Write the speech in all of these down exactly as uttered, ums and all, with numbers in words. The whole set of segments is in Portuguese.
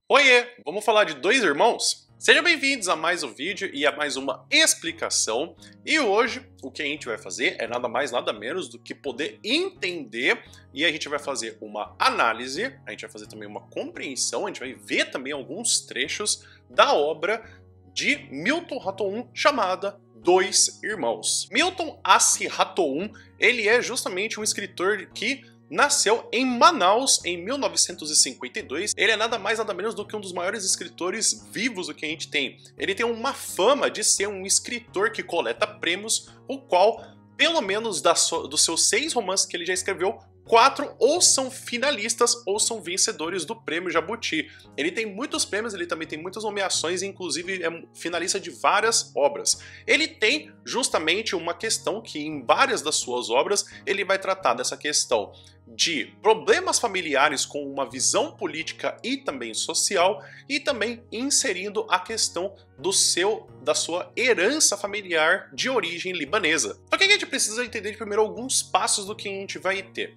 Oiê, vamos falar de Dois Irmãos? Sejam bem-vindos a mais um vídeo e a mais uma explicação. E hoje o que a gente vai fazer é nada mais nada menos do que poder entender, e a gente vai fazer uma análise, a gente vai fazer também uma compreensão, a gente vai ver também alguns trechos da obra de Milton Raton chamada Dois Irmãos. Milton Assi Raton, ele é justamente um escritor que nasceu em Manaus em mil novecentos e cinquenta e dois. Ele é nada mais nada menos do que um dos maiores escritores vivos do que a gente tem. Ele tem uma fama de ser um escritor que coleta prêmios, o qual, pelo menos da so, dos seus seis romances que ele já escreveu, quatro ou são finalistas ou são vencedores do Prêmio Jabuti. Ele tem muitos prêmios, ele também tem muitas nomeações, inclusive é finalista de várias obras. Ele tem justamente uma questão que em várias das suas obras ele vai tratar dessa questão de problemas familiares com uma visão política e também social, e também inserindo a questão do seu, da sua herança familiar de origem libanesa. Só que a gente precisa entender primeiro alguns passos do que a gente vai ter.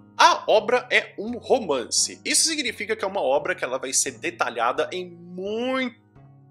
A obra é um romance. Isso significa que é uma obra que ela vai ser detalhada em muito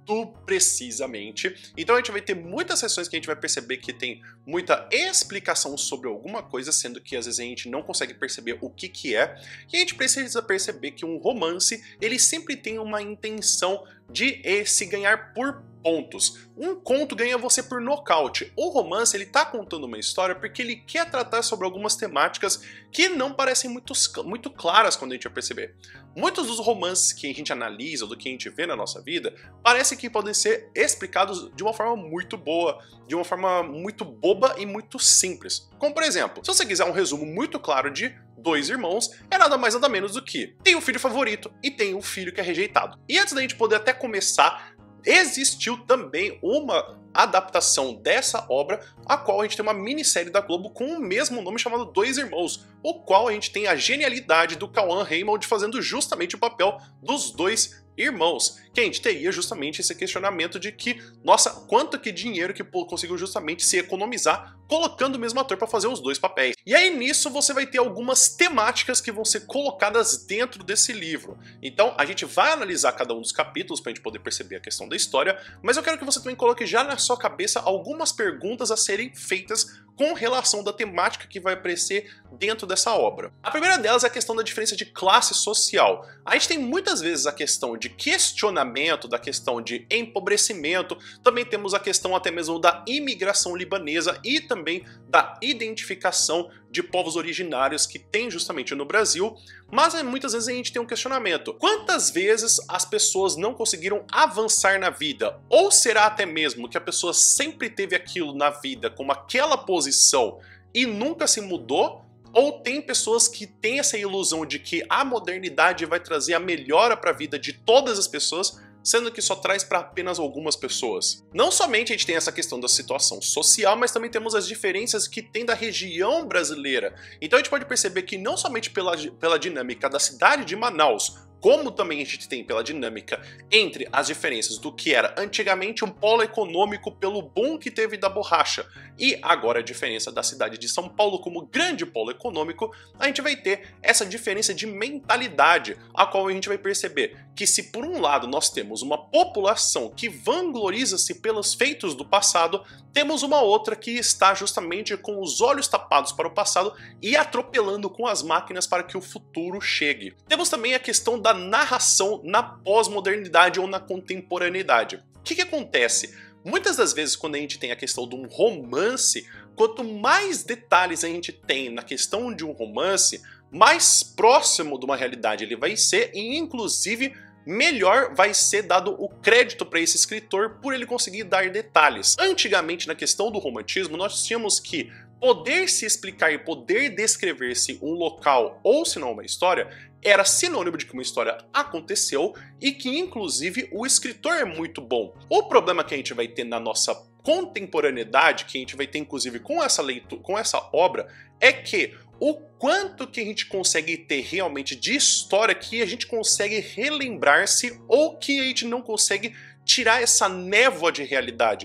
precisamente. Então a gente vai ter muitas sessões que a gente vai perceber que tem muita explicação sobre alguma coisa, sendo que às vezes a gente não consegue perceber o que que é. E a gente precisa perceber que um romance, ele sempre tem uma intenção de se ganhar por pontos. Um conto ganha você por nocaute. O romance, ele tá contando uma história porque ele quer tratar sobre algumas temáticas que não parecem muito, muito claras quando a gente vai perceber. Muitos dos romances que a gente analisa, do que a gente vê na nossa vida, parece que podem ser explicados de uma forma muito boa, de uma forma muito boba e muito simples. Como por exemplo, se você quiser um resumo muito claro de Dois Irmãos, é nada mais nada menos do que tem um filho favorito e tem um filho que é rejeitado. E antes da gente poder até começar, existiu também uma adaptação dessa obra, a qual a gente tem uma minissérie da Globo com o mesmo nome chamado Dois Irmãos, o qual a gente tem a genialidade do Cauã Raymond fazendo justamente o papel dos dois irmãos, que a gente teria justamente esse questionamento de que, nossa, quanto que dinheiro que conseguiu justamente se economizar colocando o mesmo ator para fazer os dois papéis. E aí nisso você vai ter algumas temáticas que vão ser colocadas dentro desse livro. Então a gente vai analisar cada um dos capítulos para a gente poder perceber a questão da história, mas eu quero que você também coloque já na sua cabeça algumas perguntas a serem feitas com relação da temática que vai aparecer dentro dessa obra. A primeira delas é a questão da diferença de classe social. A gente tem muitas vezes a questão de questionamento, da questão de empobrecimento, também temos a questão até mesmo da imigração libanesa e também da identificação de povos originários que tem justamente no Brasil, mas muitas vezes a gente tem um questionamento. Quantas vezes as pessoas não conseguiram avançar na vida? Ou será até mesmo que a pessoa sempre teve aquilo na vida como aquela posição e nunca se mudou? Ou tem pessoas que têm essa ilusão de que a modernidade vai trazer a melhora para a vida de todas as pessoas, sendo que só traz para apenas algumas pessoas? Não somente a gente tem essa questão da situação social, mas também temos as diferenças que tem da região brasileira. Então a gente pode perceber que não somente pela, pela dinâmica da cidade de Manaus, como também a gente tem pela dinâmica entre as diferenças do que era antigamente um polo econômico pelo boom que teve da borracha e agora a diferença da cidade de São Paulo como grande polo econômico, a gente vai ter essa diferença de mentalidade, a qual a gente vai perceber que se por um lado nós temos uma população que vangloriza-se pelos feitos do passado, temos uma outra que está justamente com os olhos tapados para o passado e atropelando com as máquinas para que o futuro chegue. Temos também a questão da narração na pós-modernidade ou na contemporaneidade. O que que acontece? Muitas das vezes quando a gente tem a questão de um romance, quanto mais detalhes a gente tem na questão de um romance, mais próximo de uma realidade ele vai ser e inclusive melhor vai ser dado o crédito para esse escritor por ele conseguir dar detalhes. Antigamente, na questão do romantismo, nós tínhamos que poder se explicar e poder descrever-se um local ou se não uma história era sinônimo de que uma história aconteceu e que inclusive o escritor é muito bom. O problema que a gente vai ter na nossa contemporaneidade, que a gente vai ter inclusive com essa leitura, com essa obra, é que o quanto que a gente consegue ter realmente de história que a gente consegue relembrar-se ou que a gente não consegue tirar essa névoa de realidade.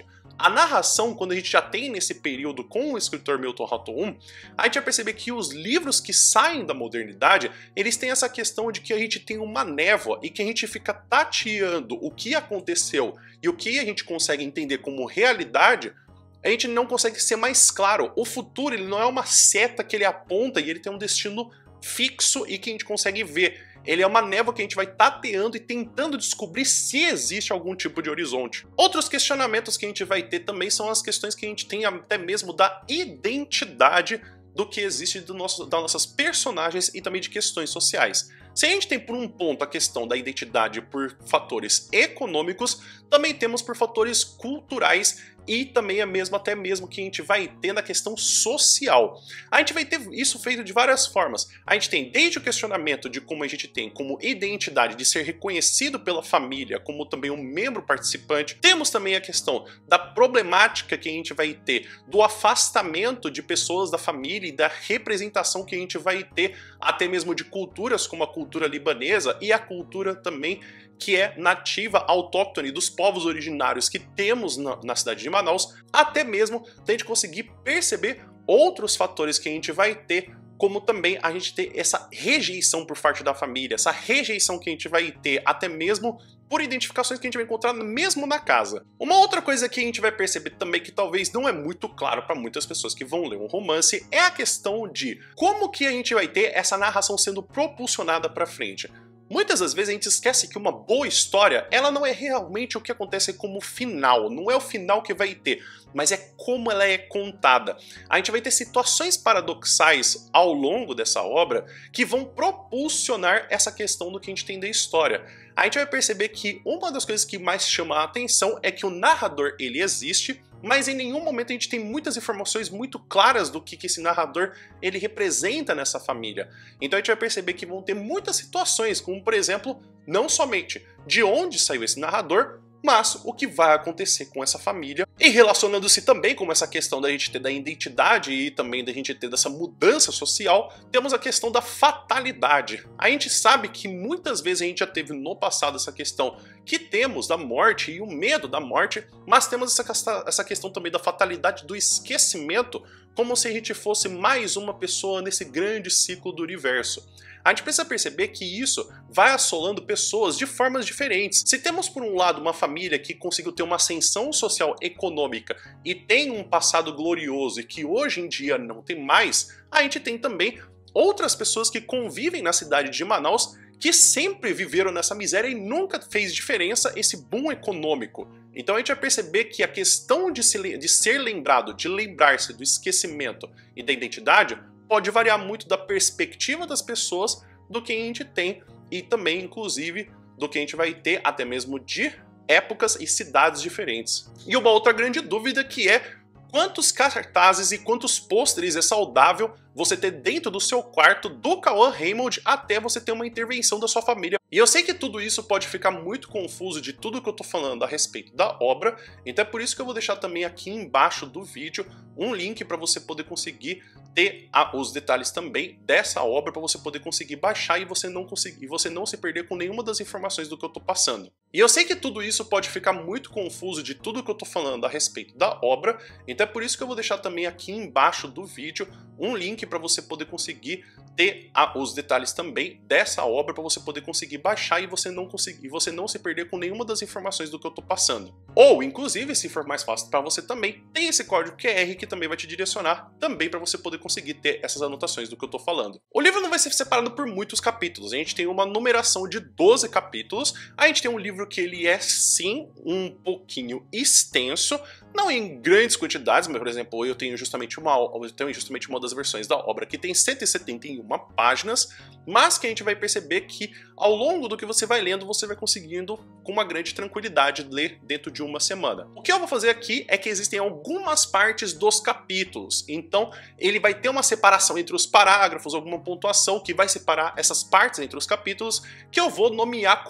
A narração, quando a gente já tem nesse período com o escritor Milton Raton, a gente vai perceber que os livros que saem da modernidade, eles têm essa questão de que a gente tem uma névoa e que a gente fica tateando o que aconteceu e o que a gente consegue entender como realidade, a gente não consegue ser mais claro. O futuro, ele não é uma seta que ele aponta e ele tem um destino fixo e que a gente consegue ver. Ele é uma névoa que a gente vai tateando e tentando descobrir se existe algum tipo de horizonte. Outros questionamentos que a gente vai ter também são as questões que a gente tem até mesmo da identidade do que existe do nosso, das nossas personagens e também de questões sociais. Se a gente tem por um ponto a questão da identidade por fatores econômicos, também temos por fatores culturais e também é mesmo até mesmo que a gente vai ter na questão social. A gente vai ter isso feito de várias formas. A gente tem desde o questionamento de como a gente tem como identidade de ser reconhecido pela família, como também um membro participante. Temos também a questão da problemática que a gente vai ter do afastamento de pessoas da família e da representação que a gente vai ter até mesmo de culturas como a cultura libanesa e a cultura também que é nativa, autóctone dos povos originários que temos na, na cidade de Manaus, até mesmo a gente conseguir perceber outros fatores que a gente vai ter, como também a gente ter essa rejeição por parte da família, essa rejeição que a gente vai ter até mesmo por identificações que a gente vai encontrar mesmo na casa. Uma outra coisa que a gente vai perceber também que talvez não é muito claro para muitas pessoas que vão ler um romance é a questão de como que a gente vai ter essa narração sendo propulsionada para frente. Muitas das vezes a gente esquece que uma boa história, ela não é realmente o que acontece como final, não é o final que vai ter, mas é como ela é contada. A gente vai ter situações paradoxais ao longo dessa obra que vão propulsionar essa questão do que a gente tem da história. A gente vai perceber que uma das coisas que mais chama a atenção é que o narrador, ele existe, mas em nenhum momento a gente tem muitas informações muito claras do que, que esse narrador ele representa nessa família. Então a gente vai perceber que vão ter muitas situações, como por exemplo, não somente de onde saiu esse narrador, mas o que vai acontecer com essa família. E relacionando-se também com essa questão da gente ter da identidade e também da gente ter dessa mudança social, temos a questão da fatalidade. A gente sabe que muitas vezes a gente já teve no passado essa questão que temos da morte e o medo da morte, mas temos essa, essa questão também da fatalidade do esquecimento, como se a gente fosse mais uma pessoa nesse grande ciclo do universo. A gente precisa perceber que isso vai assolando pessoas de formas diferentes. Se temos por um lado uma família que conseguiu ter uma ascensão social econômica e tem um passado glorioso e que hoje em dia não tem mais, a gente tem também outras pessoas que convivem na cidade de Manaus que sempre viveram nessa miséria e nunca fez diferença esse boom econômico. Então a gente vai perceber que a questão de, se, de ser lembrado, de lembrar-se do esquecimento e da identidade pode variar muito da perspectiva das pessoas do que a gente tem e também, inclusive, do que a gente vai ter até mesmo de épocas e cidades diferentes. E uma outra grande dúvida que é quantos cartazes e quantos pôsteres é saudável você ter dentro do seu quarto do Cauã Raymond até você ter uma intervenção da sua família. E eu sei que tudo isso pode ficar muito confuso de tudo que eu tô falando a respeito da obra, então é por isso que eu vou deixar também aqui embaixo do vídeo um link para você poder conseguir ter a, os detalhes também dessa obra para você poder conseguir baixar e você não conseguir, você não se perder com nenhuma das informações do que eu tô passando. E eu sei que tudo isso pode ficar muito confuso de tudo que eu tô falando a respeito da obra, então é por isso que eu vou deixar também aqui embaixo do vídeo um link para você poder conseguir ter a, os detalhes também dessa obra para você poder conseguir baixar e você não conseguir, você não se perder com nenhuma das informações do que eu tô passando. Ou, inclusive, se for mais fácil para você também, tem esse código Q R que também vai te direcionar também para você poder conseguir ter essas anotações do que eu tô falando. O livro não vai ser separado por muitos capítulos, a gente tem uma numeração de doze capítulos, a gente tem um livro que ele é sim um pouquinho extenso, não em grandes quantidades, mas por exemplo, eu tenho justamente uma, eu tenho justamente uma das versões da obra que tem cento e setenta e uma páginas, mas que a gente vai perceber que ao longo do que você vai lendo, você vai conseguindo com uma grande tranquilidade ler dentro de uma semana. O que eu vou fazer aqui é que existem algumas partes dos capítulos, então ele vai ter uma separação entre os parágrafos, alguma pontuação que vai separar essas partes entre os capítulos, que eu vou nomear como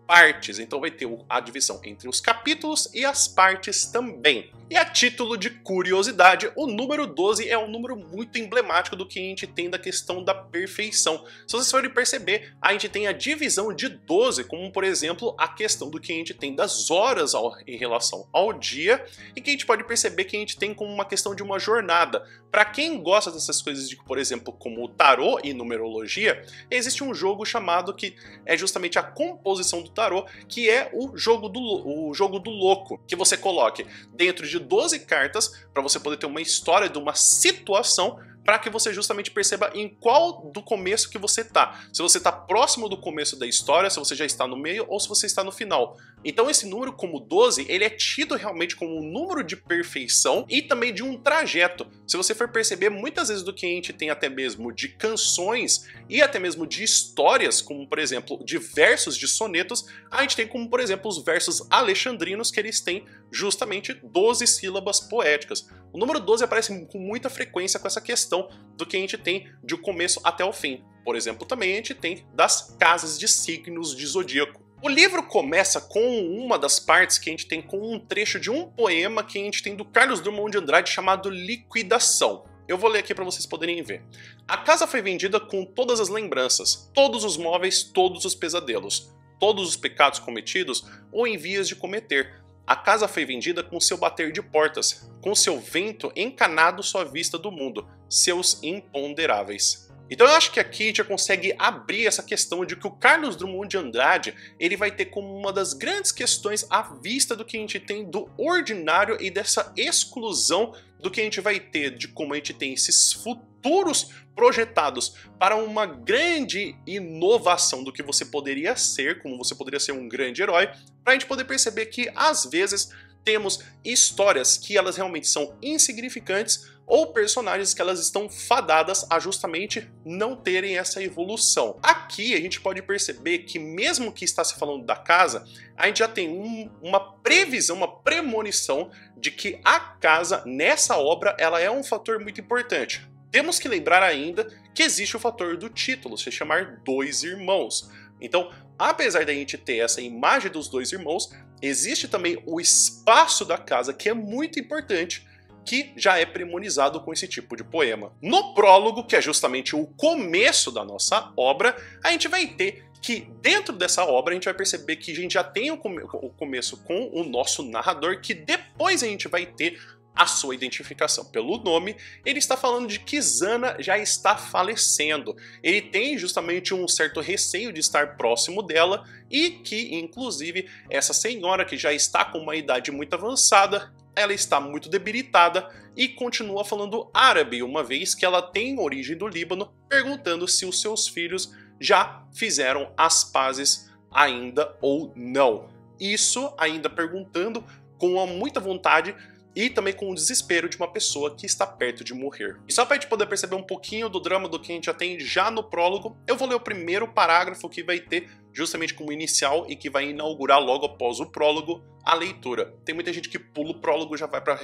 partes, então vai ter a divisão entre os capítulos e as partes também. E a título de curiosidade, o número doze é um número muito emblemático do que a gente tem da questão da perfeição. Se vocês forem perceber, a gente tem a divisão de doze, como por exemplo, a questão do que a gente tem das horas ao, em relação ao dia, e que a gente pode perceber que a gente tem como uma questão de uma jornada. Para quem gosta dessas coisas, de, por exemplo, como o tarô e numerologia, existe um jogo chamado que é justamente a composição do tarô, que é o jogo do, o jogo do louco, que você coloque dentro de doze cartas para você poder ter uma história de uma situação, para que você justamente perceba em qual do começo que você tá. Se você tá próximo do começo da história, se você já está no meio ou se você está no final. Então esse número como doze, ele é tido realmente como um número de perfeição e também de um trajeto. Se você for perceber, muitas vezes do que a gente tem até mesmo de canções e até mesmo de histórias, como por exemplo de versos de sonetos, a gente tem como por exemplo os versos alexandrinos, que eles têm justamente doze sílabas poéticas. O número doze aparece com muita frequência com essa questão do que a gente tem de o começo até o fim. Por exemplo, também a gente tem das casas de signos de zodíaco. O livro começa com uma das partes que a gente tem com um trecho de um poema que a gente tem do Carlos Drummond de Andrade chamado Liquidação. Eu vou ler aqui para vocês poderem ver. A casa foi vendida com todas as lembranças, todos os móveis, todos os pesadelos, todos os pecados cometidos ou em vias de cometer. A casa foi vendida com seu bater de portas, com seu vento encanado sua vista do mundo, seus imponderáveis. Então eu acho que aqui a gente já consegue abrir essa questão de que o Carlos Drummond de Andrade, ele vai ter como uma das grandes questões a vista do que a gente tem do ordinário e dessa exclusão do que a gente vai ter, de como a gente tem esses futuros projetados para uma grande inovação do que você poderia ser, como você poderia ser um grande herói, para a gente poder perceber que às vezes temos histórias que elas realmente são insignificantes ou personagens que elas estão fadadas a justamente não terem essa evolução. Aqui a gente pode perceber que mesmo que está se falando da casa, a gente já tem um, uma previsão, uma premonição de que a casa nessa obra ela é um fator muito importante. Temos que lembrar ainda que existe o fator do título, se chamar Dois Irmãos. Então, apesar da gente ter essa imagem dos dois irmãos, existe também o espaço da casa que é muito importante, que já é premonizado com esse tipo de poema. No prólogo, que é justamente o começo da nossa obra, a gente vai ter que dentro dessa obra a gente vai perceber que a gente já tem o, come o começo com o nosso narrador, que depois a gente vai ter a sua identificação pelo nome. Ele está falando de que Zana já está falecendo. Ele tem justamente um certo receio de estar próximo dela e que, inclusive, essa senhora que já está com uma idade muito avançada, ela está muito debilitada e continua falando árabe, uma vez que ela tem origem do Líbano, perguntando se os seus filhos já fizeram as pazes ainda ou não. Isso ainda perguntando com muita vontade e também com o desespero de uma pessoa que está perto de morrer. E só para a gente poder perceber um pouquinho do drama do que a gente já tem já no prólogo, eu vou ler o primeiro parágrafo que vai ter justamente como inicial e que vai inaugurar logo após o prólogo a leitura. Tem muita gente que pula o prólogo e já vai para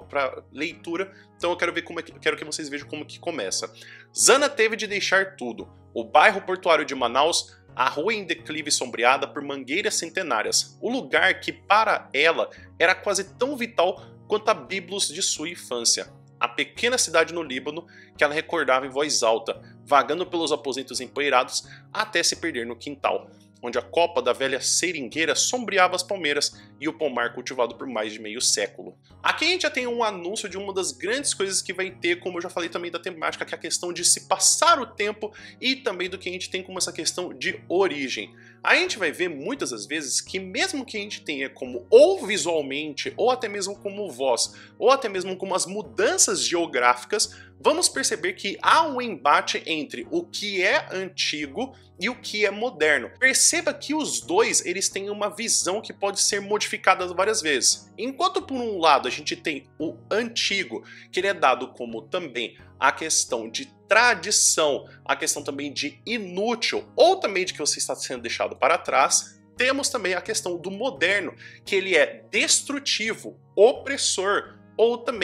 a leitura, então eu quero ver como é que, eu quero que vocês vejam como que começa. Zana teve de deixar tudo. O bairro portuário de Manaus, a rua em declive sombreada por mangueiras centenárias, o lugar que para ela era quase tão vital quanto a Biblos de sua infância. A pequena cidade no Líbano que ela recordava em voz alta, vagando pelos aposentos empoeirados até se perder no quintal, onde a copa da velha seringueira sombreava as palmeiras e o pomar cultivado por mais de meio século. Aqui a gente já tem um anúncio de uma das grandes coisas que vai ter, como eu já falei também da temática, que é a questão de se passar o tempo e também do que a gente tem como essa questão de origem. A gente vai ver muitas das vezes que mesmo que a gente tenha como ou visualmente, ou até mesmo como voz, ou até mesmo como as mudanças geográficas, vamos perceber que há um embate entre o que é antigo e o que é moderno. Perceba que os dois eles têm uma visão que pode ser modificada várias vezes. Enquanto por um lado a gente tem o antigo, que ele é dado como também a questão de tradição, a questão também de inútil, ou também de que você está sendo deixado para trás, temos também a questão do moderno, que ele é destrutivo, opressor, ou também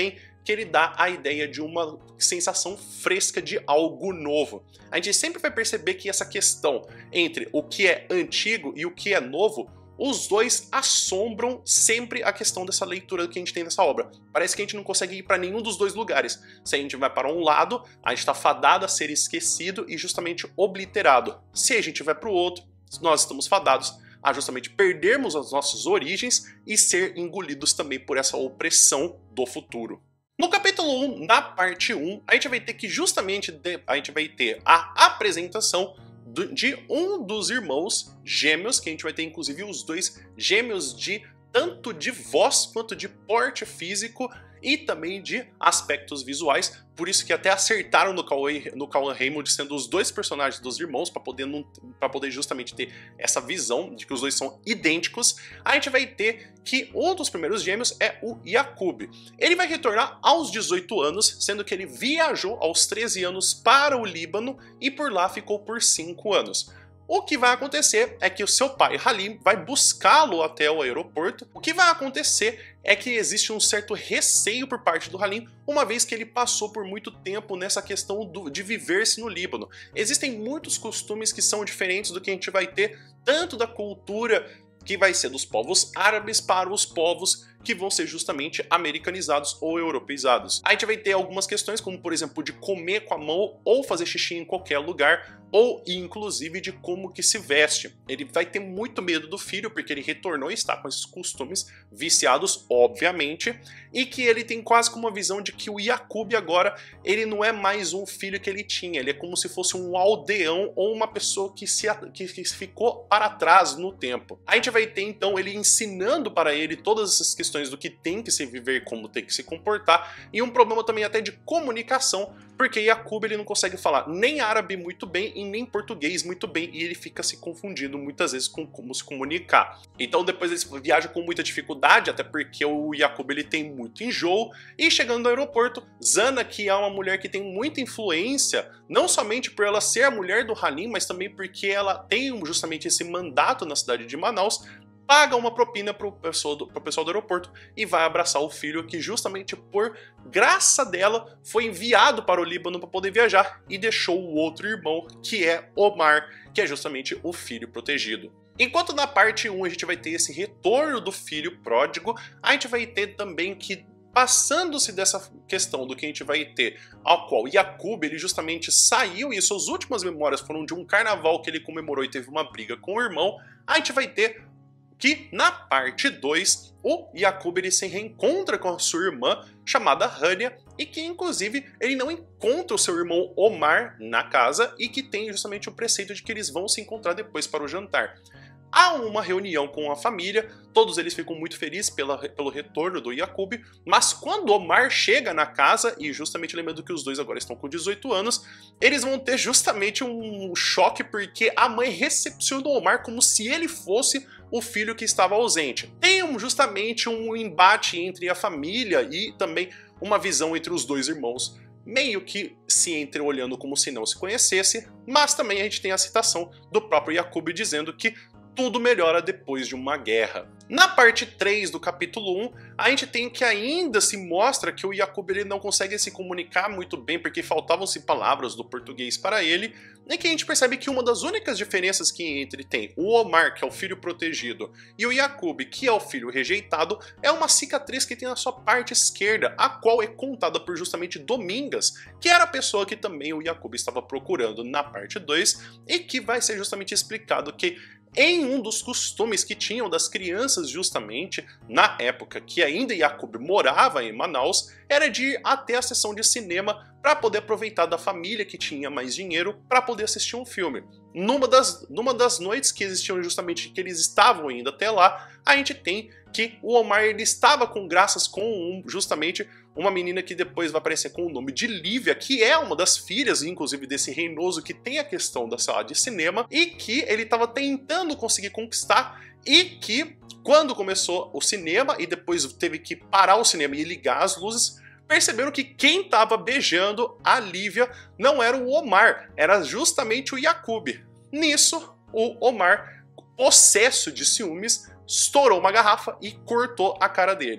que ele dá a ideia de uma sensação fresca de algo novo. A gente sempre vai perceber que essa questão entre o que é antigo e o que é novo, os dois assombram sempre a questão dessa leitura que a gente tem nessa obra. Parece que a gente não consegue ir para nenhum dos dois lugares. Se a gente vai para um lado, a gente está fadado a ser esquecido e justamente obliterado. Se a gente vai para o outro, nós estamos fadados a justamente perdermos as nossas origens e ser engolidos também por essa opressão do futuro. No capítulo um, na parte um, a gente vai ter que justamente de, a gente vai ter a apresentação de um dos irmãos gêmeos, que a gente vai ter inclusive os dois gêmeos de tanto de voz quanto de porte físico e também de aspectos visuais, por isso que até acertaram no Cauan, no Cauan Raymond sendo os dois personagens dos irmãos, para poder, poder justamente ter essa visão de que os dois são idênticos. A gente vai ter que um dos primeiros gêmeos é o Yaqub. Ele vai retornar aos dezoito anos, sendo que ele viajou aos treze anos para o Líbano e por lá ficou por cinco anos. O que vai acontecer é que o seu pai, Halim, vai buscá-lo até o aeroporto. O que vai acontecer é que existe um certo receio por parte do Halim, uma vez que ele passou por muito tempo nessa questão do, de viver-se no Líbano. Existem muitos costumes que são diferentes do que a gente vai ter, tanto da cultura que vai ser dos povos árabes para os povos que vão ser justamente americanizados ou europeizados. A gente vai ter algumas questões, como por exemplo, de comer com a mão ou fazer xixi em qualquer lugar, ou inclusive de como que se veste. Ele vai ter muito medo do filho, porque ele retornou e está com esses costumes viciados, obviamente, e que ele tem quase como uma visão de que o Yaqub agora, ele não é mais um filho que ele tinha, ele é como se fosse um aldeão ou uma pessoa que, se, que, que ficou para trás no tempo. A gente vai ter então ele ensinando para ele todas essas questões do que tem que se viver, como tem que se comportar, e um problema também até de comunicação, porque Yaqub ele não consegue falar nem árabe muito bem e nem português muito bem, e ele fica se confundindo muitas vezes com como se comunicar. Então depois ele viaja com muita dificuldade, até porque o Yaqub ele tem muito enjoo, e chegando no aeroporto, Zana, que é uma mulher que tem muita influência, não somente por ela ser a mulher do Halim, mas também porque ela tem justamente esse mandato na cidade de Manaus, paga uma propina pro pessoal, do, pro pessoal do aeroporto e vai abraçar o filho que justamente por graça dela foi enviado para o Líbano para poder viajar e deixou o outro irmão, que é Omar, que é justamente o filho protegido. Enquanto na parte um a gente vai ter esse retorno do filho pródigo, a gente vai ter também que, passando-se dessa questão do que a gente vai ter, ao qual Yaqub ele justamente saiu e suas últimas memórias foram de um carnaval que ele comemorou e teve uma briga com o irmão, a gente vai ter que na parte dois o Yaqub ele se reencontra com a sua irmã chamada Hania e que inclusive ele não encontra o seu irmão Omar na casa e que tem justamente o preceito de que eles vão se encontrar depois para o jantar. Há uma reunião com a família, todos eles ficam muito felizes pela, pelo retorno do Yaqub, mas quando Omar chega na casa, e justamente lembrando que os dois agora estão com dezoito anos, eles vão ter justamente um choque porque a mãe recepcionou Omar como se ele fosse o filho que estava ausente. Tem justamente um embate entre a família e também uma visão entre os dois irmãos, meio que se entreolhando como se não se conhecesse, mas também a gente tem a citação do próprio Yaqub dizendo que tudo melhora depois de uma guerra. Na parte três do capítulo um, a gente tem que ainda se mostra que o Yaqub ele não consegue se comunicar muito bem porque faltavam-se palavras do português para ele, e que a gente percebe que uma das únicas diferenças que entre tem o Omar, que é o filho protegido, e o Yaqub, que é o filho rejeitado, é uma cicatriz que tem na sua parte esquerda, a qual é contada por justamente Domingas, que era a pessoa que também o Yaqub estava procurando na parte dois, e que vai ser justamente explicado que em um dos costumes que tinham das crianças justamente na época que ainda Yaqub morava em Manaus, era de ir até a sessão de cinema para poder aproveitar da família que tinha mais dinheiro para poder assistir um filme. Numa das, numa das noites que existiam justamente que eles estavam indo até lá, a gente tem que o Omar ele estava com graças com um, justamente uma menina que depois vai aparecer com o nome de Lívia, que é uma das filhas, inclusive, desse reinoso que tem a questão da sala de cinema, e que ele estava tentando conseguir conquistar, e que, quando começou o cinema, e depois teve que parar o cinema e ligar as luzes, perceberam que quem estava beijando a Lívia não era o Omar, era justamente o Yaqub. Nisso, o Omar, possesso de ciúmes, estourou uma garrafa e cortou a cara dele.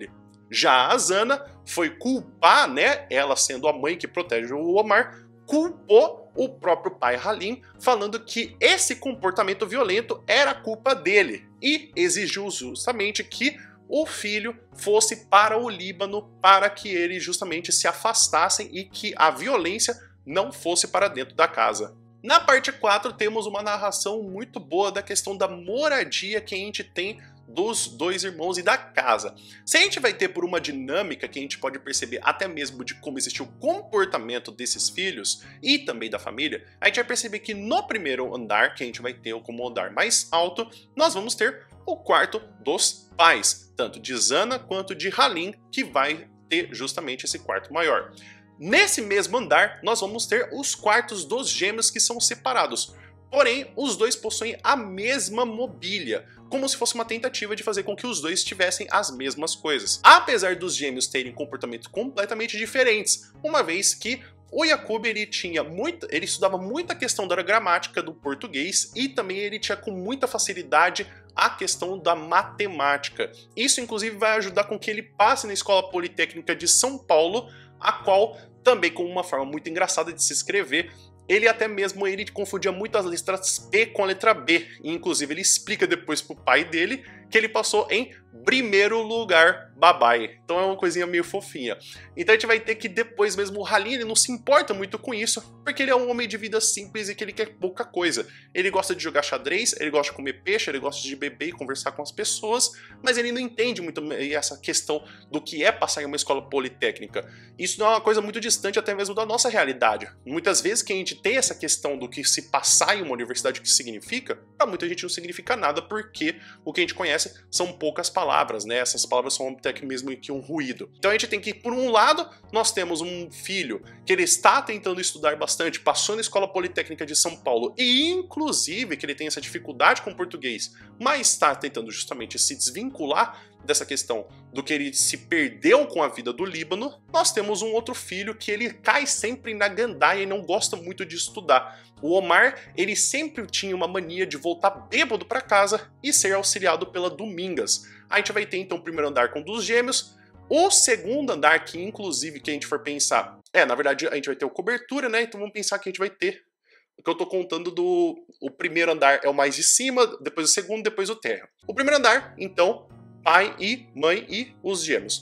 Já a Zana foi culpar, né, ela sendo a mãe que protege o Omar, culpou o próprio pai Halim, falando que esse comportamento violento era culpa dele e exigiu justamente que o filho fosse para o Líbano para que eles justamente se afastassem e que a violência não fosse para dentro da casa. Na parte quatro temos uma narração muito boa da questão da moradia que a gente tem dos dois irmãos e da casa. Se a gente vai ter por uma dinâmica que a gente pode perceber até mesmo de como existiu o comportamento desses filhos e também da família, a gente vai perceber que no primeiro andar, que a gente vai ter como andar mais alto, nós vamos ter o quarto dos pais, tanto de Zana quanto de Halim, que vai ter justamente esse quarto maior. Nesse mesmo andar, nós vamos ter os quartos dos gêmeos que são separados. Porém, os dois possuem a mesma mobília, como se fosse uma tentativa de fazer com que os dois tivessem as mesmas coisas. Apesar dos gêmeos terem comportamentos completamente diferentes, uma vez que o Yaqub ele tinha muito, ele estudava muita questão da gramática do português e também ele tinha com muita facilidade a questão da matemática. Isso inclusive vai ajudar com que ele passe na Escola Politécnica de São Paulo, a qual também com uma forma muito engraçada de se escrever, ele até mesmo ele confundia muito as letras P com a letra B. E, inclusive, ele explica depois pro pai dele que ele passou em primeiro lugar babai. Então é uma coisinha meio fofinha. Então a gente vai ter que depois mesmo o Halim, ele não se importa muito com isso, porque ele é um homem de vida simples e que ele quer pouca coisa. Ele gosta de jogar xadrez, ele gosta de comer peixe, ele gosta de beber e conversar com as pessoas, mas ele não entende muito essa questão do que é passar em uma escola politécnica. Isso não é uma coisa muito distante até mesmo da nossa realidade. Muitas vezes que a gente tem essa questão do que se passar em uma universidade, o que significa, para muita gente não significa nada, porque o que a gente conhece são poucas palavras, né? Essas palavras são até mesmo que um ruído. Então a gente tem que, por um lado, nós temos um filho que ele está tentando estudar bastante, passou na Escola Politécnica de São Paulo e, inclusive, que ele tem essa dificuldade com o português, mas está tentando justamente se desvincular dessa questão do que ele se perdeu com a vida do Líbano. Nós temos um outro filho que ele cai sempre na gandaia e não gosta muito de estudar. O Omar, ele sempre tinha uma mania de voltar bêbado para casa e ser auxiliado pela Domingas. A gente vai ter então o primeiro andar com dos gêmeos, o segundo andar que inclusive que a gente for pensar, é, na verdade a gente vai ter o cobertura, né? Então vamos pensar que a gente vai ter o que eu tô contando do o primeiro andar é o mais de cima, depois o segundo, depois o térreo. O primeiro andar, então, pai e mãe e os gêmeos.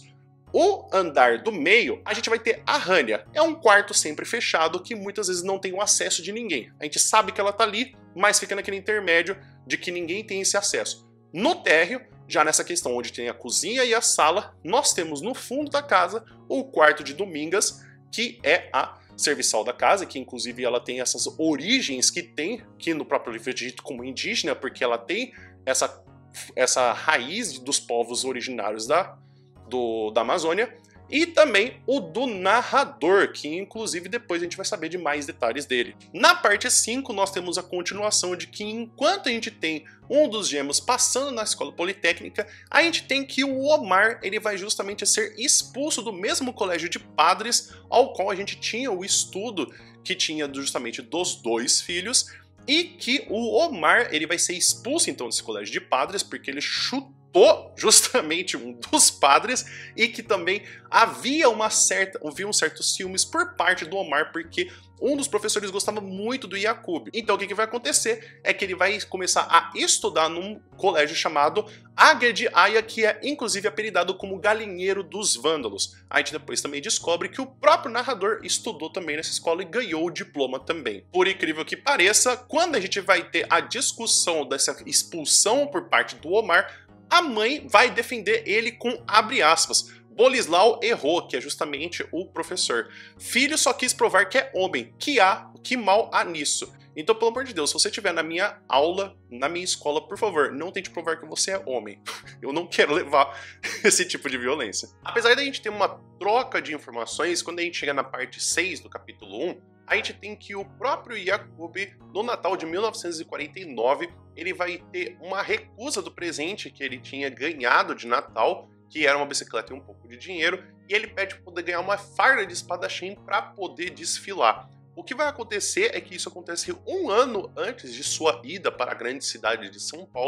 O andar do meio, a gente vai ter a Rania. É um quarto sempre fechado que muitas vezes não tem o acesso de ninguém. A gente sabe que ela tá ali, mas fica naquele intermédio de que ninguém tem esse acesso. No térreo, já nessa questão onde tem a cozinha e a sala, nós temos no fundo da casa o quarto de Domingas, que é a serviçal da casa, que inclusive ela tem essas origens que tem, que no próprio livro é dito como indígena, porque ela tem essa, essa raiz dos povos originários da Do, da Amazônia, e também o do narrador, que inclusive depois a gente vai saber de mais detalhes dele. Na parte cinco, nós temos a continuação de que enquanto a gente tem um dos gêmeos passando na escola politécnica, a gente tem que o Omar ele vai justamente ser expulso do mesmo colégio de padres ao qual a gente tinha o estudo que tinha justamente dos dois filhos, e que o Omar ele vai ser expulso então desse colégio de padres porque ele chutou justamente um dos padres, e que também havia uma certa, havia um certos ciúmes por parte do Omar, porque um dos professores gostava muito do Yaqub. Então o que, que vai acontecer é que ele vai começar a estudar num colégio chamado Águia de Aia, que é inclusive apelidado como Galinheiro dos Vândalos. A gente depois também descobre que o próprio narrador estudou também nessa escola e ganhou o diploma também. Por incrível que pareça, quando a gente vai ter a discussão dessa expulsão por parte do Omar, a mãe vai defender ele com abre aspas. Bolislau errou, que é justamente o professor. Filho só quis provar que é homem. Que há, que mal há nisso. Então, pelo amor de Deus, se você estiver na minha aula, na minha escola, por favor, não tente provar que você é homem. Eu não quero levar esse tipo de violência. Apesar da gente ter uma troca de informações, quando a gente chega na parte seis do capítulo um, a gente tem que o próprio Yaqub, no Natal de mil novecentos e quarenta e nove, ele vai ter uma recusa do presente que ele tinha ganhado de Natal, que era uma bicicleta e um pouco de dinheiro, e ele pede para poder ganhar uma farda de espadachim para poder desfilar. O que vai acontecer é que isso acontece um ano antes de sua ida para a grande cidade de São Paulo,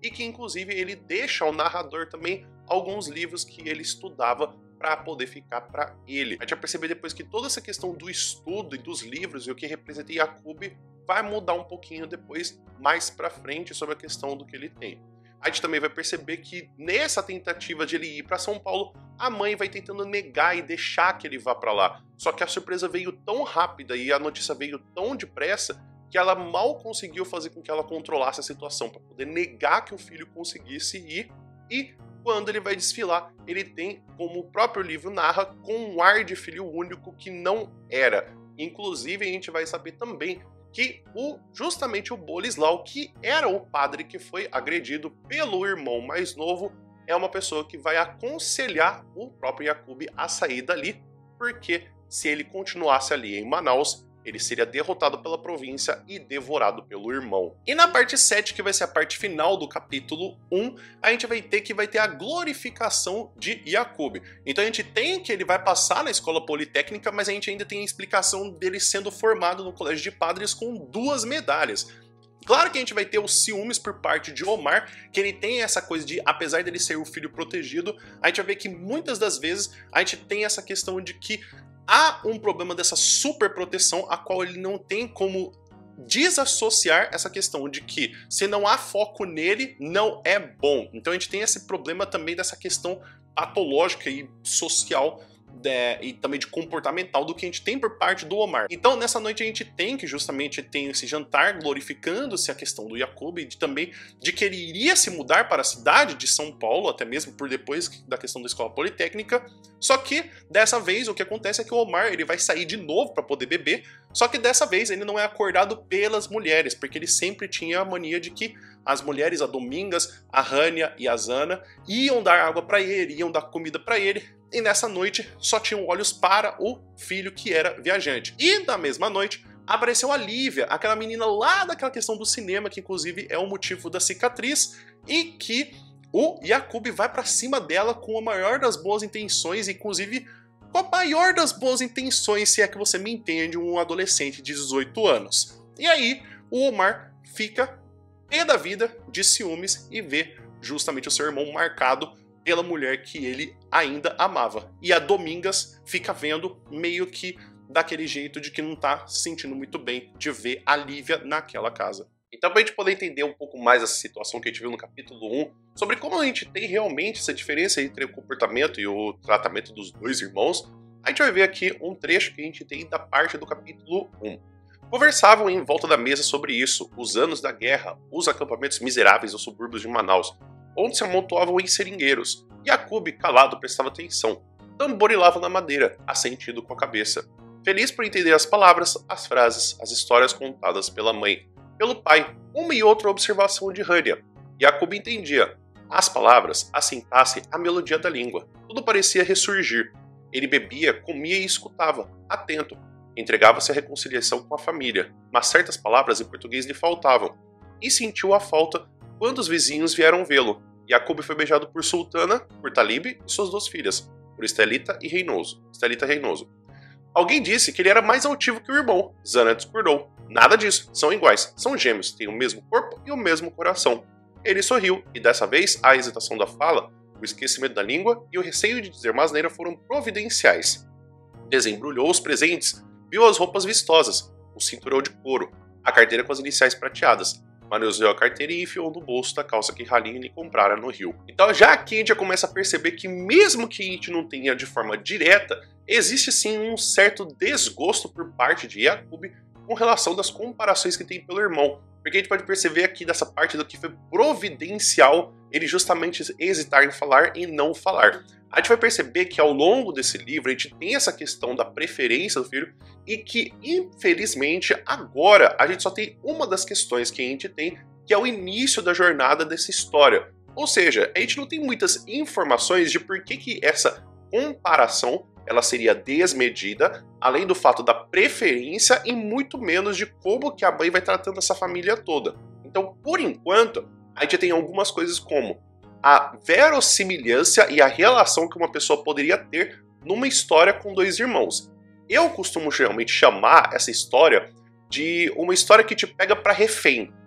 e que inclusive ele deixa ao narrador também alguns livros que ele estudava para poder ficar para ele. A gente vai perceber depois que toda essa questão do estudo e dos livros e o que representa Yakub vai mudar um pouquinho depois, mais para frente, sobre a questão do que ele tem. A gente também vai perceber que nessa tentativa de ele ir para São Paulo, a mãe vai tentando negar e deixar que ele vá para lá. Só que a surpresa veio tão rápida e a notícia veio tão depressa que ela mal conseguiu fazer com que ela controlasse a situação para poder negar que o filho conseguisse ir. E quando ele vai desfilar, ele tem, como o próprio livro narra, com um ar de filho único que não era. Inclusive, a gente vai saber também que o, justamente o Bolislau, que era o padre que foi agredido pelo irmão mais novo, é uma pessoa que vai aconselhar o próprio Yakub a sair dali, porque se ele continuasse ali em Manaus, ele seria derrotado pela província e devorado pelo irmão. E na parte sete, que vai ser a parte final do capítulo um, a gente vai ter que vai ter a glorificação de Yakub. Então a gente tem que ele vai passar na escola politécnica, mas a gente ainda tem a explicação dele sendo formado no colégio de padres com duas medalhas. Claro que a gente vai ter os ciúmes por parte de Omar, que ele tem essa coisa de, apesar dele ser o filho protegido, a gente vai ver que muitas das vezes a gente tem essa questão de que há um problema dessa super proteção, a qual ele não tem como desassociar essa questão de que se não há foco nele, não é bom. Então a gente tem esse problema também dessa questão patológica e social É, e também de comportamental do que a gente tem por parte do Omar. Então nessa noite a gente tem que justamente ter esse jantar glorificando-se a questão do Yakub e de, também de que ele iria se mudar para a cidade de São Paulo, até mesmo por depois da questão da escola politécnica. Só que dessa vez o que acontece é que o Omar ele vai sair de novo para poder beber, só que dessa vez ele não é acordado pelas mulheres, porque ele sempre tinha a mania de que as mulheres, a Domingas, a Rania e a Zana, iam dar água para ele, iam dar comida para ele, e nessa noite só tinham olhos para o filho que era viajante. E na mesma noite apareceu a Lívia, aquela menina lá daquela questão do cinema, que inclusive é o motivo da cicatriz, e que o Yakub vai para cima dela com a maior das boas intenções, inclusive com a maior das boas intenções, se é que você me entende, um adolescente de dezoito anos. E aí o Omar fica pé da vida de ciúmes e vê justamente o seu irmão marcado pela mulher que ele ainda amava. E a Domingas fica vendo meio que daquele jeito de que não tá se sentindo muito bem de ver a Lívia naquela casa. Então, pra gente poder entender um pouco mais essa situação que a gente viu no capítulo um, sobre como a gente tem realmente essa diferença entre o comportamento e o tratamento dos dois irmãos, a gente vai ver aqui um trecho que a gente tem da parte do capítulo um. Conversavam em volta da mesa sobre isso, os anos da guerra, os acampamentos miseráveis dos subúrbios de Manaus, onde se amontoavam em seringueiros. Yakub, calado, prestava atenção. Tamborilava na madeira, assentindo com a cabeça. Feliz por entender as palavras, as frases, as histórias contadas pela mãe, pelo pai, uma e outra observação de Rania. Yakub entendia. As palavras, a sintaxe, a melodia da língua. Tudo parecia ressurgir. Ele bebia, comia e escutava, atento. Entregava-se à reconciliação com a família, mas certas palavras em português lhe faltavam. E sentiu a falta quando os vizinhos vieram vê-lo. Yakub foi beijado por Sultana, por Talib e suas duas filhas, por Estelita e Reinoso. Estelita Reinoso. Alguém disse que ele era mais altivo que o irmão. Zana discordou. Nada disso, são iguais, são gêmeos, têm o mesmo corpo e o mesmo coração. Ele sorriu, e dessa vez a hesitação da fala, o esquecimento da língua e o receio de dizer uma asneira foram providenciais. Desembrulhou os presentes, viu as roupas vistosas, o cinturão de couro, a carteira com as iniciais prateadas, manuseou a carteira e enfiou no bolso da calça que Halim lhe comprara no Rio. Então já aqui a gente já começa a perceber que mesmo que a gente não tenha de forma direta, existe sim um certo desgosto por parte de Yakub com relação das comparações que tem pelo irmão. Porque a gente pode perceber aqui dessa parte do que foi providencial ele justamente hesitar em falar e não falar. A gente vai perceber que ao longo desse livro a gente tem essa questão da preferência do filho e que, infelizmente, agora a gente só tem uma das questões que a gente tem, que é o início da jornada dessa história. Ou seja, a gente não tem muitas informações de por que, que essa comparação ela seria desmedida, além do fato da preferência e muito menos de como que a mãe vai tratando essa família toda. Então, por enquanto, a gente tem algumas coisas como a verossimilhança e a relação que uma pessoa poderia ter numa história com dois irmãos. Eu costumo geralmente chamar essa história de uma história que te pega para refém.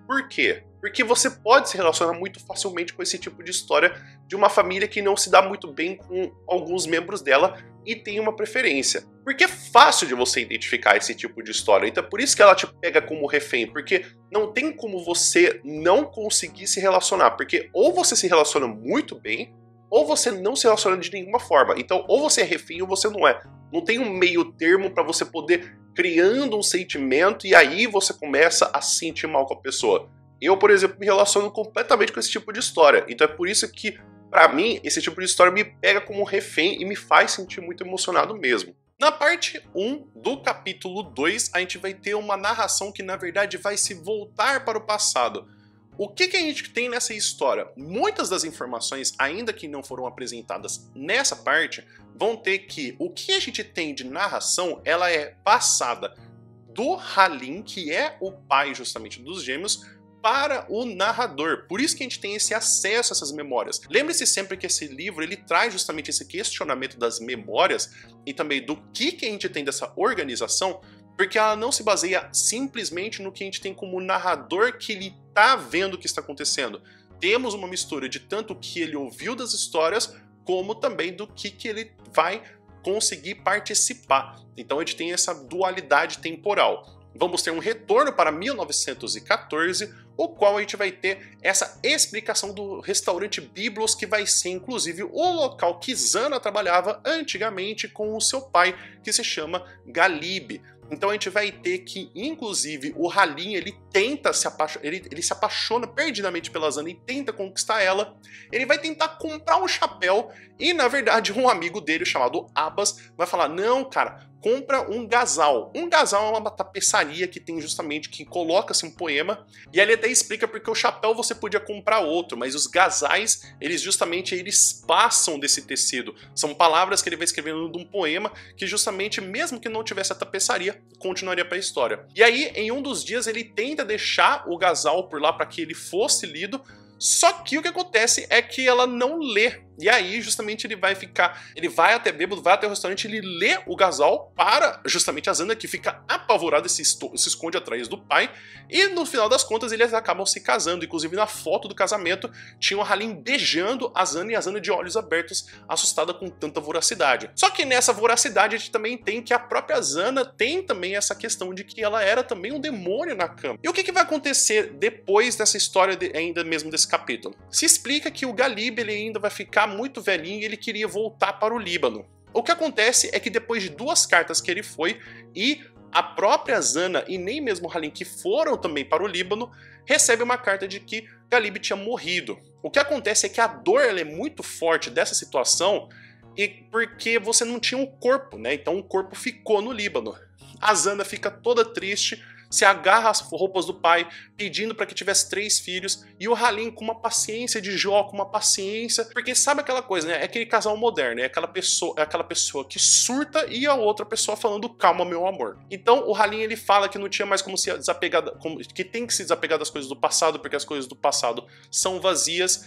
Por quê? Porque você pode se relacionar muito facilmente com esse tipo de história de uma família que não se dá muito bem com alguns membros dela e tem uma preferência. Porque é fácil de você identificar esse tipo de história, então é por isso que ela te pega como refém, porque não tem como você não conseguir se relacionar, porque ou você se relaciona muito bem, ou você não se relaciona de nenhuma forma. Então, ou você é refém ou você não é. Não tem um meio termo para você poder criando um sentimento e aí você começa a se sentir mal com a pessoa. Eu, por exemplo, me relaciono completamente com esse tipo de história. Então é por isso que, pra mim, esse tipo de história me pega como um refém e me faz sentir muito emocionado mesmo. Na parte um do capítulo dois, a gente vai ter uma narração que, na verdade, vai se voltar para o passado. O que, que a gente tem nessa história? Muitas das informações, ainda que não foram apresentadas nessa parte, vão ter que o que a gente tem de narração, ela é passada do Halim, que é o pai justamente dos gêmeos, para o narrador. Por isso que a gente tem esse acesso a essas memórias. Lembre-se sempre que esse livro ele traz justamente esse questionamento das memórias e também do que, que a gente tem dessa organização, porque ela não se baseia simplesmente no que a gente tem como narrador que ele está vendo o que está acontecendo. Temos uma mistura de tanto o que ele ouviu das histórias, como também do que, que ele vai conseguir participar. Então a gente tem essa dualidade temporal. Vamos ter um retorno para mil novecentos e quatorze, o qual a gente vai ter essa explicação do restaurante Biblos, que vai ser inclusive o local que Zana trabalhava antigamente com o seu pai, que se chama Galib. Então a gente vai ter que, inclusive, o Halim, ele tenta se apaixonar, ele, ele se apaixona perdidamente pela Zana e tenta conquistar ela. Ele vai tentar comprar um chapéu e, na verdade, um amigo dele, chamado Abbas, vai falar, não, cara, compra um gazal. Um gazal é uma tapeçaria que tem justamente, que coloca-se um poema, e ele até explica porque o chapéu você podia comprar outro, mas os gazais, eles justamente, eles passam desse tecido. São palavras que ele vai escrevendo num poema, que justamente, mesmo que não tivesse a tapeçaria, continuaria para a história. E aí, em um dos dias, ele tenta deixar o gazal por lá para que ele fosse lido, só que o que acontece é que ela não lê. E aí, justamente, ele vai ficar... Ele vai até bêbado, vai até o restaurante, ele lê o gazal para, justamente, a Zana, que fica apavorada, se, se esconde atrás do pai. E, no final das contas, eles acabam se casando. Inclusive, na foto do casamento, tinha o Halim beijando a Zana e a Zana de olhos abertos, assustada com tanta voracidade. Só que nessa voracidade, a gente também tem que a própria Zana tem também essa questão de que ela era também um demônio na cama. E o que, que vai acontecer depois dessa história, de, ainda mesmo desse capítulo? Se explica que o Galib, ele ainda vai ficar muito velhinho e ele queria voltar para o Líbano. O que acontece é que depois de duas cartas que ele foi e a própria Zana e nem mesmo Halim, que foram também para o Líbano, recebe uma carta de que Galib tinha morrido. O que acontece é que a dor ela é muito forte dessa situação e porque você não tinha um corpo, né? Então o corpo ficou no Líbano. A Zana fica toda triste, se agarra às roupas do pai, pedindo para que tivesse três filhos, e o Halim com uma paciência de Jó, com uma paciência, porque sabe aquela coisa, né? É aquele casal moderno, é aquela pessoa, é aquela pessoa que surta e a outra pessoa falando calma, meu amor. Então o Halim ele fala que não tinha mais como se desapegar, como, que tem que se desapegar das coisas do passado, porque as coisas do passado são vazias.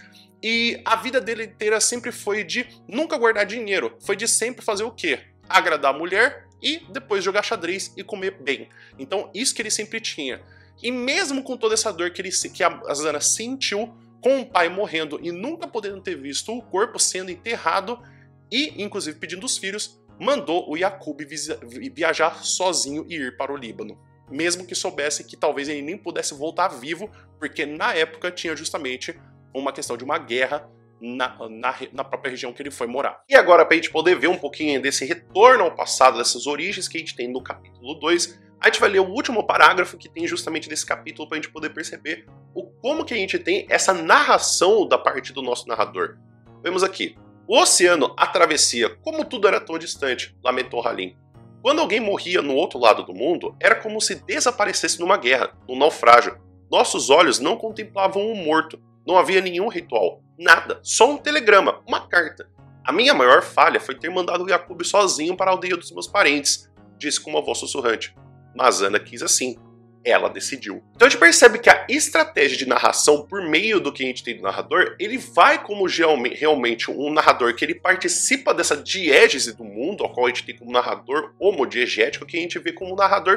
E a vida dele inteira sempre foi de nunca guardar dinheiro, foi de sempre fazer o quê? Agradar a mulher e depois jogar xadrez e comer bem. Então isso que ele sempre tinha. E mesmo com toda essa dor que, ele, que a Zana sentiu com o pai morrendo e nunca podendo ter visto o corpo sendo enterrado e inclusive pedindo os filhos, mandou o Yaqub viajar sozinho e ir para o Líbano. Mesmo que soubesse que talvez ele nem pudesse voltar vivo, porque na época tinha justamente uma questão de uma guerra Na, na, na própria região que ele foi morar. E agora, para a gente poder ver um pouquinho desse retorno ao passado, dessas origens que a gente tem no capítulo dois, a gente vai ler o último parágrafo que tem justamente desse capítulo para a gente poder perceber o, como que a gente tem essa narração da parte do nosso narrador. Vemos aqui. O oceano, a travessia, como tudo era tão distante, lamentou Halim. Quando alguém morria no outro lado do mundo, era como se desaparecesse numa guerra, num naufrágio. Nossos olhos não contemplavam o morto. Não havia nenhum ritual, nada, só um telegrama, uma carta. A minha maior falha foi ter mandado o Yaqub sozinho para a aldeia dos meus parentes, disse com uma voz sussurrante. Mas Ana quis assim. Ela decidiu. Então a gente percebe que a estratégia de narração, por meio do que a gente tem do narrador, ele vai como realmente um narrador que ele participa dessa diégese do mundo, ao qual a gente tem como narrador homodiegético, que a gente vê como um narrador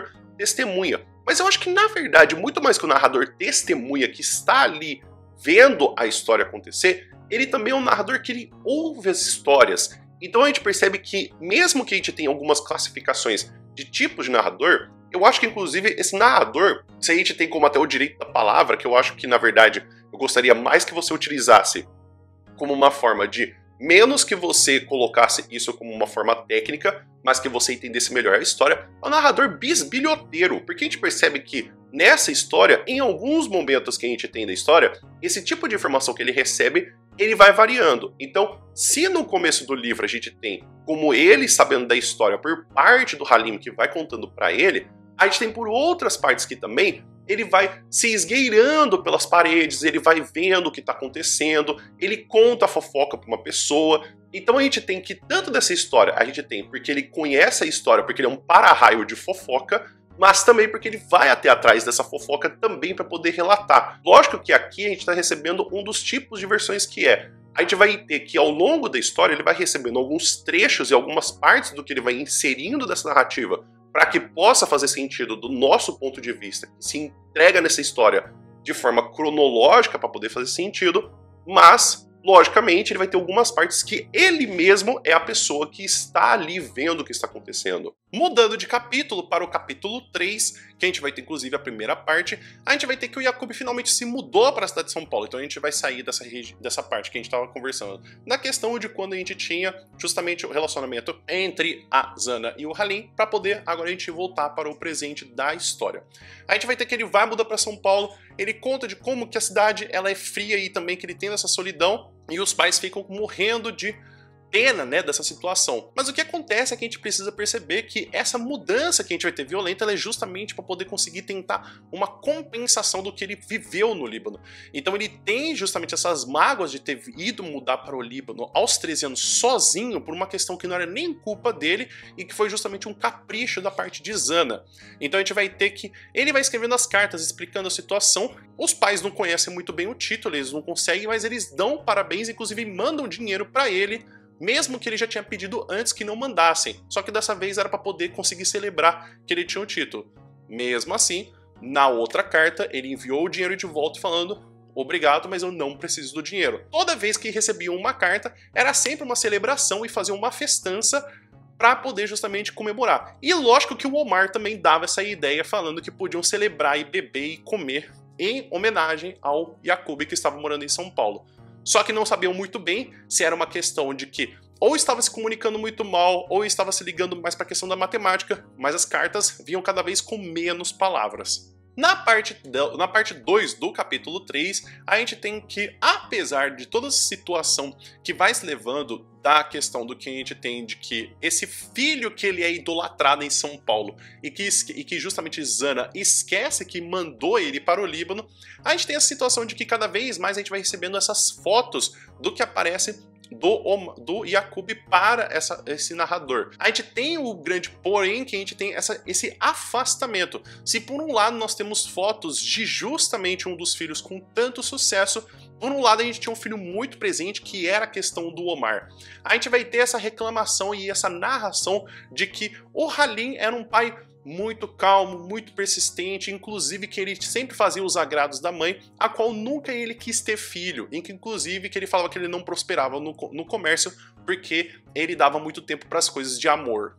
testemunha. Mas eu acho que, na verdade, muito mais que o narrador testemunha que está ali vendo a história acontecer, ele também é um narrador que ele ouve as histórias. Então a gente percebe que, mesmo que a gente tenha algumas classificações de tipos de narrador, eu acho que, inclusive, esse narrador, se a gente tem como até o direito da palavra, que eu acho que, na verdade, eu gostaria mais que você utilizasse como uma forma de, menos que você colocasse isso como uma forma técnica, mas que você entendesse melhor a história, é o narrador bisbilhoteiro, porque a gente percebe que, nessa história, em alguns momentos que a gente tem da história, esse tipo de informação que ele recebe, ele vai variando. Então, se no começo do livro a gente tem como ele sabendo da história por parte do Halim que vai contando para ele, a gente tem por outras partes que também ele vai se esgueirando pelas paredes, ele vai vendo o que está acontecendo, ele conta a fofoca para uma pessoa. Então a gente tem que, tanto dessa história, a gente tem porque ele conhece a história, porque ele é um para-raio de fofoca, mas também porque ele vai até atrás dessa fofoca também para poder relatar. Lógico que aqui a gente está recebendo um dos tipos de versões que é. A gente vai ter que, ao longo da história, ele vai recebendo alguns trechos e algumas partes do que ele vai inserindo dessa narrativa para que possa fazer sentido do nosso ponto de vista, que se entrega nessa história de forma cronológica para poder fazer sentido, mas, logicamente, ele vai ter algumas partes que ele mesmo é a pessoa que está ali vendo o que está acontecendo. Mudando de capítulo para o capítulo três, que a gente vai ter inclusive a primeira parte, a gente vai ter que o Yakub finalmente se mudou para a cidade de São Paulo, então a gente vai sair dessa, dessa parte que a gente estava conversando, na questão de quando a gente tinha justamente o relacionamento entre a Zana e o Halim, para poder agora a gente voltar para o presente da história. A gente vai ter que ele vai mudar para São Paulo, ele conta de como que a cidade ela é fria e também que ele tem essa solidão, e os pais ficam morrendo de pena, né, dessa situação. Mas o que acontece é que a gente precisa perceber que essa mudança que a gente vai ter violenta, ela é justamente para poder conseguir tentar uma compensação do que ele viveu no Líbano. Então ele tem justamente essas mágoas de ter ido mudar para o Líbano aos treze anos sozinho, por uma questão que não era nem culpa dele e que foi justamente um capricho da parte de Zana. Então a gente vai ter que... Ele vai escrevendo as cartas, explicando a situação. Os pais não conhecem muito bem o título, eles não conseguem, mas eles dão parabéns, inclusive mandam dinheiro para ele, mesmo que ele já tinha pedido antes que não mandassem. Só que dessa vez era para poder conseguir celebrar que ele tinha o título. Mesmo assim, na outra carta, ele enviou o dinheiro de volta falando: obrigado, mas eu não preciso do dinheiro. Toda vez que recebiam uma carta, era sempre uma celebração e faziam uma festança para poder justamente comemorar. E lógico que o Omar também dava essa ideia, falando que podiam celebrar e beber e comer em homenagem ao Yakub, que estava morando em São Paulo. Só que não sabiam muito bem se era uma questão de que ou estava se comunicando muito mal, ou estava se ligando mais para a questão da matemática, mas as cartas vinham cada vez com menos palavras. Na parte na parte dois do capítulo três, a gente tem que, apesar de toda essa situação que vai se levando da questão do que a gente tem de que esse filho que ele é idolatrado em São Paulo e que, e que justamente Zana esquece que mandou ele para o Líbano, a gente tem essa situação de que cada vez mais a gente vai recebendo essas fotos do que aparece do, do Yakub para essa, esse narrador. A gente tem o grande porém que a gente tem essa, esse afastamento. Se por um lado nós temos fotos de justamente um dos filhos com tanto sucesso, por um lado a gente tinha um filho muito presente que era a questão do Omar. A gente vai ter essa reclamação e essa narração de que o Halim era um pai muito calmo, muito persistente, inclusive que ele sempre fazia os agrados da mãe, a qual nunca ele quis ter filho, em que inclusive que ele falava que ele não prosperava no, no comércio porque ele dava muito tempo para as coisas de amor.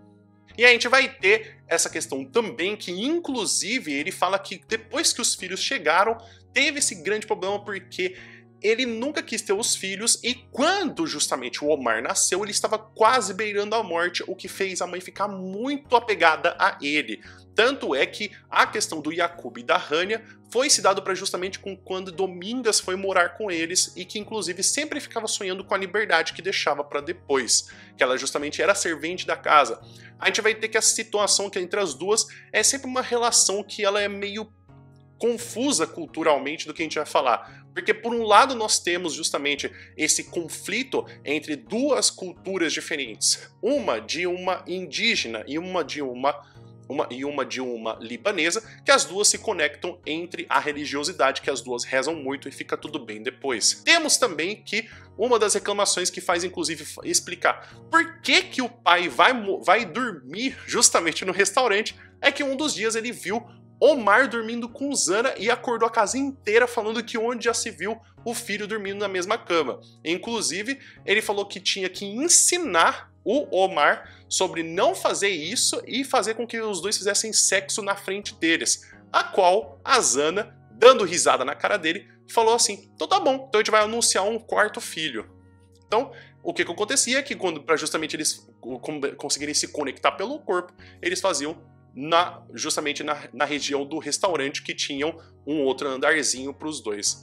E a gente vai ter essa questão também que inclusive ele fala que depois que os filhos chegaram, teve esse grande problema porque ele nunca quis ter os filhos e quando justamente o Omar nasceu, ele estava quase beirando a morte, o que fez a mãe ficar muito apegada a ele. Tanto é que a questão do Yakub e da Rania foi se dado para justamente com quando Domingas foi morar com eles e que inclusive sempre ficava sonhando com a liberdade que deixava para depois, que ela justamente era servente da casa. A gente vai ter que essa situação que entre as duas é sempre uma relação que ela é meio confusa culturalmente do que a gente vai falar. Porque por um lado nós temos justamente esse conflito entre duas culturas diferentes. Uma de uma indígena e uma de uma, uma, e uma de uma libanesa, que as duas se conectam entre a religiosidade, que as duas rezam muito e fica tudo bem depois. Temos também que uma das reclamações que faz inclusive explicar por que que o pai vai, vai dormir justamente no restaurante, é que um dos dias ele viu Omar dormindo com Zana e acordou a casa inteira falando que onde já se viu o filho dormindo na mesma cama. Inclusive, ele falou que tinha que ensinar o Omar sobre não fazer isso e fazer com que os dois fizessem sexo na frente deles. A qual a Zana, dando risada na cara dele, falou assim, então tá bom, então a gente vai anunciar um quarto filho. Então, o que que acontecia é que quando, para justamente eles conseguirem se conectar pelo corpo, eles faziam Na, justamente na, na região do restaurante que tinham um outro andarzinho para os dois.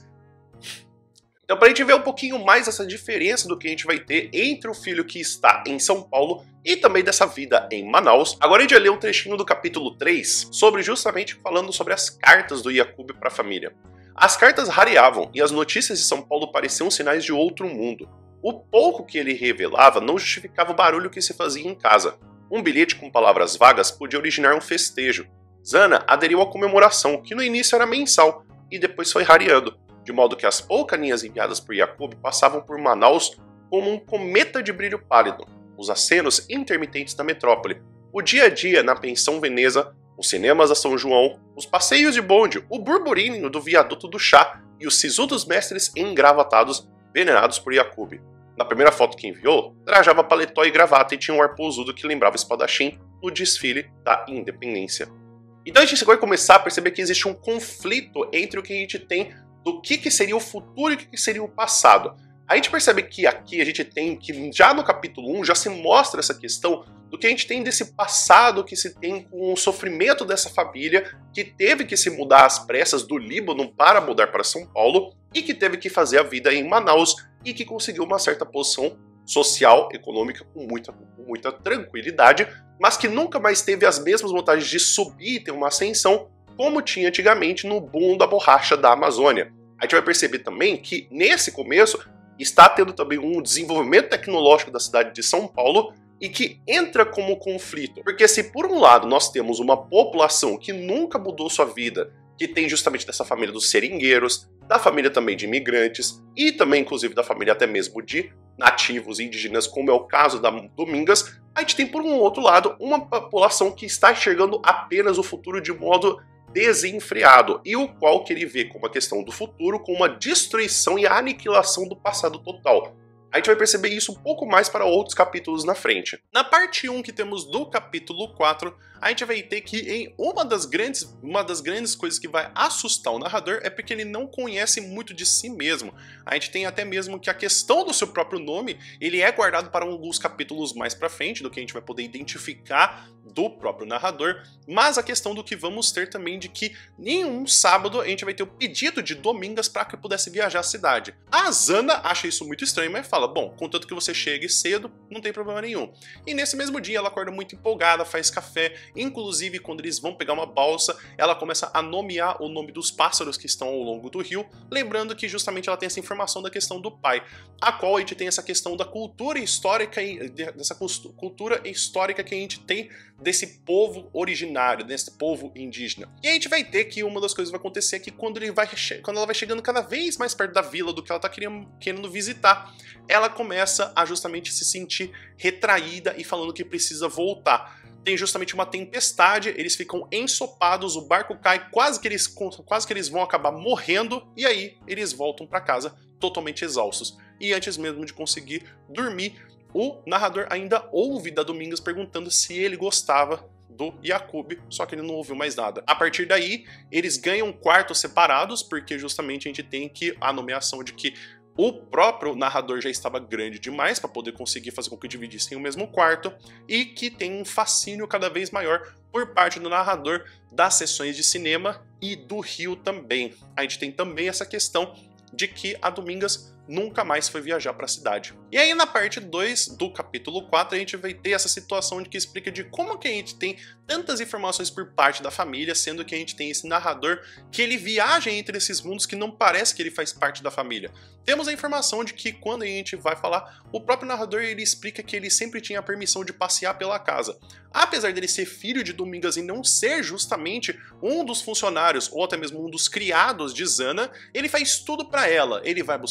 Então, para a gente ver um pouquinho mais essa diferença do que a gente vai ter entre o filho que está em São Paulo e também dessa vida em Manaus, agora a gente vai ler um trechinho do capítulo três, sobre justamente falando sobre as cartas do Yakub para a família. As cartas rareavam e as notícias de São Paulo pareciam sinais de outro mundo. O pouco que ele revelava não justificava o barulho que se fazia em casa. Um bilhete com palavras vagas podia originar um festejo. Zana aderiu à comemoração, que no início era mensal, e depois foi rareando, de modo que as poucas linhas enviadas por Yakub passavam por Manaus como um cometa de brilho pálido, os acenos intermitentes da metrópole, o dia a dia na pensão Veneza, os cinemas da São João, os passeios de bonde, o burburinho do viaduto do chá e os sisudos mestres engravatados venerados por Yakub. Na primeira foto que enviou, trajava paletó e gravata e tinha um ar pousudo que lembrava espadachim no desfile da independência. Então a gente vai começar a perceber que existe um conflito entre o que a gente tem do que, que seria o futuro e o que, que seria o passado. A gente percebe que aqui a gente tem que já no capítulo um já se mostra essa questão do que a gente tem desse passado que se tem com o sofrimento dessa família que teve que se mudar às pressas do Líbano para mudar para São Paulo e que teve que fazer a vida em Manaus e que conseguiu uma certa posição social, econômica com muita, com muita tranquilidade, mas que nunca mais teve as mesmas vontades de subir e ter uma ascensão como tinha antigamente no boom da borracha da Amazônia. A gente vai perceber também que nesse começo está tendo também um desenvolvimento tecnológico da cidade de São Paulo e que entra como conflito. Porque se por um lado nós temos uma população que nunca mudou sua vida, que tem justamente dessa família dos seringueiros, da família também de imigrantes e também inclusive da família até mesmo de nativos indígenas, como é o caso da Domingas, a gente tem por um outro lado uma população que está enxergando apenas o futuro de modo desenfreado e o qual que ele vê como a questão do futuro como uma destruição e a aniquilação do passado total. A gente vai perceber isso um pouco mais para outros capítulos na frente. Na parte um que temos do capítulo quatro, a gente vai ter que em uma das grandes, uma das grandes coisas que vai assustar o narrador é porque ele não conhece muito de si mesmo. A gente tem até mesmo que a questão do seu próprio nome, ele é guardado para alguns capítulos mais para frente, do que a gente vai poder identificar do próprio narrador, mas a questão do que vamos ter também de que em um sábado a gente vai ter o pedido de Domingas para que pudesse viajar à cidade. A Zana acha isso muito estranho, mas fala, bom, contanto que você chegue cedo, não tem problema nenhum. E nesse mesmo dia ela acorda muito empolgada, faz café, inclusive quando eles vão pegar uma balsa, ela começa a nomear o nome dos pássaros que estão ao longo do rio, lembrando que justamente ela tem essa informação da questão do pai, a qual a gente tem essa questão da cultura histórica, dessa cultura histórica que a gente tem desse povo originário, desse povo indígena. E a gente vai ter que uma das coisas que vai acontecer é que quando, ele vai, quando ela vai chegando cada vez mais perto da vila do que ela está querendo, querendo visitar, ela começa a justamente se sentir retraída e falando que precisa voltar. Tem justamente uma tempestade, eles ficam ensopados, o barco cai, quase que eles, quase que eles vão acabar morrendo, e aí eles voltam para casa totalmente exaustos. E antes mesmo de conseguir dormir, o narrador ainda ouve da Domingas perguntando se ele gostava do Yakub, só que ele não ouviu mais nada. A partir daí, eles ganham quartos separados, porque justamente a gente tem que a nomeação de que o próprio narrador já estava grande demais para poder conseguir fazer com que dividissem o mesmo quarto e que tem um fascínio cada vez maior por parte do narrador das sessões de cinema e do Rio também. A gente tem também essa questão de que a Domingas nunca mais foi viajar para a cidade. E aí na parte dois do capítulo quatro a gente vai ter essa situação de que explica de como que a gente tem tantas informações por parte da família, sendo que a gente tem esse narrador que ele viaja entre esses mundos que não parece que ele faz parte da família. Temos a informação de que quando a gente vai falar, o próprio narrador ele explica que ele sempre tinha a permissão de passear pela casa. Apesar dele ser filho de Domingas e não ser justamente um dos funcionários ou até mesmo um dos criados de Zana, ele faz tudo para ela. Ele vai buscar as coisas,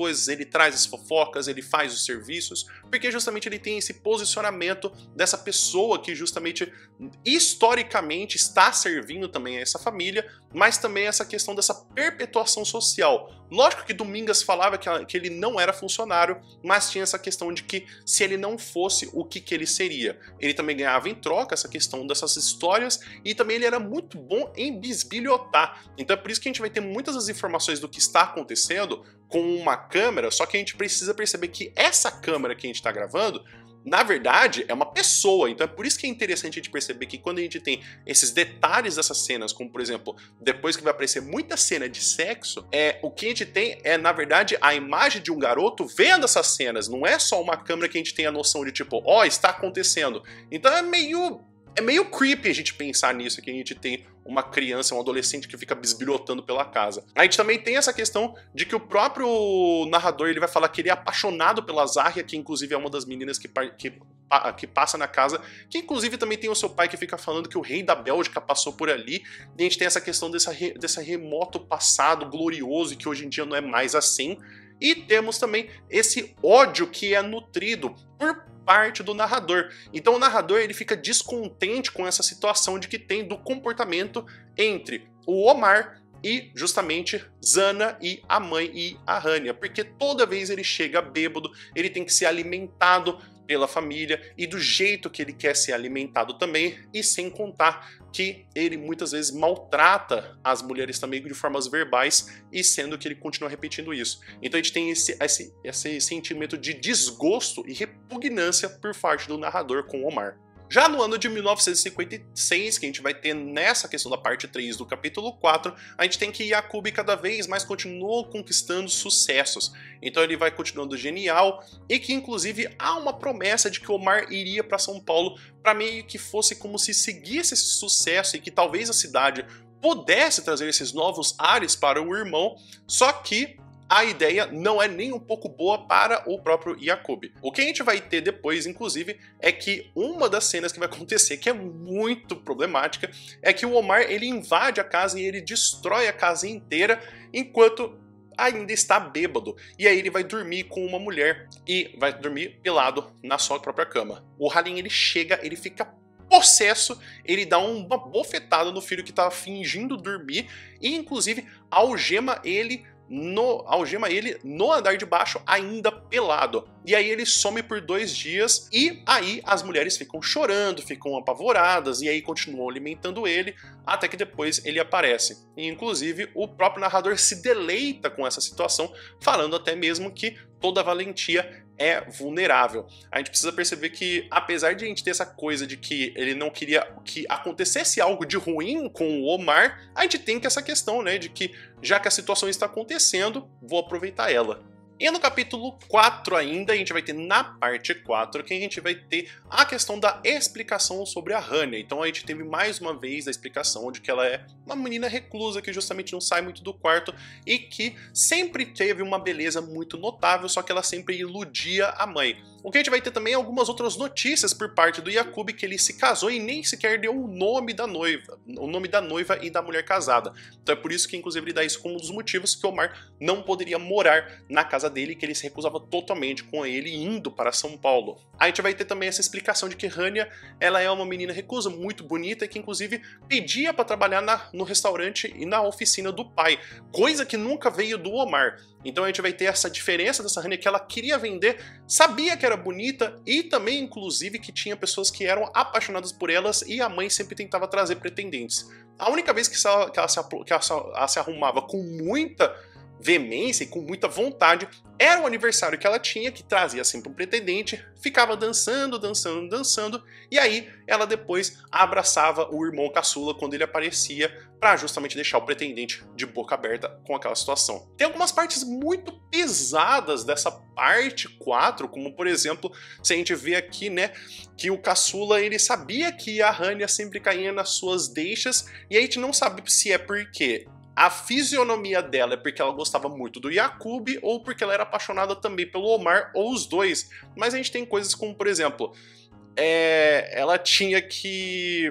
coisas, ele traz as fofocas, ele faz os serviços, porque justamente ele tem esse posicionamento dessa pessoa que justamente historicamente está servindo também a essa família, mas também essa questão dessa perpetuação social. Lógico que Domingas falava que, que ele não era funcionário, mas tinha essa questão de que se ele não fosse, o que, que ele seria. Ele também ganhava em troca essa questão dessas histórias e também ele era muito bom em bisbilhotar. Então é por isso que a gente vai ter muitas das informações do que está acontecendo com uma câmera, só que a gente precisa perceber que essa câmera que a gente está gravando, na verdade, é uma pessoa. Então é por isso que é interessante a gente perceber que quando a gente tem esses detalhes dessas cenas, como por exemplo, depois que vai aparecer muita cena de sexo, é, o que a gente tem é, na verdade, a imagem de um garoto vendo essas cenas. Não é só uma câmera que a gente tem a noção de tipo, ó, oh, está acontecendo. Então é meio... É meio creepy a gente pensar nisso, que a gente tem uma criança, um adolescente que fica bisbilhotando pela casa. A gente também tem essa questão de que o próprio narrador ele vai falar que ele é apaixonado pela Zarya, que inclusive é uma das meninas que, que, que passa na casa, que inclusive também tem o seu pai que fica falando que o rei da Bélgica passou por ali, e a gente tem essa questão dessa, desse remoto passado glorioso e que hoje em dia não é mais assim. E temos também esse ódio que é nutrido por parte do narrador. Então o narrador ele fica descontente com essa situação de que tem do comportamento entre o Omar e justamente Zana e a mãe e a Hania, porque toda vez ele chega bêbado, ele tem que ser alimentado pela família e do jeito que ele quer ser alimentado também, e sem contar que ele muitas vezes maltrata as mulheres também de formas verbais, e sendo que ele continua repetindo isso. Então a gente tem esse, esse, esse sentimento de desgosto e repugnância por parte do narrador com Omar. Já no ano de mil novecentos e cinquenta e seis, que a gente vai ter nessa questão da parte três do capítulo quatro, a gente tem que Yaqub cada vez mais continuou conquistando sucessos. Então ele vai continuando genial, e que inclusive há uma promessa de que Omar iria para São Paulo para meio que fosse como se seguisse esse sucesso e que talvez a cidade pudesse trazer esses novos ares para o irmão, só que a ideia não é nem um pouco boa para o próprio Yaqub. O que a gente vai ter depois, inclusive, é que uma das cenas que vai acontecer, que é muito problemática, é que o Omar ele invade a casa e ele destrói a casa inteira, enquanto ainda está bêbado. E aí ele vai dormir com uma mulher e vai dormir pelado na sua própria cama. O Halim ele chega, ele fica possesso, ele dá uma bofetada no filho que estava fingindo dormir e inclusive algema ele No, algema ele no andar de baixo ainda pelado. E aí ele some por dois dias e aí as mulheres ficam chorando, ficam apavoradas e aí continuam alimentando ele até que depois ele aparece. E inclusive o próprio narrador se deleita com essa situação, falando até mesmo que toda valentia é vulnerável. A gente precisa perceber que, apesar de a gente ter essa coisa de que ele não queria que acontecesse algo de ruim com o Omar, a gente tem que essa questão, né, de que já que a situação está acontecendo, vou aproveitar ela. E no capítulo quatro ainda, a gente vai ter na parte quatro, que a gente vai ter a questão da explicação sobre a Hania. Então a gente teve mais uma vez a explicação de que ela é uma menina reclusa, que justamente não sai muito do quarto e que sempre teve uma beleza muito notável, só que ela sempre iludia a mãe. O que a gente vai ter também é algumas outras notícias por parte do Yaqub, que ele se casou e nem sequer deu o nome da noiva, o nome da noiva e da mulher casada. Então é por isso que inclusive ele dá isso como um dos motivos que Omar não poderia morar na casa dele, que ele se recusava totalmente com ele indo para São Paulo. A gente vai ter também essa explicação de que Hania, ela é uma menina reclusa, muito bonita, que inclusive pedia para trabalhar na, no restaurante e na oficina do pai, coisa que nunca veio do Omar. Então a gente vai ter essa diferença dessa Hania, que ela queria vender, sabia que era bonita e também inclusive que tinha pessoas que eram apaixonadas por elas e a mãe sempre tentava trazer pretendentes. A única vez que ela, que ela, se, que ela, ela se arrumava com muita veemência e com muita vontade era o aniversário que ela tinha, que trazia sempre um pretendente, ficava dançando, dançando, dançando, e aí ela depois abraçava o irmão caçula quando ele aparecia, para justamente deixar o pretendente de boca aberta com aquela situação. Tem algumas partes muito pesadas dessa parte quatro, como por exemplo, se a gente vê aqui, né, que o caçula ele sabia que a Hania sempre caía nas suas deixas, e a gente não sabe se é porque a fisionomia dela é porque ela gostava muito do Yaqub ou porque ela era apaixonada também pelo Omar, ou os dois. Mas a gente tem coisas como, por exemplo, é, ela tinha que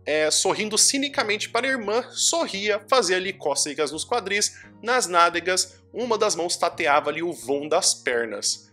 é, sorrindo cinicamente para a irmã, sorria, fazia ali cócegas nos quadris, nas nádegas, uma das mãos tateava ali o vão das pernas.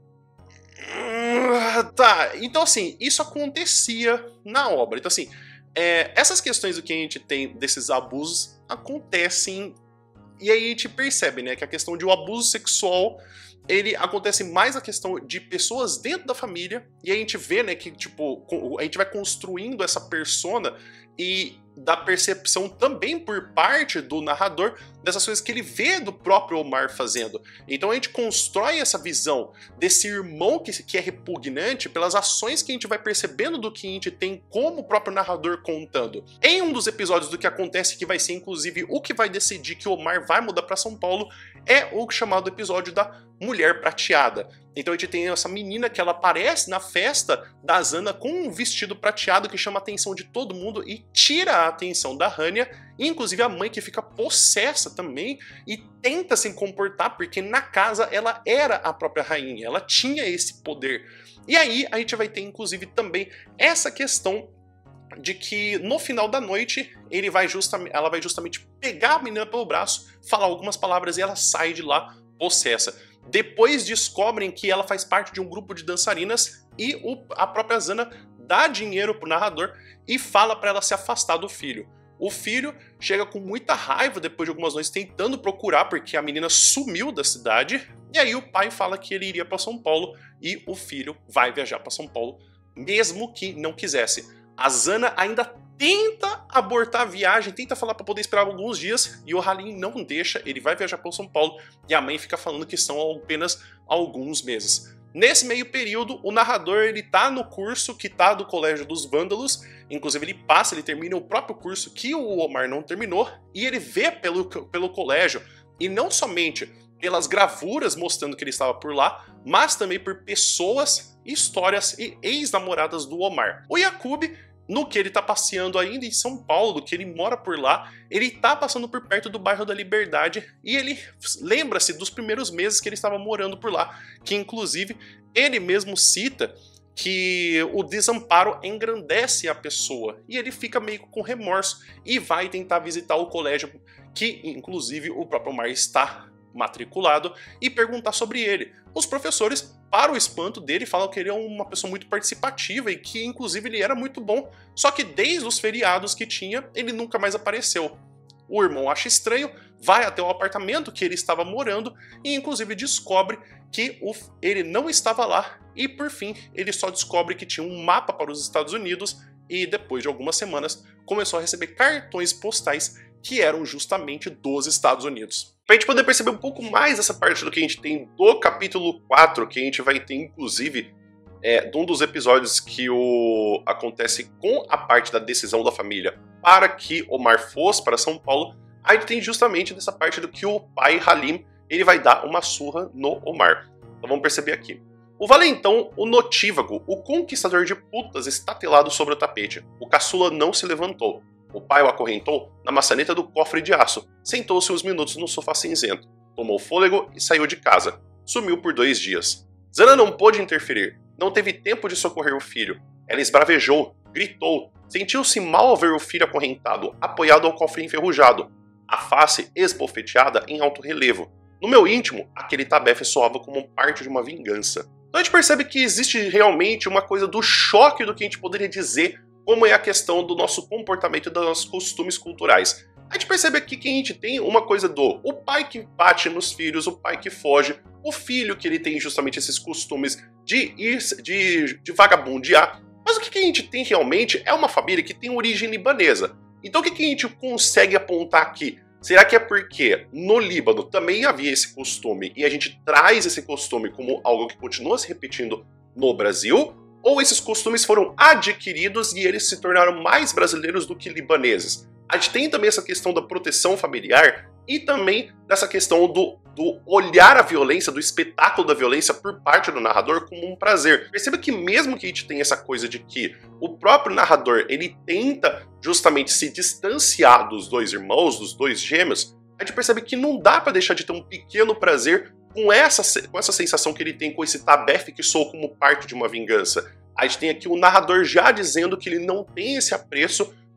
Tá, então assim, isso acontecia na obra. Então assim, é, essas questões do que a gente tem desses abusos acontecem, e aí a gente percebe, né, que a questão de um abuso sexual, ele acontece mais a questão de pessoas dentro da família, e a gente vê, né, que tipo, a gente vai construindo essa persona e da percepção também por parte do narrador dessas coisas que ele vê do próprio Omar fazendo. Então a gente constrói essa visão desse irmão que, que é repugnante pelas ações que a gente vai percebendo do que a gente tem como o próprio narrador contando. Em um dos episódios do que acontece, que vai ser inclusive o que vai decidir que o Omar vai mudar para São Paulo, é o chamado episódio da Mulher Prateada. Então a gente tem essa menina que ela aparece na festa da Zana com um vestido prateado que chama a atenção de todo mundo e tira a atenção da Hania, inclusive a mãe que fica possessa também e tenta se comportar, porque na casa ela era a própria rainha, ela tinha esse poder. E aí a gente vai ter inclusive também essa questão de que no final da noite ele vai justamente, ela vai justamente pegar a menina pelo braço, falar algumas palavras e ela sai de lá possessa. Depois descobrem que ela faz parte de um grupo de dançarinas e o, a própria Zana dá dinheiro pro narrador e fala para ela se afastar do filho. O filho chega com muita raiva depois de algumas noites tentando procurar porque a menina sumiu da cidade, e aí o pai fala que ele iria para São Paulo e o filho vai viajar para São Paulo mesmo que não quisesse. A Zana ainda tenta abortar a viagem, tenta falar para poder esperar alguns dias, e o Halim não deixa, ele vai viajar para São Paulo, e a mãe fica falando que são apenas alguns meses. Nesse meio período, o narrador ele tá no curso que tá do Colégio dos Vândalos, inclusive ele passa, ele termina o próprio curso que o Omar não terminou, e ele vê pelo, pelo colégio, e não somente pelas gravuras mostrando que ele estava por lá, mas também por pessoas, histórias e ex-namoradas do Omar. O Yaqub, no que ele tá passeando ainda em São Paulo, do que ele mora por lá, ele tá passando por perto do bairro da Liberdade e ele lembra-se dos primeiros meses que ele estava morando por lá, que inclusive ele mesmo cita que o desamparo engrandece a pessoa e ele fica meio com remorso e vai tentar visitar o colégio que inclusive o próprio Omar está matriculado e perguntar sobre ele. Os professores, para o espanto dele, falam que ele é uma pessoa muito participativa e que inclusive ele era muito bom, só que desde os feriados que tinha, ele nunca mais apareceu. O irmão acha estranho, vai até o apartamento que ele estava morando e inclusive descobre que o, ele não estava lá e por fim ele só descobre que tinha um mapa para os Estados Unidos e depois de algumas semanas começou a receber cartões postais que eram justamente dos Estados Unidos. Pra gente poder perceber um pouco mais essa parte do que a gente tem do capítulo quatro, que a gente vai ter inclusive é, de um dos episódios que o acontece com a parte da decisão da família para que Omar fosse para São Paulo, a gente tem justamente dessa parte do que o pai Halim ele vai dar uma surra no Omar. Então vamos perceber aqui. O valentão, o notívago, o conquistador de putas está telado sobre o tapete. O caçula não se levantou. O pai o acorrentou na maçaneta do cofre de aço, sentou-se uns minutos no sofá cinzento, tomou fôlego e saiu de casa. Sumiu por dois dias. Zana não pôde interferir, não teve tempo de socorrer o filho. Ela esbravejou, gritou, sentiu-se mal ao ver o filho acorrentado, apoiado ao cofre enferrujado, a face esbofeteada em alto relevo. No meu íntimo, aquele tabefe soava como parte de uma vingança. Então a gente percebe que existe realmente uma coisa do choque do que a gente poderia dizer como é a questão do nosso comportamento e dos nossos costumes culturais. A gente percebe aqui que a gente tem uma coisa do o pai que bate nos filhos, o pai que foge, o filho que ele tem justamente esses costumes de ir de, de vagabundear. Mas o que a gente tem realmente é uma família que tem origem libanesa. Então o que a gente consegue apontar aqui? Será que é porque no Líbano também havia esse costume e a gente traz esse costume como algo que continua se repetindo no Brasil? Ou esses costumes foram adquiridos e eles se tornaram mais brasileiros do que libaneses? A gente tem também essa questão da proteção familiar e também dessa questão do, do olhar a violência, do espetáculo da violência por parte do narrador como um prazer. Perceba que mesmo que a gente tenha essa coisa de que o próprio narrador ele tenta justamente se distanciar dos dois irmãos, dos dois gêmeos, a gente percebe que não dá para deixar de ter um pequeno prazer com essa, com essa sensação que ele tem com esse tabefe que soa como parte de uma vingança. A gente tem aqui o narrador já dizendo que ele não tem esse apreço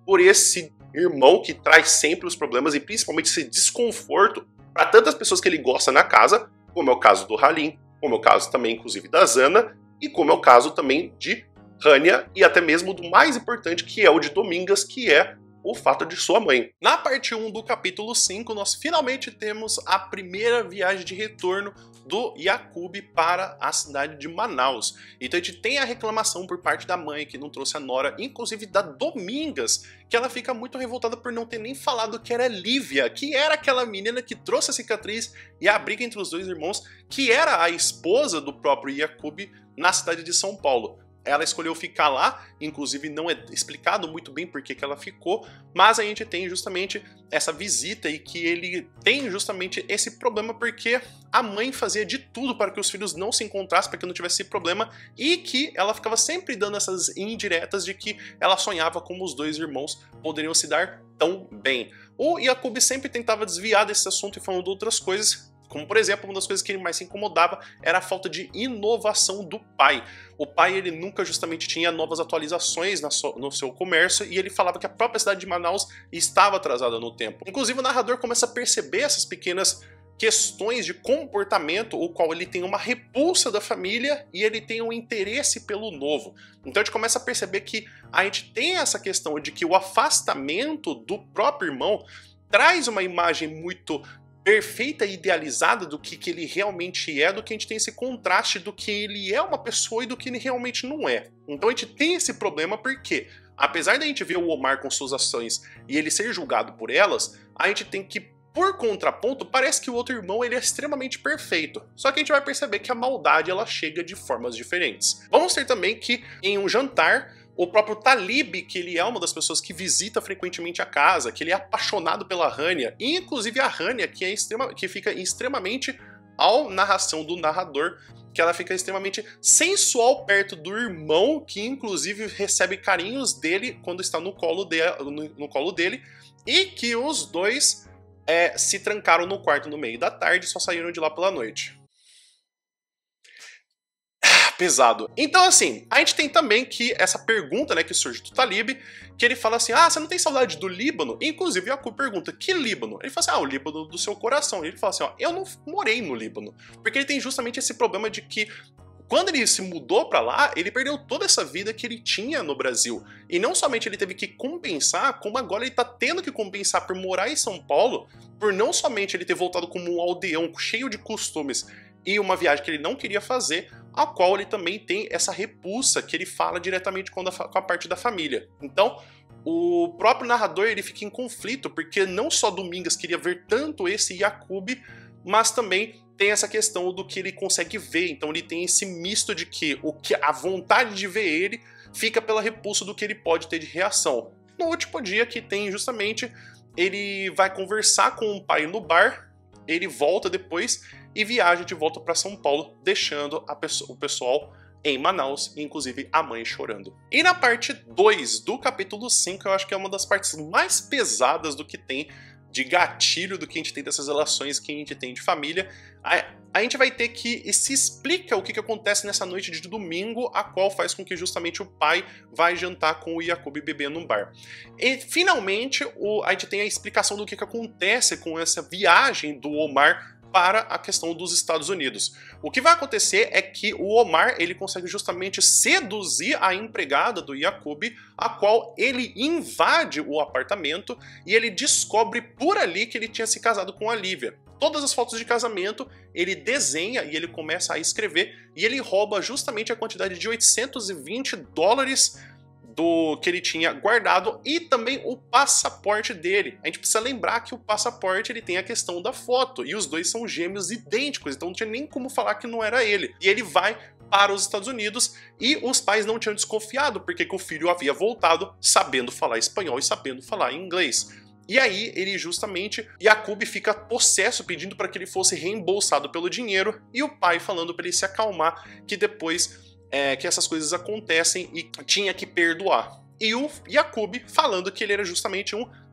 por esse irmão que traz sempre os problemas e principalmente esse desconforto para tantas pessoas que ele gosta na casa, como é o caso do Halim, como é o caso também, inclusive, da Zana, e como é o caso também de Rania, e até mesmo do mais importante, que é o de Domingas, que é o fato de sua mãe. Na parte um do capítulo cinco, nós finalmente temos a primeira viagem de retorno do Yakub para a cidade de Manaus. Então a gente tem a reclamação por parte da mãe que não trouxe a nora, inclusive da Domingas, que ela fica muito revoltada por não ter nem falado que era Lívia, que era aquela menina que trouxe a cicatriz e a briga entre os dois irmãos, que era a esposa do próprio Yakub na cidade de São Paulo. Ela escolheu ficar lá, inclusive não é explicado muito bem por que que ela ficou, mas a gente tem justamente essa visita e que ele tem justamente esse problema porque a mãe fazia de tudo para que os filhos não se encontrassem, para que não tivesse esse problema, e que ela ficava sempre dando essas indiretas de que ela sonhava como os dois irmãos poderiam se dar tão bem. O Yakub sempre tentava desviar desse assunto e falando de outras coisas, como, por exemplo, uma das coisas que ele mais se incomodava era a falta de inovação do pai. O pai, ele nunca justamente tinha novas atualizações no seu comércio e ele falava que a própria cidade de Manaus estava atrasada no tempo. Inclusive, o narrador começa a perceber essas pequenas questões de comportamento, o qual ele tem uma repulsa da família e ele tem um interesse pelo novo. Então a gente começa a perceber que a gente tem essa questão de que o afastamento do próprio irmão traz uma imagem muito perfeita e idealizada do que, que ele realmente é, do que a gente tem esse contraste do que ele é uma pessoa e do que ele realmente não é. Então a gente tem esse problema porque, apesar da gente ver o Omar com suas ações e ele ser julgado por elas, a gente tem que, por contraponto, parece que o outro irmão ele é extremamente perfeito. Só que a gente vai perceber que a maldade ela chega de formas diferentes. Vamos ter também que em um jantar, o próprio Talib, que ele é uma das pessoas que visita frequentemente a casa, que ele é apaixonado pela Rania, e inclusive a Rania, que, é extrema, que fica extremamente, ao narração do narrador, que ela fica extremamente sensual perto do irmão, que inclusive recebe carinhos dele quando está no colo, de, no, no colo dele, e que os dois é, se trancaram no quarto no meio da tarde e só saíram de lá pela noite. Pesado. Então, assim, a gente tem também que essa pergunta, né, que surge do Talib, que ele fala assim, ah, você não tem saudade do Líbano? Inclusive, Yakub pergunta, que Líbano? Ele fala assim, ah, o Líbano do seu coração. E ele fala assim, ó, eu não morei no Líbano. Porque ele tem justamente esse problema de que quando ele se mudou pra lá, ele perdeu toda essa vida que ele tinha no Brasil. E não somente ele teve que compensar, como agora ele tá tendo que compensar por morar em São Paulo, por não somente ele ter voltado como um aldeão cheio de costumes e uma viagem que ele não queria fazer, a qual ele também tem essa repulsa que ele fala diretamente com a, com a parte da família. Então, o próprio narrador ele fica em conflito, porque não só Domingas queria ver tanto esse Yakub, mas também tem essa questão do que ele consegue ver. Então ele tem esse misto de que, o que a vontade de ver ele fica pela repulsa do que ele pode ter de reação. No último dia que tem justamente, ele vai conversar com o pai no bar, ele volta depois e viaja de volta para São Paulo, deixando a pessoa, o pessoal em Manaus, inclusive a mãe chorando. E na parte dois do capítulo cinco, eu acho que é uma das partes mais pesadas do que tem de gatilho, do que a gente tem dessas relações que a gente tem de família. A, a gente vai ter que se explica o que, que acontece nessa noite de domingo, a qual faz com que justamente o pai vai jantar com o Yakub bebendo num bar. E finalmente o, a gente tem a explicação do que, que acontece com essa viagem do Omar para a questão dos Estados Unidos. O que vai acontecer é que o Omar ele consegue justamente seduzir a empregada do Yakub, a qual ele invade o apartamento e ele descobre por ali que ele tinha se casado com a Lívia. Todas as fotos de casamento ele desenha e ele começa a escrever e ele rouba justamente a quantidade de oitocentos e vinte dólares do que ele tinha guardado e também o passaporte dele. A gente precisa lembrar que o passaporte ele tem a questão da foto e os dois são gêmeos idênticos, então não tinha nem como falar que não era ele. E ele vai para os Estados Unidos e os pais não tinham desconfiado porque que o filho havia voltado sabendo falar espanhol e sabendo falar inglês. E aí ele justamente, Yakub fica possesso pedindo para que ele fosse reembolsado pelo dinheiro e o pai falando para ele se acalmar que depois É, que essas coisas acontecem e tinha que perdoar. E o Yakub falando que ele era justamente um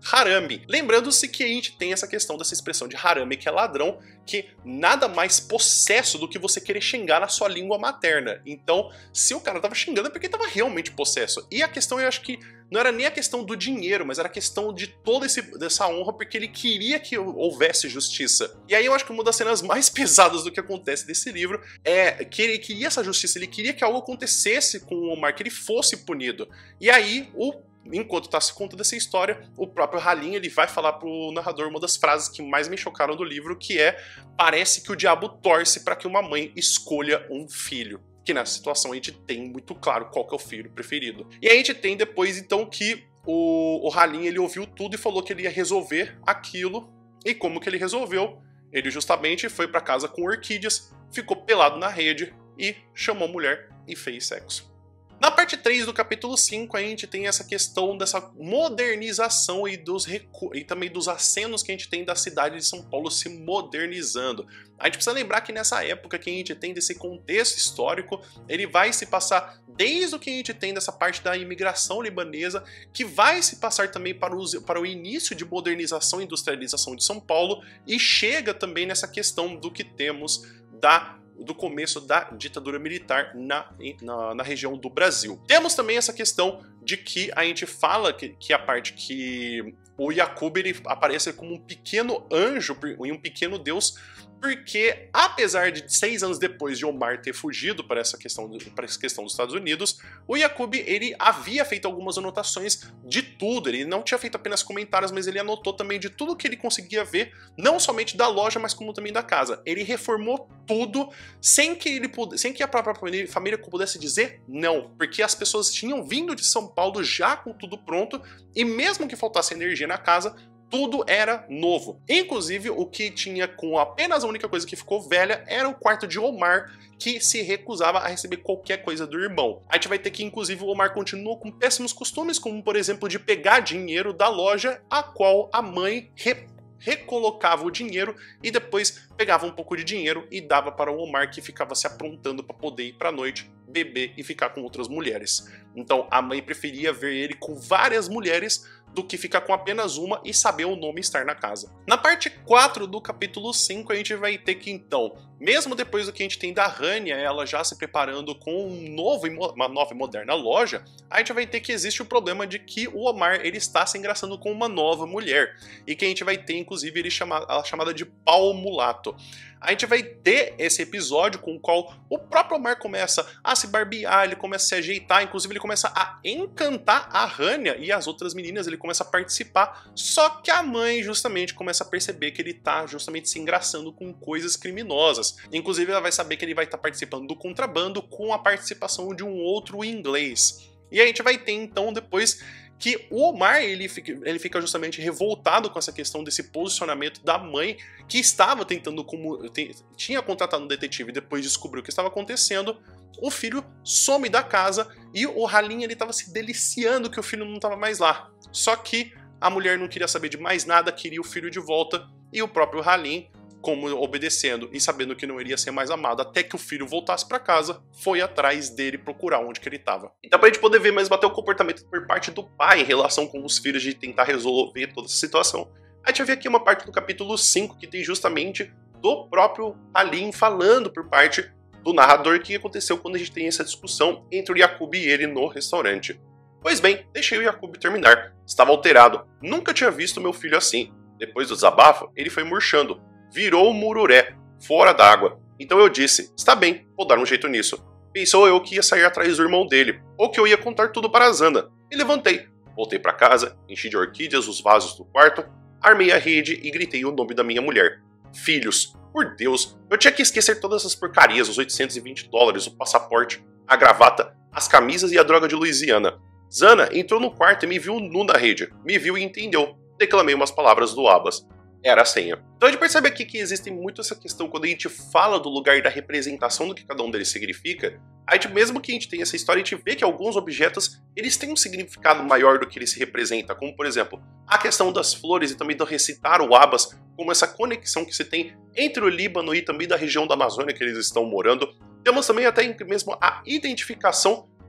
Harami. Lembrando-se que a gente tem essa questão dessa expressão de Harami, que é ladrão, que nada mais possesso do que você querer xingar na sua língua materna. Então, se o cara tava xingando é porque tava realmente possesso. E a questão, eu acho que não era nem a questão do dinheiro, mas era a questão de toda esse, dessa honra, porque ele queria que houvesse justiça. E aí eu acho que uma das cenas mais pesadas do que acontece desse livro é que ele queria essa justiça, ele queria que algo acontecesse com o Omar, que ele fosse punido. E aí, o enquanto tá se contando essa história, o próprio Halim, ele vai falar pro narrador uma das frases que mais me chocaram do livro, que é: parece que o diabo torce para que uma mãe escolha um filho. Que nessa situação a gente tem muito claro qual que é o filho preferido. E a gente tem depois, então, que o, o Halim, ele ouviu tudo e falou que ele ia resolver aquilo. E como que ele resolveu? Ele justamente foi para casa com orquídeas, ficou pelado na rede e chamou a mulher e fez sexo. Na parte três do capítulo cinco, a gente tem essa questão dessa modernização e, dos recu e também dos acenos que a gente tem da cidade de São Paulo se modernizando. A gente precisa lembrar que nessa época que a gente tem desse contexto histórico, ele vai se passar desde o que a gente tem dessa parte da imigração libanesa, que vai se passar também para o, para o início de modernização e industrialização de São Paulo, e chega também nessa questão do que temos da do começo da ditadura militar na, na, na região do Brasil. Temos também essa questão de que a gente fala que, que a parte que o Yaqub, ele aparece como um pequeno anjo e um pequeno deus, porque apesar de seis anos depois de Omar ter fugido para essa questão, para essa questão dos Estados Unidos, o Yaqub, ele havia feito algumas anotações de tudo. Ele não tinha feito apenas comentários, mas ele anotou também de tudo que ele conseguia ver, não somente da loja, mas como também da casa. Ele reformou tudo sem que, ele, sem que a própria família pudesse dizer não, porque as pessoas tinham vindo de São Paulo já com tudo pronto, e mesmo que faltasse energia na casa, tudo era novo. Inclusive, o que tinha com apenas a única coisa que ficou velha era o quarto de Omar, que se recusava a receber qualquer coisa do irmão. A gente vai ter que, inclusive, o Omar continuou com péssimos costumes, como, por exemplo, de pegar dinheiro da loja, a qual a mãe re recolocava o dinheiro e depois pegava um pouco de dinheiro e dava para o Omar, que ficava se aprontando para poder ir para a noite, beber e ficar com outras mulheres. Então, a mãe preferia ver ele com várias mulheres do que ficar com apenas uma e saber o nome estar na casa. Na parte quatro do capítulo cinco, a gente vai ter que, então, mesmo depois do que a gente tem da Rania, ela já se preparando com um novo, uma nova e moderna loja, a gente vai ter que existe o problema de que o Omar, ele está se engraçando com uma nova mulher, e que a gente vai ter, inclusive, ele chama, a chamada de pau mulato. A gente vai ter esse episódio com o qual o próprio Omar começa a se barbear, ele começa a se ajeitar, inclusive ele começa a encantar a Rania e as outras meninas, ele começa a participar, só que a mãe justamente começa a perceber que ele tá justamente se engraçando com coisas criminosas. Inclusive ela vai saber que ele vai estar tá participando do contrabando com a participação de um outro inglês. E a gente vai ter então depois que o Omar, ele fica, ele fica justamente revoltado com essa questão desse posicionamento da mãe, que estava tentando, como te, tinha contratado um detetive e depois descobriu o que estava acontecendo. O filho some da casa e o Halim, ele estava se deliciando que o filho não estava mais lá. Só que a mulher não queria saber de mais nada, queria o filho de volta, e o próprio Halim, como obedecendo e sabendo que não iria ser mais amado até que o filho voltasse para casa, foi atrás dele procurar onde que ele estava. Então, pra gente poder ver mais bater o comportamento por parte do pai em relação com os filhos, de tentar resolver toda essa situação, a gente vai ver aqui uma parte do capítulo cinco que tem justamente do próprio Halim falando por parte do narrador o que aconteceu quando a gente tem essa discussão entre o Yaqub e ele no restaurante. Pois bem, deixei o Yaqub terminar. Estava alterado. Nunca tinha visto meu filho assim. Depois do desabafo, ele foi murchando. Virou um mururé, fora d'água. Então eu disse, está bem, vou dar um jeito nisso. Pensou eu que ia sair atrás do irmão dele, ou que eu ia contar tudo para a Zana. E levantei. Voltei para casa, enchi de orquídeas os vasos do quarto, armei a rede e gritei o nome da minha mulher. Filhos, por Deus, eu tinha que esquecer todas essas porcarias, os oitocentos e vinte dólares, o passaporte, a gravata, as camisas e a droga de Louisiana. Zana entrou no quarto e me viu nu na rede. Me viu e entendeu. Declamei umas palavras do Abbas. Era a senha. Então a gente percebe aqui que existe muito essa questão quando a gente fala do lugar da representação do que cada um deles significa. A gente, mesmo que a gente tenha essa história, a gente vê que alguns objetos eles têm um significado maior do que ele se representa, como por exemplo, a questão das flores e também do recitar o Abbas, como essa conexão que se tem entre o Líbano e também da região da Amazônia que eles estão morando. Temos também até mesmo a identificação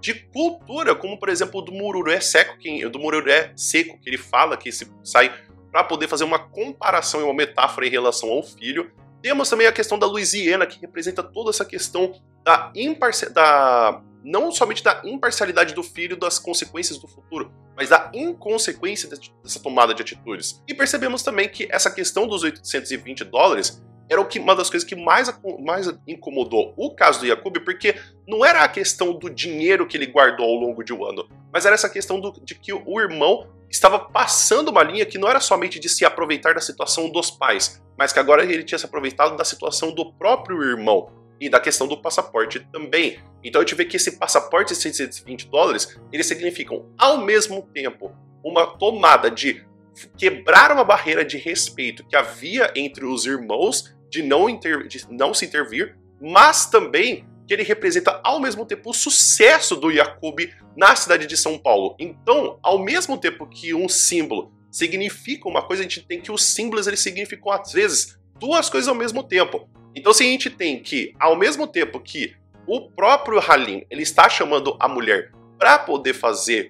de cultura, como por exemplo do mururé seco, que, do mururé seco, que ele fala que se sai para poder fazer uma comparação e uma metáfora em relação ao filho. Temos também a questão da Louisiana, que representa toda essa questão da imparcialidade, não somente da imparcialidade do filho, das consequências do futuro, mas da inconsequência dessa tomada de atitudes. E percebemos também que essa questão dos oitocentos e vinte dólares era o que, uma das coisas que mais, mais incomodou o caso do Jacob, porque não era a questão do dinheiro que ele guardou ao longo de um ano, mas era essa questão do, de que o irmão estava passando uma linha que não era somente de se aproveitar da situação dos pais, mas que agora ele tinha se aproveitado da situação do próprio irmão e da questão do passaporte também. Então a gente vê que esse passaporte de seiscentos e vinte dólares, eles significam ao mesmo tempo uma tomada de quebrar uma barreira de respeito que havia entre os irmãos, de não, inter, de não se intervir, mas também que ele representa ao mesmo tempo o sucesso do Jacob na cidade de São Paulo. Então, ao mesmo tempo que um símbolo significa uma coisa, a gente tem que os símbolos eles significam às vezes duas coisas ao mesmo tempo. Então, se a gente tem que, ao mesmo tempo que o próprio Halim ele está chamando a mulher para poder fazer,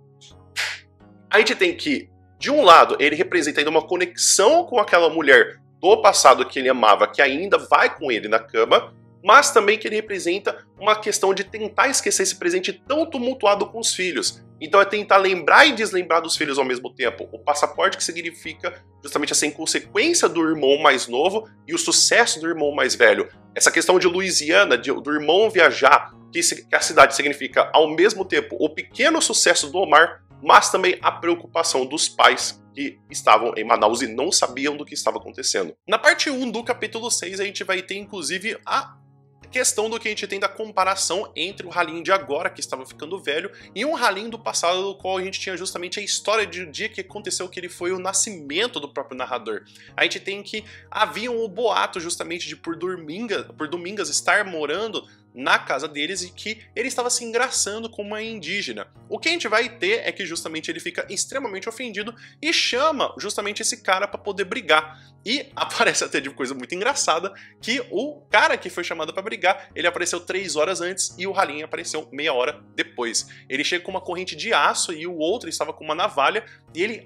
a gente tem que, de um lado, ele representa ainda uma conexão com aquela mulher do passado que ele amava, que ainda vai com ele na cama, mas também que ele representa uma questão de tentar esquecer esse presente tão tumultuado com os filhos. Então é tentar lembrar e deslembrar dos filhos ao mesmo tempo. O passaporte que significa justamente essa inconsequência do irmão mais novo e o sucesso do irmão mais velho. Essa questão de Louisiana, de, do irmão viajar, que, que a cidade significa ao mesmo tempo o pequeno sucesso do Omar, mas também a preocupação dos pais que estavam em Manaus e não sabiam do que estava acontecendo. Na parte um do capítulo seis, a gente vai ter inclusive a questão do que a gente tem da comparação entre o Halim de agora, que estava ficando velho, e um Halim do passado, do qual a gente tinha justamente a história de um dia que aconteceu, que ele foi o nascimento do próprio narrador. A gente tem que havia um boato justamente de por Domingas, por Domingas estar morando na casa deles e que ele estava se engraçando com uma indígena. O que a gente vai ter é que justamente ele fica extremamente ofendido e chama justamente esse cara para poder brigar. E aparece até de coisa muito engraçada que o cara que foi chamado para brigar, ele apareceu três horas antes e o Halim apareceu meia hora depois. Ele chega com uma corrente de aço e o outro estava com uma navalha e ele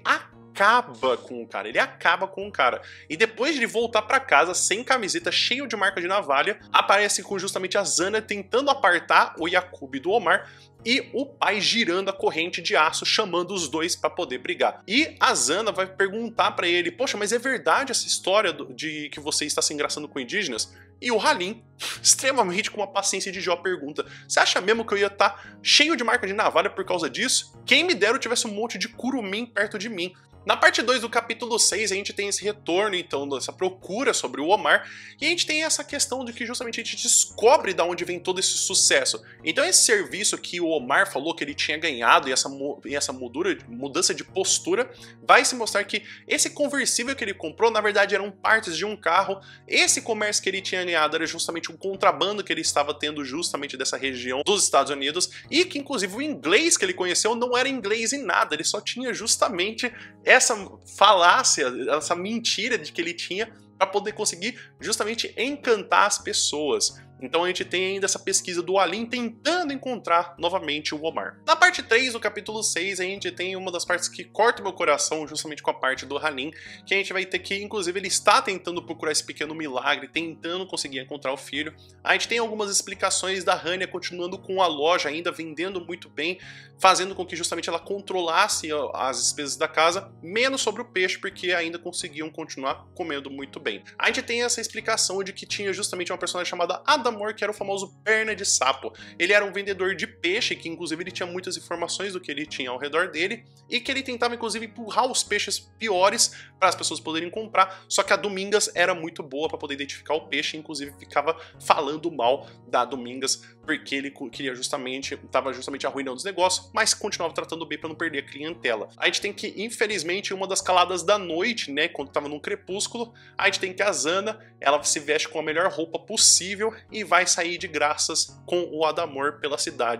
acaba com o cara, ele acaba com o cara. E depois de ele voltar pra casa sem camiseta, cheio de marca de navalha, aparece com justamente a Zana tentando apartar o Jacob do Omar e o pai girando a corrente de aço, chamando os dois pra poder brigar. E a Zana vai perguntar pra ele, poxa, mas é verdade essa história do, de que você está se engraçando com indígenas? E o Halim, extremamente com uma paciência de Jó, pergunta, você acha mesmo que eu ia estar cheio de marca de navalha por causa disso? Quem me dera eu tivesse um monte de curumim perto de mim. Na parte dois do capítulo seis, a gente tem esse retorno, então, dessa procura sobre o Omar, e a gente tem essa questão de que justamente a gente descobre de onde vem todo esse sucesso. Então esse serviço que o Omar falou que ele tinha ganhado, e essa, e essa mudura, mudança de postura, vai se mostrar que esse conversível que ele comprou, na verdade, eram partes de um carro. Esse comércio que ele tinha ganhado era justamente um contrabando que ele estava tendo justamente dessa região dos Estados Unidos, e que, inclusive, o inglês que ele conheceu não era inglês em nada, ele só tinha justamente essa falácia, essa mentira de que ele tinha para poder conseguir justamente encantar as pessoas. Então a gente tem ainda essa pesquisa do Halim tentando encontrar novamente o Omar. Na parte três do capítulo seis, a gente tem uma das partes que corta meu coração, justamente com a parte do Halim, que a gente vai ter que, inclusive, ele está tentando procurar esse pequeno milagre, tentando conseguir encontrar o filho. A gente tem algumas explicações da Hania continuando com a loja, ainda vendendo muito bem, fazendo com que justamente ela controlasse as despesas da casa, menos sobre o peixe, porque ainda conseguiam continuar comendo muito bem. A gente tem essa explicação de que tinha justamente uma personagem chamada Adamor, que era o famoso perna de sapo. Ele era um vendedor de peixe, que inclusive ele tinha muitas informações do que ele tinha ao redor dele, e que ele tentava inclusive empurrar os peixes piores para as pessoas poderem comprar, só que a Domingas era muito boa para poder identificar o peixe, inclusive ficava falando mal da Domingas, porque ele queria justamente, estava justamente arruinando os negócios, mas continuava tratando bem para não perder a clientela. A gente tem que, infelizmente, uma das caladas da noite, né, quando estava no crepúsculo, a gente tem que a Zana, ela se veste com a melhor roupa possível e vai sair de graças com o Adamor pela cidade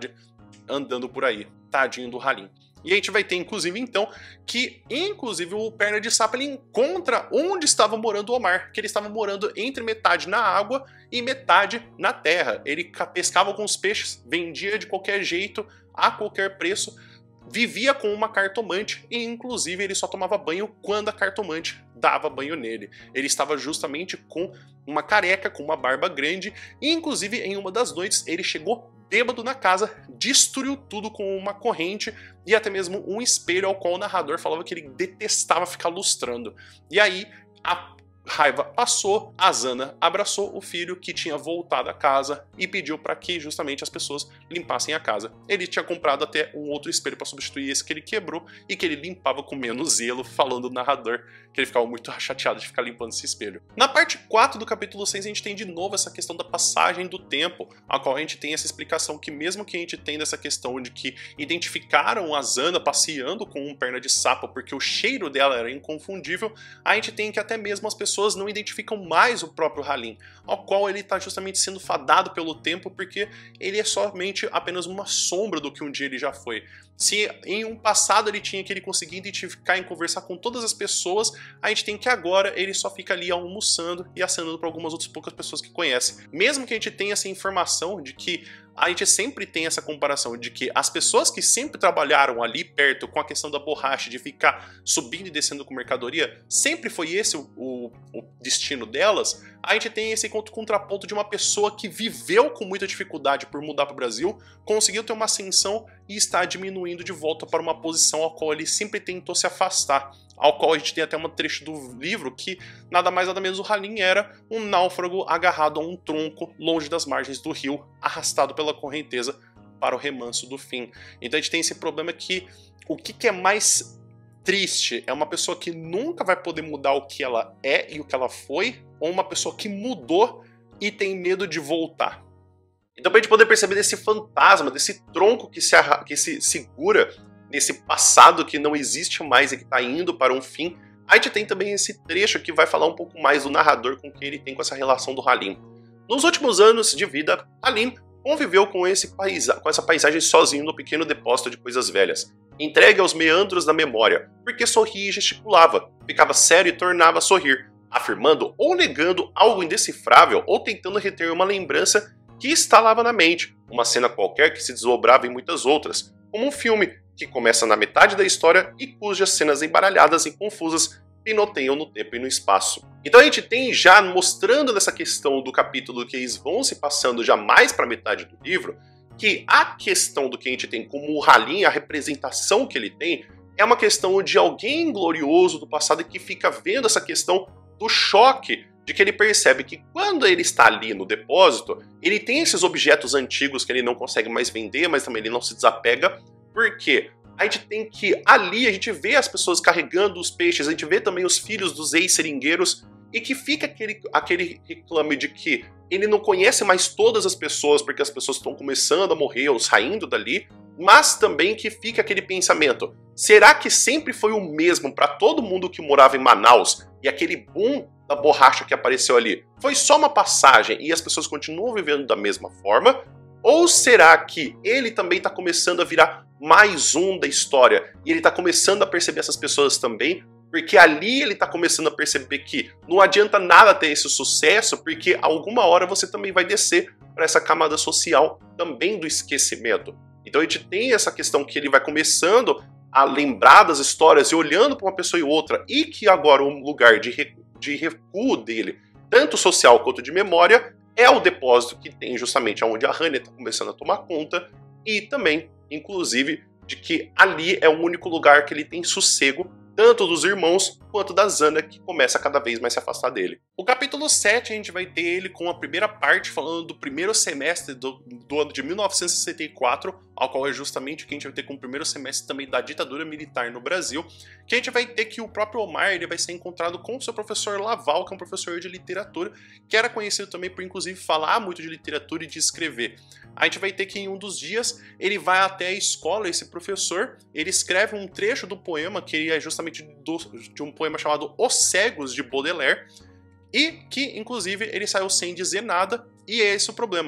andando por aí. Tadinho do Halim. E a gente vai ter, inclusive, então, que, inclusive, o Perna de Sapo, ele encontra onde estava morando o Omar, que ele estava morando entre metade na água e metade na terra. Ele pescava com os peixes, vendia de qualquer jeito, a qualquer preço, vivia com uma cartomante e, inclusive, ele só tomava banho quando a cartomante dava banho nele. Ele estava justamente com uma careca, com uma barba grande e, inclusive, em uma das noites, ele chegou bêbado na casa, destruiu tudo com uma corrente e até mesmo um espelho ao qual o narrador falava que ele detestava ficar lustrando. E aí, a raiva passou, a Zana abraçou o filho que tinha voltado à casa e pediu para que justamente as pessoas limpassem a casa. Ele tinha comprado até um outro espelho para substituir esse que ele quebrou e que ele limpava com menos zelo, falando do narrador que ele ficava muito chateado de ficar limpando esse espelho. Na parte quatro do capítulo seis a gente tem de novo essa questão da passagem do tempo, a qual a gente tem essa explicação que mesmo que a gente tenha essa questão de que identificaram a Zana passeando com um perna de sapo porque o cheiro dela era inconfundível, a gente tem que até mesmo as pessoas pessoas não identificam mais o próprio Halim, ao qual ele está justamente sendo fadado pelo tempo porque ele é somente apenas uma sombra do que um dia ele já foi. Se em um passado ele tinha que ele conseguir identificar e conversar com todas as pessoas, a gente tem que agora ele só fica ali almoçando e acenando para algumas outras poucas pessoas que conhecem. Mesmo que a gente tenha essa informação de que a gente sempre tem essa comparação de que as pessoas que sempre trabalharam ali perto com a questão da borracha, de ficar subindo e descendo com mercadoria, sempre foi esse o, o, o destino delas, a gente tem esse contraponto de uma pessoa que viveu com muita dificuldade por mudar para o Brasil, conseguiu ter uma ascensão e está diminuindo de volta para uma posição ao qual ele sempre tentou se afastar. Ao qual a gente tem até um trecho do livro que nada mais nada menos o Halim era um náufrago agarrado a um tronco longe das margens do rio, arrastado pela correnteza para o remanso do fim. Então a gente tem esse problema que o que, que é mais triste é uma pessoa que nunca vai poder mudar o que ela é e o que ela foi, ou uma pessoa que mudou e tem medo de voltar. Então pra gente poder perceber desse fantasma, desse tronco que se, que se segura nesse passado que não existe mais e que está indo para um fim, a gente tem também esse trecho que vai falar um pouco mais do narrador com quem ele tem com essa relação do Halim. Nos últimos anos de vida, Halim conviveu com, esse paisa com essa paisagem sozinho no pequeno depósito de coisas velhas, entregue aos meandros da memória, porque sorria e gesticulava, ficava sério e tornava a sorrir, afirmando ou negando algo indecifrável ou tentando reter uma lembrança que instalava na mente, uma cena qualquer que se desdobrava em muitas outras, como um filme que começa na metade da história e cujas cenas embaralhadas e confusas pinoteiam no tempo e no espaço. Então a gente tem já mostrando nessa questão do capítulo que eles vão se passando já mais para metade do livro, que a questão do que a gente tem como o Halim, a representação que ele tem, é uma questão de alguém glorioso do passado que fica vendo essa questão do choque de que ele percebe que quando ele está ali no depósito, ele tem esses objetos antigos que ele não consegue mais vender, mas também ele não se desapega, porque a gente tem que ali, a gente vê as pessoas carregando os peixes, a gente vê também os filhos dos ex-seringueiros, e que fica aquele, aquele reclame de que ele não conhece mais todas as pessoas, porque as pessoas estão começando a morrer ou saindo dali, mas também que fica aquele pensamento, será que sempre foi o mesmo para todo mundo que morava em Manaus, e aquele boom da borracha que apareceu ali foi só uma passagem e as pessoas continuam vivendo da mesma forma? Ou será que ele também está começando a virar mais um da história e ele está começando a perceber essas pessoas também? Porque ali ele está começando a perceber que não adianta nada ter esse sucesso, porque alguma hora você também vai descer para essa camada social também do esquecimento. Então a gente tem essa questão que ele vai começando a lembrar das histórias e olhando para uma pessoa e outra, e que agora um lugar de, recu de recuo dele, tanto social quanto de memória, é o depósito que tem justamente onde a Hanya está começando a tomar conta, e também, inclusive, de que ali é o único lugar que ele tem sossego, tanto dos irmãos quanto da Zana, que começa a cada vez mais se afastar dele. O capítulo sete a gente vai ter ele com a primeira parte falando do primeiro semestre do, do ano de mil novecentos e sessenta e quatro, ao qual é justamente o que a gente vai ter com o primeiro semestre também da ditadura militar no Brasil, que a gente vai ter que o próprio Omar ele vai ser encontrado com o seu professor Laval, que é um professor de literatura, que era conhecido também por inclusive falar muito de literatura e de escrever. A gente vai ter que em um dos dias ele vai até a escola, esse professor, ele escreve um trecho do poema, que é justamente do, de um poema chamado Os Cegos, de Baudelaire, e que inclusive ele saiu sem dizer nada, e é esse o problema.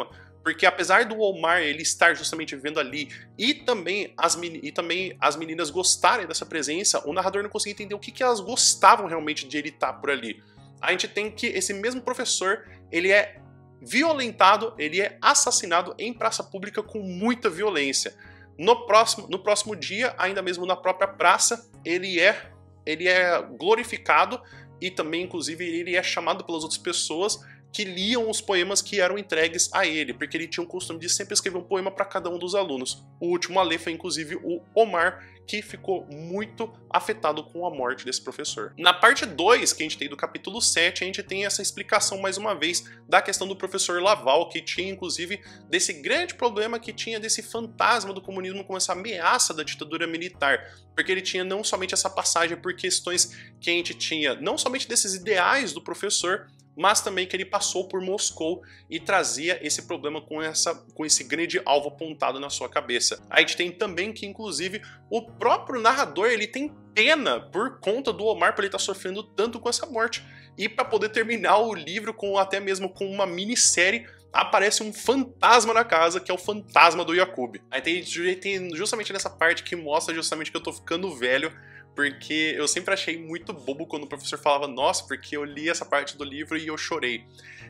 porque apesar do Omar ele estar justamente vivendo ali e também as, e também as meninas gostarem dessa presença, o narrador não conseguia entender o que, que elas gostavam realmente de ele estar por ali. A gente tem que esse mesmo professor, ele é violentado, ele é assassinado em praça pública com muita violência. No próximo, no próximo dia, ainda mesmo na própria praça, ele é, ele é glorificado e também, inclusive, ele é chamado pelas outras pessoas que liam os poemas que eram entregues a ele, porque ele tinha o costume de sempre escrever um poema para cada um dos alunos. O último a ler foi, inclusive, o Omar, que ficou muito afetado com a morte desse professor. Na parte dois, que a gente tem do capítulo sete, a gente tem essa explicação, mais uma vez, da questão do professor Laval, que tinha, inclusive, desse grande problema que tinha desse fantasma do comunismo com essa ameaça da ditadura militar, porque ele tinha não somente essa passagem por questões que a gente tinha, não somente desses ideais do professor, mas também que ele passou por Moscou e trazia esse problema com, essa, com esse grande alvo apontado na sua cabeça. A gente tem também que, inclusive, o próprio narrador ele tem pena por conta do Omar, por ele estar sofrendo tanto com essa morte. E para poder terminar o livro, com até mesmo com uma minissérie, aparece um fantasma na casa, que é o fantasma do Yakub. Aí tem, tem justamente nessa parte que mostra justamente que eu tô ficando velho, porque eu sempre achei muito bobo quando o professor falava, nossa, porque eu li essa parte do livro e eu chorei.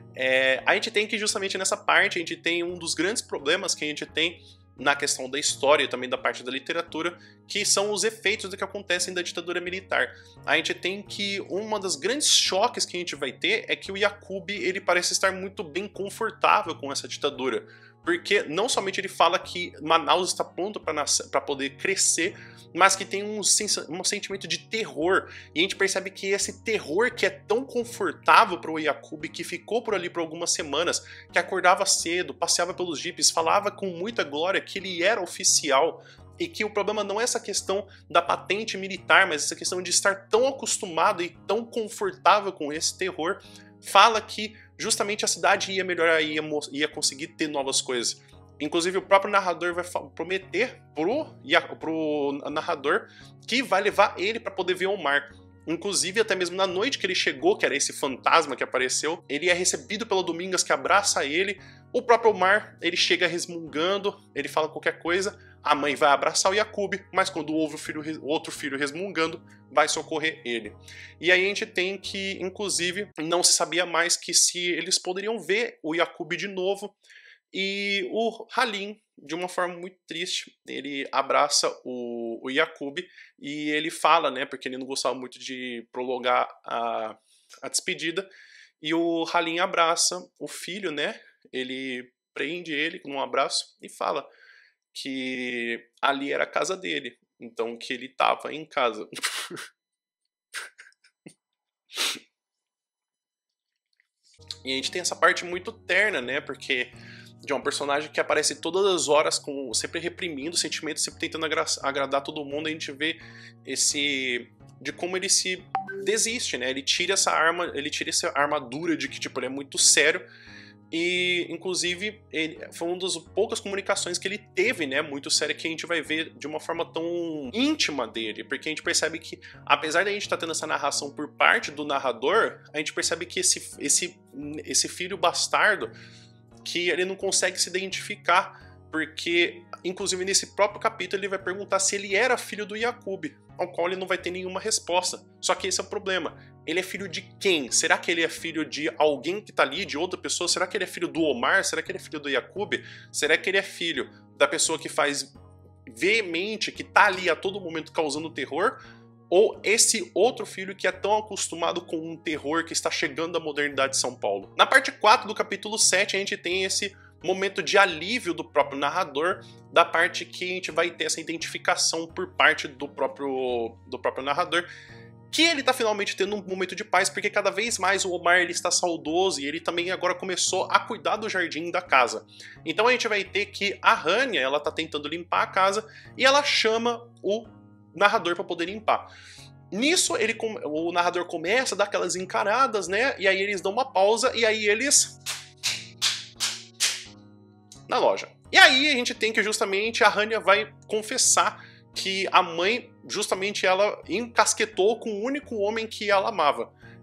É, a gente tem que justamente nessa parte, a gente tem um dos grandes problemas que a gente tem na questão da história e também da parte da literatura, que são os efeitos do que acontecem da ditadura militar. A gente tem que, uma das grandes choques que a gente vai ter é que o Yakub, ele parece estar muito bem confortável com essa ditadura, porque não somente ele fala que Manaus está pronto para poder crescer, mas que tem um, um sentimento de terror, e a gente percebe que esse terror que é tão confortável para o Yakub, que ficou por ali por algumas semanas, que acordava cedo, passeava pelos jipes, falava com muita glória que ele era oficial, e que o problema não é essa questão da patente militar, mas essa questão de estar tão acostumado e tão confortável com esse terror, fala que justamente a cidade ia melhorar, ia, ia conseguir ter novas coisas. Inclusive o próprio narrador vai prometer pro, pro narrador que vai levar ele para poder ver o mar. Inclusive, até mesmo na noite que ele chegou, que era esse fantasma que apareceu, ele é recebido pelo Domingas, que abraça ele. O próprio Omar, ele chega resmungando, ele fala qualquer coisa, a mãe vai abraçar o Yakub, mas quando ouve o, filho, o outro filho resmungando, vai socorrer ele. E aí a gente tem que, inclusive, não se sabia mais que se eles poderiam ver o Yakub de novo. E o Halim, de uma forma muito triste, ele abraça o, o Yakub e ele fala, né, porque ele não gostava muito de prolongar a, a despedida, e o Halim abraça o filho, né, ele prende ele com um abraço e fala que ali era a casa dele, então que ele estava em casa. E a gente tem essa parte muito terna, né, porque de um personagem que aparece todas as horas, com, sempre reprimindo o sentimento, sempre tentando agra agradar todo mundo. A gente vê esse de como ele se desiste, né? Ele tira essa arma, ele tira essa armadura de que tipo ele é muito sério. E inclusive ele, foi uma das poucas comunicações que ele teve, né, muito séria, que a gente vai ver de uma forma tão íntima dele, porque a gente percebe que, apesar de a gente estar tendo essa narração por parte do narrador, a gente percebe que esse, esse, esse filho bastardo, que ele não consegue se identificar, porque, inclusive, nesse próprio capítulo ele vai perguntar se ele era filho do Yakub, ao qual ele não vai ter nenhuma resposta. Só que esse é o problema. Ele é filho de quem? Será que ele é filho de alguém que tá ali, de outra pessoa? Será que ele é filho do Omar? Será que ele é filho do Yakub? Será que ele é filho da pessoa que faz veemente, que tá ali a todo momento causando terror? Ou esse outro filho que é tão acostumado com um terror que está chegando à modernidade de São Paulo? Na parte quatro do capítulo sete, a gente tem esse momento de alívio do próprio narrador, da parte que a gente vai ter essa identificação por parte do próprio, do próprio narrador, que ele está finalmente tendo um momento de paz, porque cada vez mais o Omar ele está saudoso e ele também agora começou a cuidar do jardim da casa. Então a gente vai ter que a Rania, ela está tentando limpar a casa e ela chama o narrador para poder limpar. Nisso, ele, o narrador começa a dar aquelas encaradas, né? E aí eles dão uma pausa e aí eles... na loja. E aí a gente tem que justamente a Rania vai confessar que a mãe, justamente ela encasquetou com o único homem que ela amava.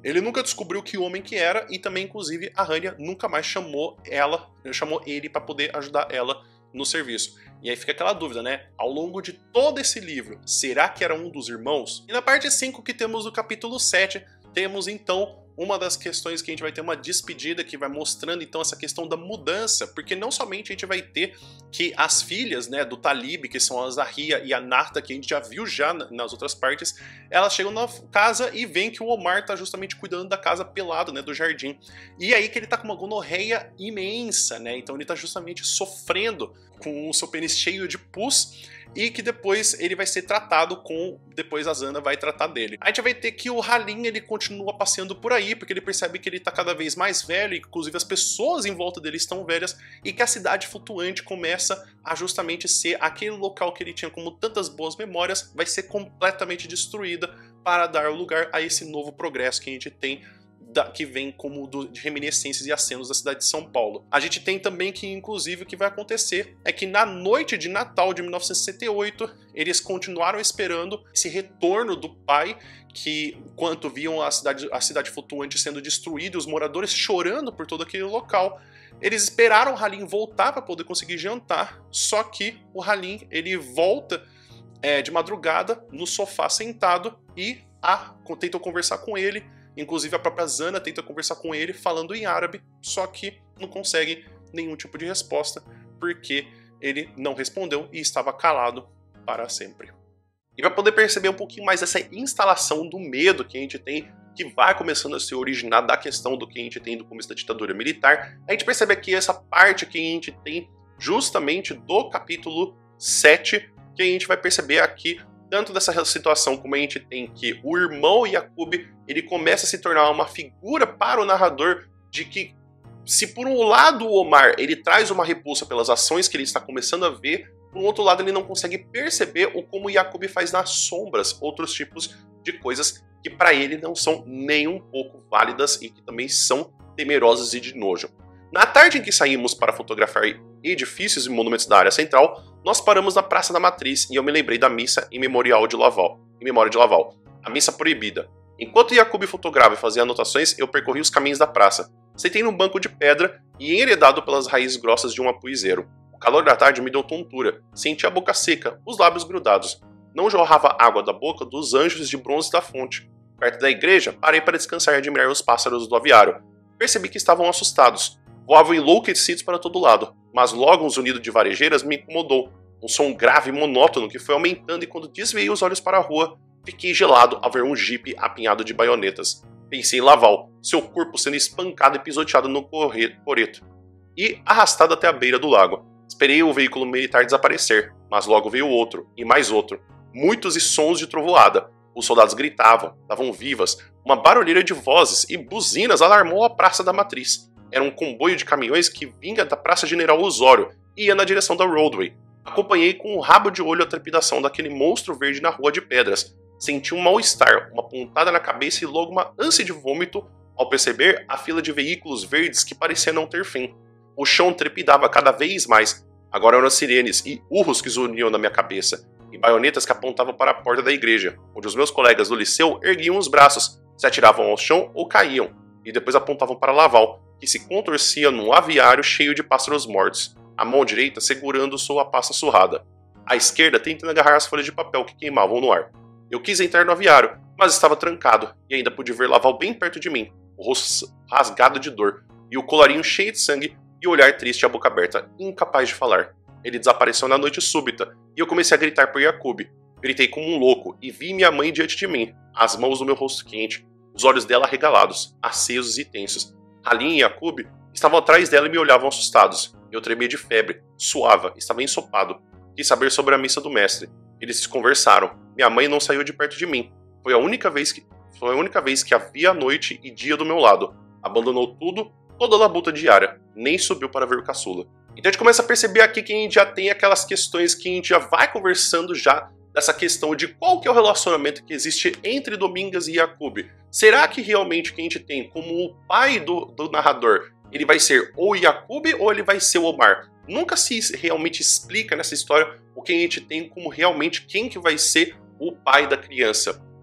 Ele nunca descobriu que homem que era e também, inclusive, a Hanya nunca mais chamou ela, chamou ele para poder ajudar ela no serviço. E aí fica aquela dúvida, né? Ao longo de todo esse livro, será que era um dos irmãos? E na parte cinco que temos do capítulo sete, temos então uma das questões que a gente vai ter uma despedida que vai mostrando então essa questão da mudança, porque não somente a gente vai ter que as filhas, né, do Talib, que são a Zahria e a Narta, que a gente já viu já nas outras partes, elas chegam na casa e veem que o Omar tá justamente cuidando da casa pelado, né, do jardim. E aí que ele tá com uma gonorreia imensa, né, então ele tá justamente sofrendo com o seu pênis cheio de pus, e que depois ele vai ser tratado com... Depois a Zana vai tratar dele. A gente vai ter que o Halim, ele continua passeando por aí, porque ele percebe que ele tá cada vez mais velho, e inclusive as pessoas em volta dele estão velhas, e que a cidade flutuante começa a justamente ser aquele local que ele tinha como tantas boas memórias, vai ser completamente destruída para dar lugar a esse novo progresso que a gente tem, que vem como do, de reminiscências e acenos da cidade de São Paulo. A gente tem também que, inclusive, o que vai acontecer é que na noite de Natal de mil novecentos e sessenta e oito, eles continuaram esperando esse retorno do pai, que enquanto viam a cidade, a cidade flutuante sendo destruída, os moradores chorando por todo aquele local, eles esperaram o Halim voltar para poder conseguir jantar, só que o Halim, ele volta é, de madrugada no sofá sentado e a, tentam conversar com ele. Inclusive a própria Zana tenta conversar com ele falando em árabe, só que não consegue nenhum tipo de resposta, porque ele não respondeu e estava calado para sempre. E para poder perceber um pouquinho mais essa instalação do medo que a gente tem, que vai começando a se originar da questão do que a gente tem do começo da ditadura militar, a gente percebe aqui essa parte que a gente tem justamente do capítulo sete, que a gente vai perceber aqui tanto dessa situação como a gente tem que o irmão Yaqub, ele começa a se tornar uma figura para o narrador de que, se por um lado o Omar ele traz uma repulsa pelas ações que ele está começando a ver, por um outro lado ele não consegue perceber o como o Yaqub faz nas sombras outros tipos de coisas que para ele não são nem um pouco válidas e que também são temerosas e de nojo. Na tarde em que saímos para fotografar edifícios e monumentos da área central, nós paramos na Praça da Matriz e eu me lembrei da missa em memorial de Laval, em memória de Laval, a missa proibida. Enquanto Yaqub fotografava e fazia anotações, eu percorri os caminhos da praça. Sentei num banco de pedra e enredado pelas raízes grossas de um apuizeiro. O calor da tarde me deu tontura, senti a boca seca, os lábios grudados. Não jorrava água da boca dos anjos de bronze da fonte. Perto da igreja, parei para descansar e admirar os pássaros do aviário. Percebi que estavam assustados. Voavam enlouquecidos para todo lado, mas logo um zunido de varejeiras me incomodou. Um som grave e monótono que foi aumentando e quando desviei os olhos para a rua, fiquei gelado ao ver um jipe apinhado de baionetas. Pensei em Laval, seu corpo sendo espancado e pisoteado no coreto, e arrastado até a beira do lago. Esperei o veículo militar desaparecer, mas logo veio outro, e mais outro. Muitos e sons de trovoada. Os soldados gritavam, davam vivas, uma barulheira de vozes e buzinas alarmou a Praça da Matriz. Era um comboio de caminhões que vinha da Praça General Osório e ia na direção da Roadway. Acompanhei com um rabo de olho a trepidação daquele monstro verde na rua de pedras. Senti um mal-estar, uma pontada na cabeça e logo uma ânsia de vômito ao perceber a fila de veículos verdes que parecia não ter fim. O chão trepidava cada vez mais. Agora eram sirenes e urros que zuniam na minha cabeça, e baionetas que apontavam para a porta da igreja, onde os meus colegas do liceu erguiam os braços, se atiravam ao chão ou caíam, e depois apontavam para Laval, que se contorcia num aviário cheio de pássaros mortos, a mão direita segurando sua pasta surrada, a esquerda tentando agarrar as folhas de papel que queimavam no ar. Eu quis entrar no aviário, mas estava trancado, e ainda pude ver Laval bem perto de mim, o rosto rasgado de dor, e o colarinho cheio de sangue, e o olhar triste e a boca aberta, incapaz de falar. Ele desapareceu na noite súbita, e eu comecei a gritar por Yaqub. Gritei como um louco, e vi minha mãe diante de mim, as mãos no meu rosto quente, os olhos dela arregalados, acesos e tensos. Halim e Yaqub estavam atrás dela e me olhavam assustados. Eu tremia de febre, suava, estava ensopado. Quis saber sobre a missa do mestre. Eles conversaram. Minha mãe não saiu de perto de mim. Foi a única vez que, foi a única vez que havia noite e dia do meu lado. Abandonou tudo, toda a labuta diária. Nem subiu para ver o caçula. Então a gente começa a perceber aqui que a gente já tem aquelas questões que a gente já vai conversando já dessa questão de qual que é o relacionamento que existe entre Domingas e Yaqub. Será que realmente que a gente tem como o pai do, do narrador, ele vai ser ou Yaqub ou ele vai ser o Omar? Nunca se realmente explica nessa história o que a gente tem como realmente quem que vai ser o pai da criança.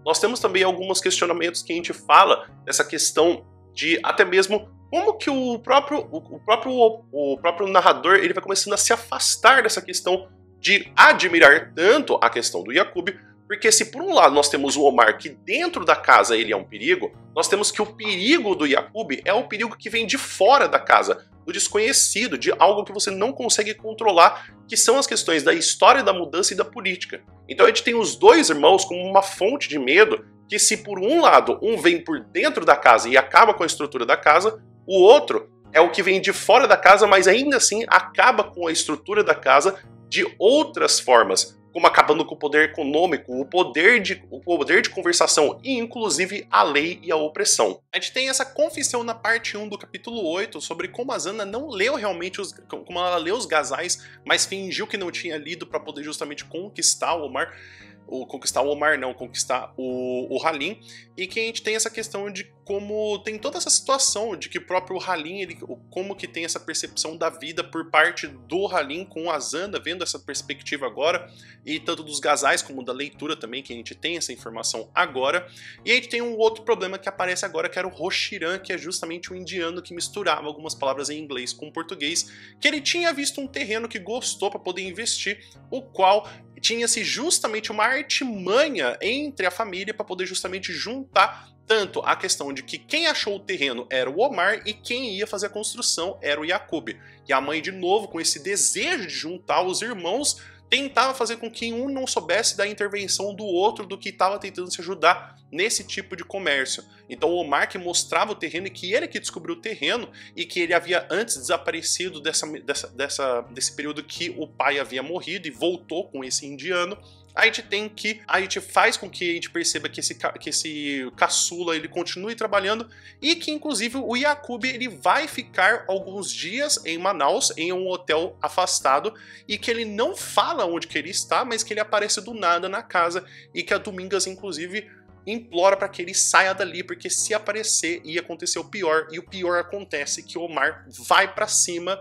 nós temos também alguns questionamentos que a gente fala dessa questão de até mesmo como que o próprio, o próprio, o próprio narrador ele vai começando a se afastar dessa questão de admirar tanto a questão do Yaqub, porque se por um lado nós temos o Omar que dentro da casa ele é um perigo, nós temos que o perigo do Yaqub é o perigo que vem de fora da casa, do desconhecido, de algo que você não consegue controlar, que são as questões da história, da mudança e da política. Então a gente tem os dois irmãos como uma fonte de medo, que se por um lado um vem por dentro da casa e acaba com a estrutura da casa, o outro é o que vem de fora da casa, mas ainda assim acaba com a estrutura da casa de outras formas, como acabando com o poder econômico, o poder de, o poder de conversação e inclusive a lei e a opressão. A gente tem essa confissão na parte um do capítulo oito sobre como a Zana não leu realmente os, como ela leu os Gazais, mas fingiu que não tinha lido para poder justamente conquistar o Omar. O conquistar o Omar, não, conquistar o, o Halim, e que a gente tem essa questão de como tem toda essa situação de que o próprio Halim, ele, como que tem essa percepção da vida por parte do Halim com a Zana, vendo essa perspectiva agora, e tanto dos Gazais como da leitura também, que a gente tem essa informação agora. E a gente tem um outro problema que aparece agora, que era o Roshiran, que é justamente o indiano que misturava algumas palavras em inglês com português, que ele tinha visto um terreno que gostou para poder investir, o qual tinha-se justamente uma artimanha entre a família para poder justamente juntar tanto a questão de que quem achou o terreno era o Omar e quem ia fazer a construção era o Yaqub. E a mãe, de novo, com esse desejo de juntar os irmãos, tentava fazer com que um não soubesse da intervenção do outro, do que estava tentando se ajudar nesse tipo de comércio. Então o Omar que mostrava o terreno e que ele que descobriu o terreno e que ele havia antes desaparecido dessa, dessa, dessa, desse período que o pai havia morrido e voltou com esse indiano. A gente tem que, a gente faz com que a gente perceba que esse, que esse caçula ele continue trabalhando e que inclusive o Yaqub ele vai ficar alguns dias em Manaus, em um hotel afastado, e que ele não fala onde que ele está, mas que ele aparece do nada na casa e que a Domingas inclusive implora para que ele saia dali, porque se aparecer ia acontecer o pior, e o pior acontece que o Omar vai para cima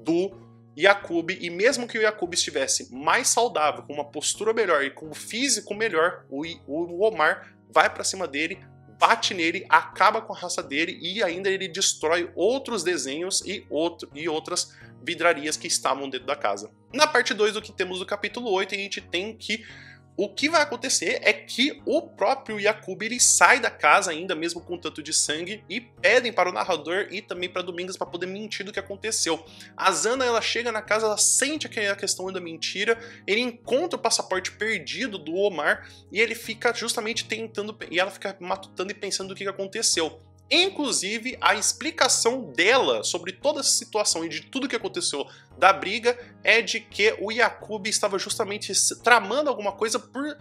do Yaqub, e mesmo que o Yaqub estivesse mais saudável, com uma postura melhor e com um físico melhor, o, o Omar vai pra cima dele, bate nele, acaba com a raça dele e ainda ele destrói outros desenhos e, outro, e outras vidrarias que estavam dentro da casa. Na parte dois do que temos do capítulo oito, a gente tem que o que vai acontecer é que o próprio Yaqub ele sai da casa ainda mesmo com tanto de sangue e pedem para o narrador e também para Domingas para poder mentir do que aconteceu. A Zana ela chega na casa, ela sente a questão da mentira, ele encontra o passaporte perdido do Omar e ele fica justamente tentando, e ela fica matutando e pensando do que aconteceu. Inclusive, a explicação dela sobre toda essa situação e de tudo que aconteceu da briga é de que o Yaqub estava justamente tramando alguma coisa por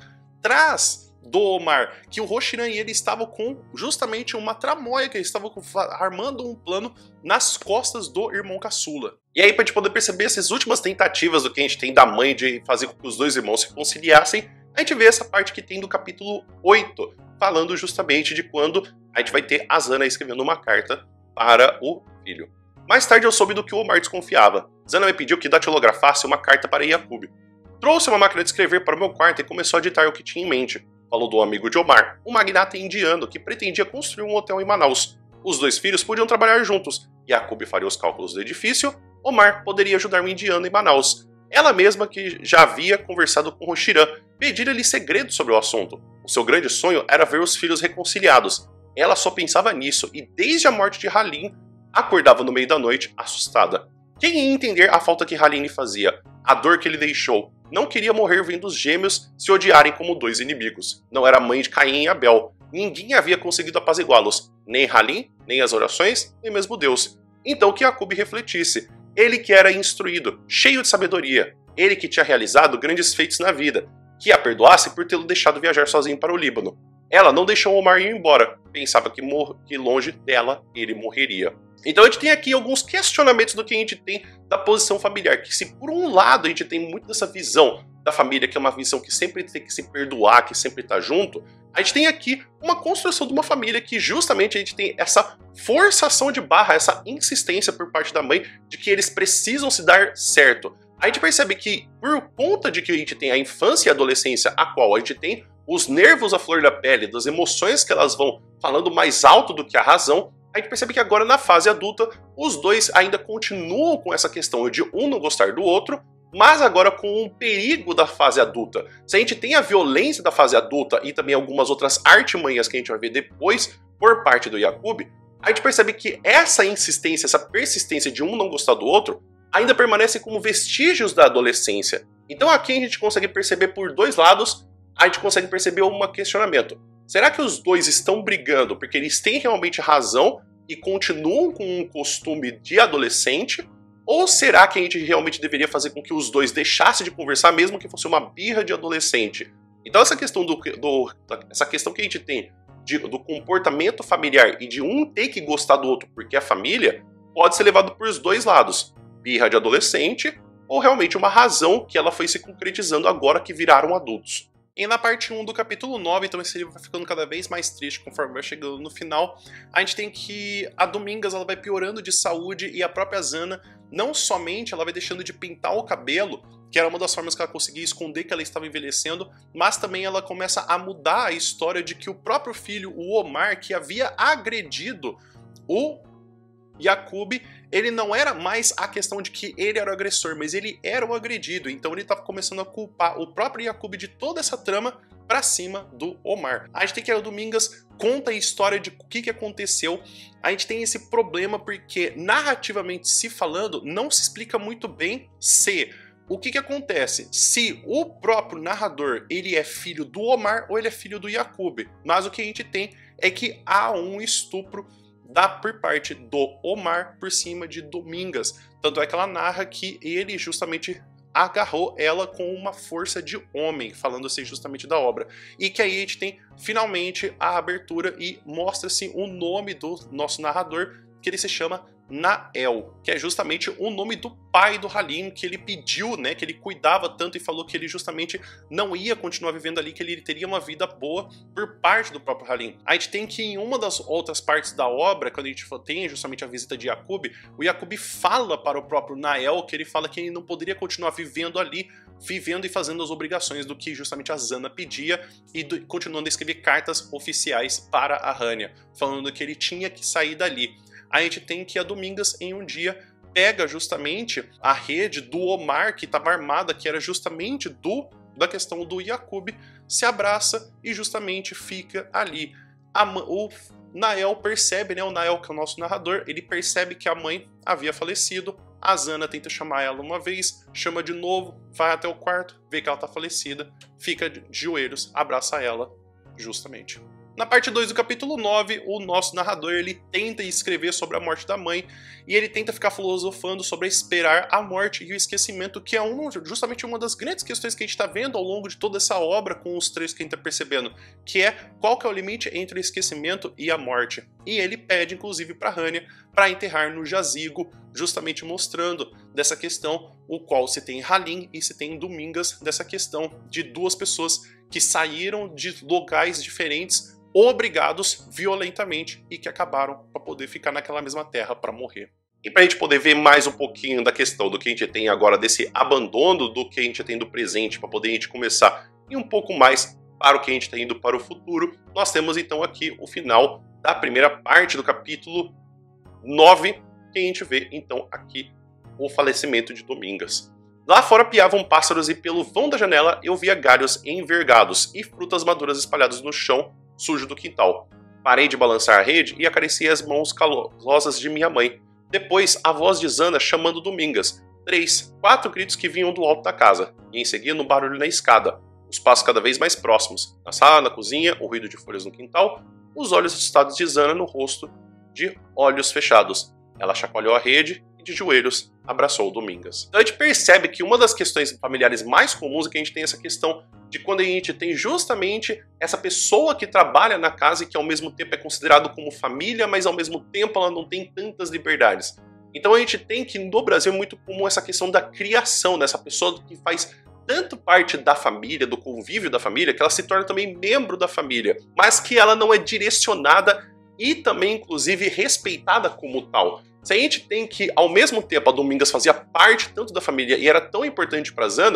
trás do Omar, que o Roshiran e ele estavam com justamente uma tramóia, que eles estavam armando um plano nas costas do irmão caçula. E aí, pra gente poder perceber essas últimas tentativas do que a gente tem da mãe de fazer com que os dois irmãos se conciliassem, a gente vê essa parte que tem do capítulo oito, falando justamente de quando a gente vai ter a Zana escrevendo uma carta para o filho. Mais tarde eu soube do que o Omar desconfiava. Zana me pediu que datilografasse uma carta para Yaqub. Trouxe uma máquina de escrever para o meu quarto e começou a ditar o que tinha em mente. Falou do amigo de Omar, um magnata indiano que pretendia construir um hotel em Manaus. Os dois filhos podiam trabalhar juntos. Yaqub faria os cálculos do edifício, Omar poderia ajudar o indiano em Manaus. Ela mesma, que já havia conversado com Roshiran, pedia-lhe segredos sobre o assunto. O seu grande sonho era ver os filhos reconciliados. Ela só pensava nisso e desde a morte de Halim, acordava no meio da noite, assustada. Quem ia entender a falta que Halim lhe fazia, a dor que ele deixou? Não queria morrer vendo os gêmeos se odiarem como dois inimigos. Não era mãe de Caim e Abel. Ninguém havia conseguido apaziguá-los. Nem Halim, nem as orações, nem mesmo Deus. Então que Yaqub refletisse. Ele que era instruído, cheio de sabedoria. Ele que tinha realizado grandes feitos na vida. Que a perdoasse por tê-lo deixado viajar sozinho para o Líbano. Ela não deixou Omar ir embora. Pensava que, que longe dela ele morreria. Então a gente tem aqui alguns questionamentos do que a gente tem da posição familiar. Que se por um lado a gente tem muito dessa visão da família, que é uma visão que sempre tem que se perdoar, que sempre está junto, a gente tem aqui uma construção de uma família que justamente a gente tem essa forçação de barra, essa insistência por parte da mãe de que eles precisam se dar certo. A gente percebe que por conta de que a gente tem a infância e a adolescência, a qual a gente tem os nervos à flor da pele, das emoções que elas vão falando mais alto do que a razão, a gente percebe que agora na fase adulta, os dois ainda continuam com essa questão de um não gostar do outro, mas agora com um perigo da fase adulta. Se a gente tem a violência da fase adulta e também algumas outras artimanhas que a gente vai ver depois por parte do Jakub, a gente percebe que essa insistência, essa persistência de um não gostar do outro, ainda permanece como vestígios da adolescência. Então aqui a gente consegue perceber por dois lados, a gente consegue perceber um questionamento. Será que os dois estão brigando porque eles têm realmente razão e continuam com um costume de adolescente? Ou será que a gente realmente deveria fazer com que os dois deixassem de conversar, mesmo que fosse uma birra de adolescente? Então essa questão, do, do, essa questão que a gente tem de, do comportamento familiar e de um ter que gostar do outro porque é família, pode ser levado por os dois lados. Birra de adolescente ou realmente uma razão que ela foi se concretizando agora que viraram adultos. E na parte um do capítulo nove, então esse livro vai ficando cada vez mais triste conforme vai chegando no final, a gente tem que a Domingas ela vai piorando de saúde e a própria Zana, não somente ela vai deixando de pintar o cabelo, que era uma das formas que ela conseguia esconder que ela estava envelhecendo, mas também ela começa a mudar a história de que o próprio filho, o Omar, que havia agredido o Jakub, ele não era mais a questão de que ele era o agressor, mas ele era o agredido. Então ele estava começando a culpar o próprio Jakub de toda essa trama pra cima do Omar. A gente tem que a Domingas conta a história de o que, que aconteceu. A gente tem esse problema porque, narrativamente se falando, não se explica muito bem se o que, que acontece, se o próprio narrador ele é filho do Omar ou ele é filho do Jakub. Mas o que a gente tem é que há um estupro da por parte do Omar por cima de Domingas. Tanto é que ela narra que ele justamente agarrou ela com uma força de homem, falando assim justamente da obra. E que aí a gente tem finalmente a abertura e mostra-se o nome do nosso narrador, que ele se chama Nael, que é justamente o nome do pai do Halim, que ele pediu, né, que ele cuidava tanto e falou que ele justamente não ia continuar vivendo ali, que ele teria uma vida boa por parte do próprio Halim. A gente tem que em uma das outras partes da obra, quando a gente tem justamente a visita de Jakub, o Jakub fala para o próprio Nael que ele fala que ele não poderia continuar vivendo ali, vivendo e fazendo as obrigações do que justamente a Zana pedia e do, continuando a escrever cartas oficiais para a Hania, falando que ele tinha que sair dali. A gente tem que a Domingas em um dia pega justamente a rede do Omar que estava armada, que era justamente do da questão do Jakub, se abraça e justamente fica ali. A, o Nael percebe, né, o Nael que é o nosso narrador, ele percebe que a mãe havia falecido. A Zana tenta chamar ela uma vez, chama de novo, vai até o quarto, vê que ela está falecida, fica de joelhos, abraça ela justamente. Na parte dois do capítulo nove, o nosso narrador ele tenta escrever sobre a morte da mãe e ele tenta ficar filosofando sobre esperar a morte e o esquecimento, que é um, justamente uma das grandes questões que a gente está vendo ao longo de toda essa obra com os três que a gente está percebendo, que é qual que é o limite entre o esquecimento e a morte. E ele pede, inclusive, para Hania para enterrar no jazigo, justamente mostrando dessa questão, o qual se tem Halim e se tem Domingas, dessa questão de duas pessoas que saíram de locais diferentes, obrigados violentamente e que acabaram para poder ficar naquela mesma terra para morrer. E para a gente poder ver mais um pouquinho da questão do que a gente tem agora, desse abandono do que a gente tem do presente, para poder a gente começar e um pouco mais para o que a gente está indo para o futuro, nós temos então aqui o final da primeira parte do capítulo nove, que a gente vê então aqui o falecimento de Domingas. Lá fora piavam pássaros e pelo vão da janela eu via galhos envergados e frutas maduras espalhadas no chão sujo do quintal. Parei de balançar a rede e acariciei as mãos calosas de minha mãe. Depois, a voz de Zana chamando Domingas. Três, quatro gritos que vinham do alto da casa. E em seguida, um barulho na escada. Os passos cada vez mais próximos. Na sala, na cozinha, o ruído de folhas no quintal. Os olhos assustados de Zana no rosto, de olhos fechados. Ela chacoalhou a rede e, de joelhos, abraçou Domingas. Então a gente percebe que uma das questões familiares mais comuns é que a gente tem essa questão de quando a gente tem justamente essa pessoa que trabalha na casa e que ao mesmo tempo é considerado como família, mas ao mesmo tempo ela não tem tantas liberdades. Então a gente tem que no Brasil é muito comum essa questão da criação, dessa pessoa que faz tanto parte da família, do convívio da família, que ela se torna também membro da família, mas que ela não é direcionada e também inclusive respeitada como tal. Se a gente tem que, ao mesmo tempo, a Domingas fazia parte tanto da família e era tão importante para Zana,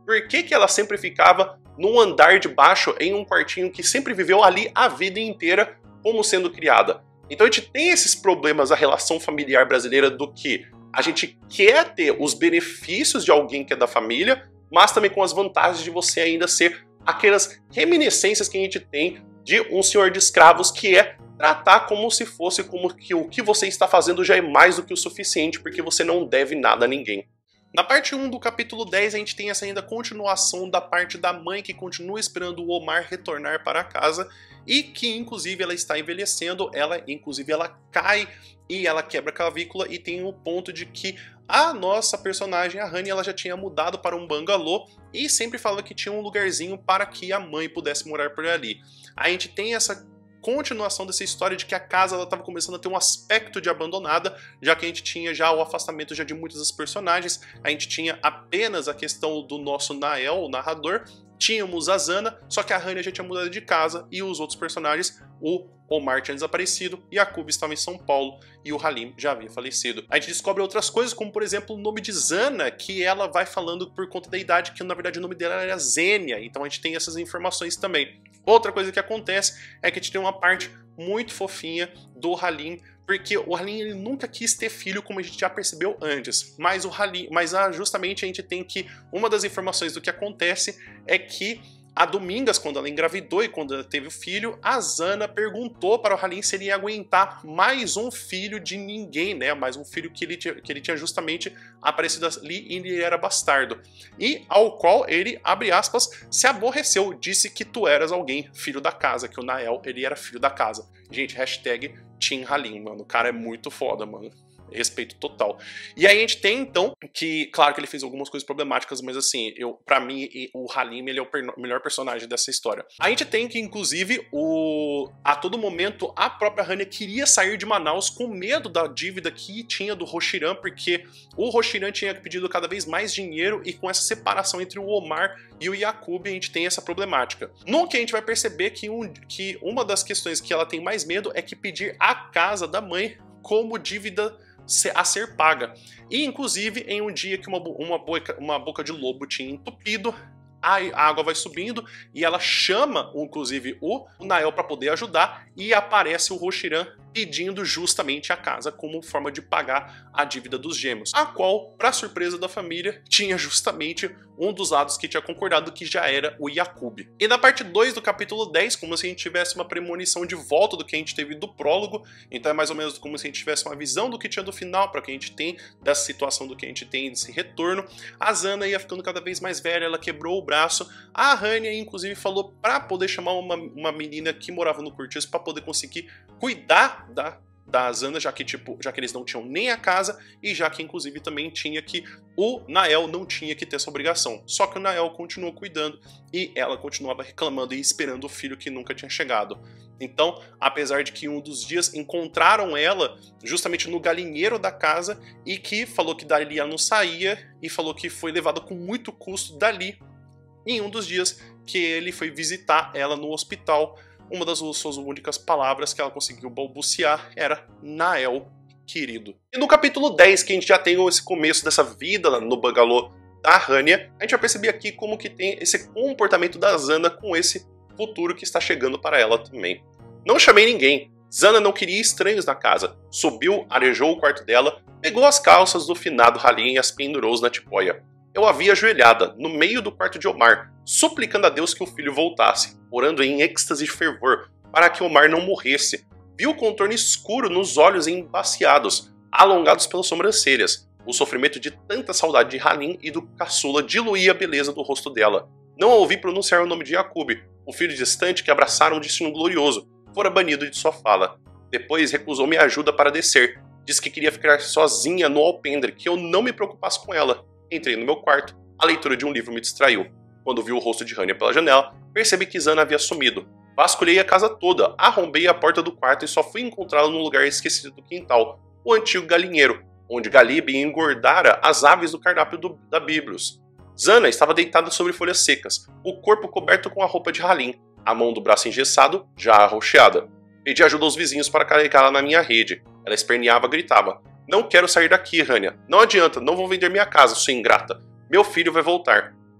Por que que ela sempre ficava num andar de baixo, em um quartinho que sempre viveu ali a vida inteira como sendo criada? Então a gente tem esses problemas da relação familiar brasileira do que a gente quer ter os benefícios de alguém que é da família, mas também com as vantagens de você ainda ser aquelas reminiscências que a gente tem de um senhor de escravos, que é tratar como se fosse como que o que você está fazendo já é mais do que o suficiente, porque você não deve nada a ninguém. Na parte um do capítulo dez, a gente tem essa ainda continuação da parte da mãe que continua esperando o Omar retornar para casa e que, inclusive, ela está envelhecendo, ela, inclusive, ela cai e ela quebra a clavícula e tem o ponto de que a nossa personagem, a Honey, ela já tinha mudado para um bangalô e sempre falava que tinha um lugarzinho para que a mãe pudesse morar por ali. A gente tem essa continuação dessa história de que a casa estava começando a ter um aspecto de abandonada, já que a gente tinha já o afastamento já de muitos dos personagens, a gente tinha apenas a questão do nosso Nael, o narrador, tínhamos a Zana, só que a Honey já tinha mudado de casa e os outros personagens, o Omar tinha desaparecido, Yaqub estava em São Paulo e o Halim já havia falecido. A gente descobre outras coisas, como por exemplo o nome de Zana, que ela vai falando por conta da idade, que na verdade o nome dela era Zênia, então a gente tem essas informações também. Outra coisa que acontece é que a gente tem uma parte muito fofinha do Halim, porque o Halim ele nunca quis ter filho, como a gente já percebeu antes, mas o Halim, mas ah, justamente a gente tem que uma das informações do que acontece é que a Domingas, quando ela engravidou e quando ela teve o filho, a Zana perguntou para o Halim se ele ia aguentar mais um filho de ninguém, né? Mais um filho que ele tinha, que ele tinha justamente aparecido ali e ele era bastardo. E ao qual ele, abre aspas, se aborreceu, disse que tu eras alguém, filho da casa, que o Nael, ele era filho da casa. Gente, hashtag Team Halim, mano. O cara é muito foda, mano. Respeito total. E aí a gente tem, então, que, claro que ele fez algumas coisas problemáticas, mas assim, eu, pra mim, o Halim, ele é o per melhor personagem dessa história. A gente tem que, inclusive, o... a todo momento, a própria Honey queria sair de Manaus com medo da dívida que tinha do Roshiram, porque o Roshiram tinha pedido cada vez mais dinheiro e com essa separação entre o Omar e o Yaqub, a gente tem essa problemática. No que a gente vai perceber que, um, que uma das questões que ela tem mais medo é que pedir a casa da mãe como dívida a ser paga. E inclusive em um dia que uma, uma, boca, uma boca de lobo tinha entupido, a água vai subindo e ela chama inclusive o Nael para poder ajudar e aparece o Roshiram pedindo justamente a casa como forma de pagar a dívida dos gêmeos, a qual, para surpresa da família, tinha justamente um dos lados que tinha concordado, que já era o Yaqub. E na parte dois do capítulo dez, como se a gente tivesse uma premonição de volta do que a gente teve do prólogo, então é mais ou menos como se a gente tivesse uma visão do que tinha do final, para que a gente tem dessa situação do que a gente tem desse retorno. A Zana ia ficando cada vez mais velha, ela quebrou o braço, a Honey inclusive falou para poder chamar uma, uma menina que morava no cortiço para poder conseguir cuidar da da Zana, já que, tipo, já que eles não tinham nem a casa e já que, inclusive, também tinha que o Nael não tinha que ter essa obrigação. Só que o Nael continuou cuidando e ela continuava reclamando e esperando o filho que nunca tinha chegado. Então, apesar de que um dos dias encontraram ela justamente no galinheiro da casa e que falou que dali ela não saía e falou que foi levada com muito custo dali, em um dos dias que ele foi visitar ela no hospital, uma das suas únicas palavras que ela conseguiu balbuciar era Nael, querido. E no capítulo dez, que a gente já tem esse começo dessa vida no bangalô da Rania, a gente vai perceber aqui como que tem esse comportamento da Zana com esse futuro que está chegando para ela também. Não chamei ninguém. Zana não queria estranhos na casa. Subiu, arejou o quarto dela, pegou as calças do finado Halim e as pendurou na tipóia. Eu a vi ajoelhada, no meio do quarto de Omar, suplicando a Deus que o filho voltasse, orando em êxtase de fervor, para que Omar não morresse. Vi o contorno escuro nos olhos embaciados, alongados pelas sobrancelhas. O sofrimento de tanta saudade de Halim e do caçula diluía a beleza do rosto dela. Não a ouvi pronunciar o nome de Yaqub, o filho distante que abraçara um destino glorioso. Fora banido de sua fala. Depois recusou minha ajuda para descer. Disse que queria ficar sozinha no alpendre, que eu não me preocupasse com ela. Entrei no meu quarto, a leitura de um livro me distraiu. Quando vi o rosto de Rania pela janela, percebi que Zana havia sumido. Vasculhei a casa toda, arrombei a porta do quarto e só fui encontrá-la num lugar esquecido do quintal, o antigo galinheiro, onde Galibe engordara as aves do cardápio do, da Bíblios. Zana estava deitada sobre folhas secas, o corpo coberto com a roupa de Halim, a mão do braço engessado, já arroxeada. Pedi ajuda aos vizinhos para carregá-la na minha rede. Ela esperneava, gritava. Não quero sair daqui, Rania. Não adianta, não vou vender minha casa, sua ingrata. Meu filho vai voltar.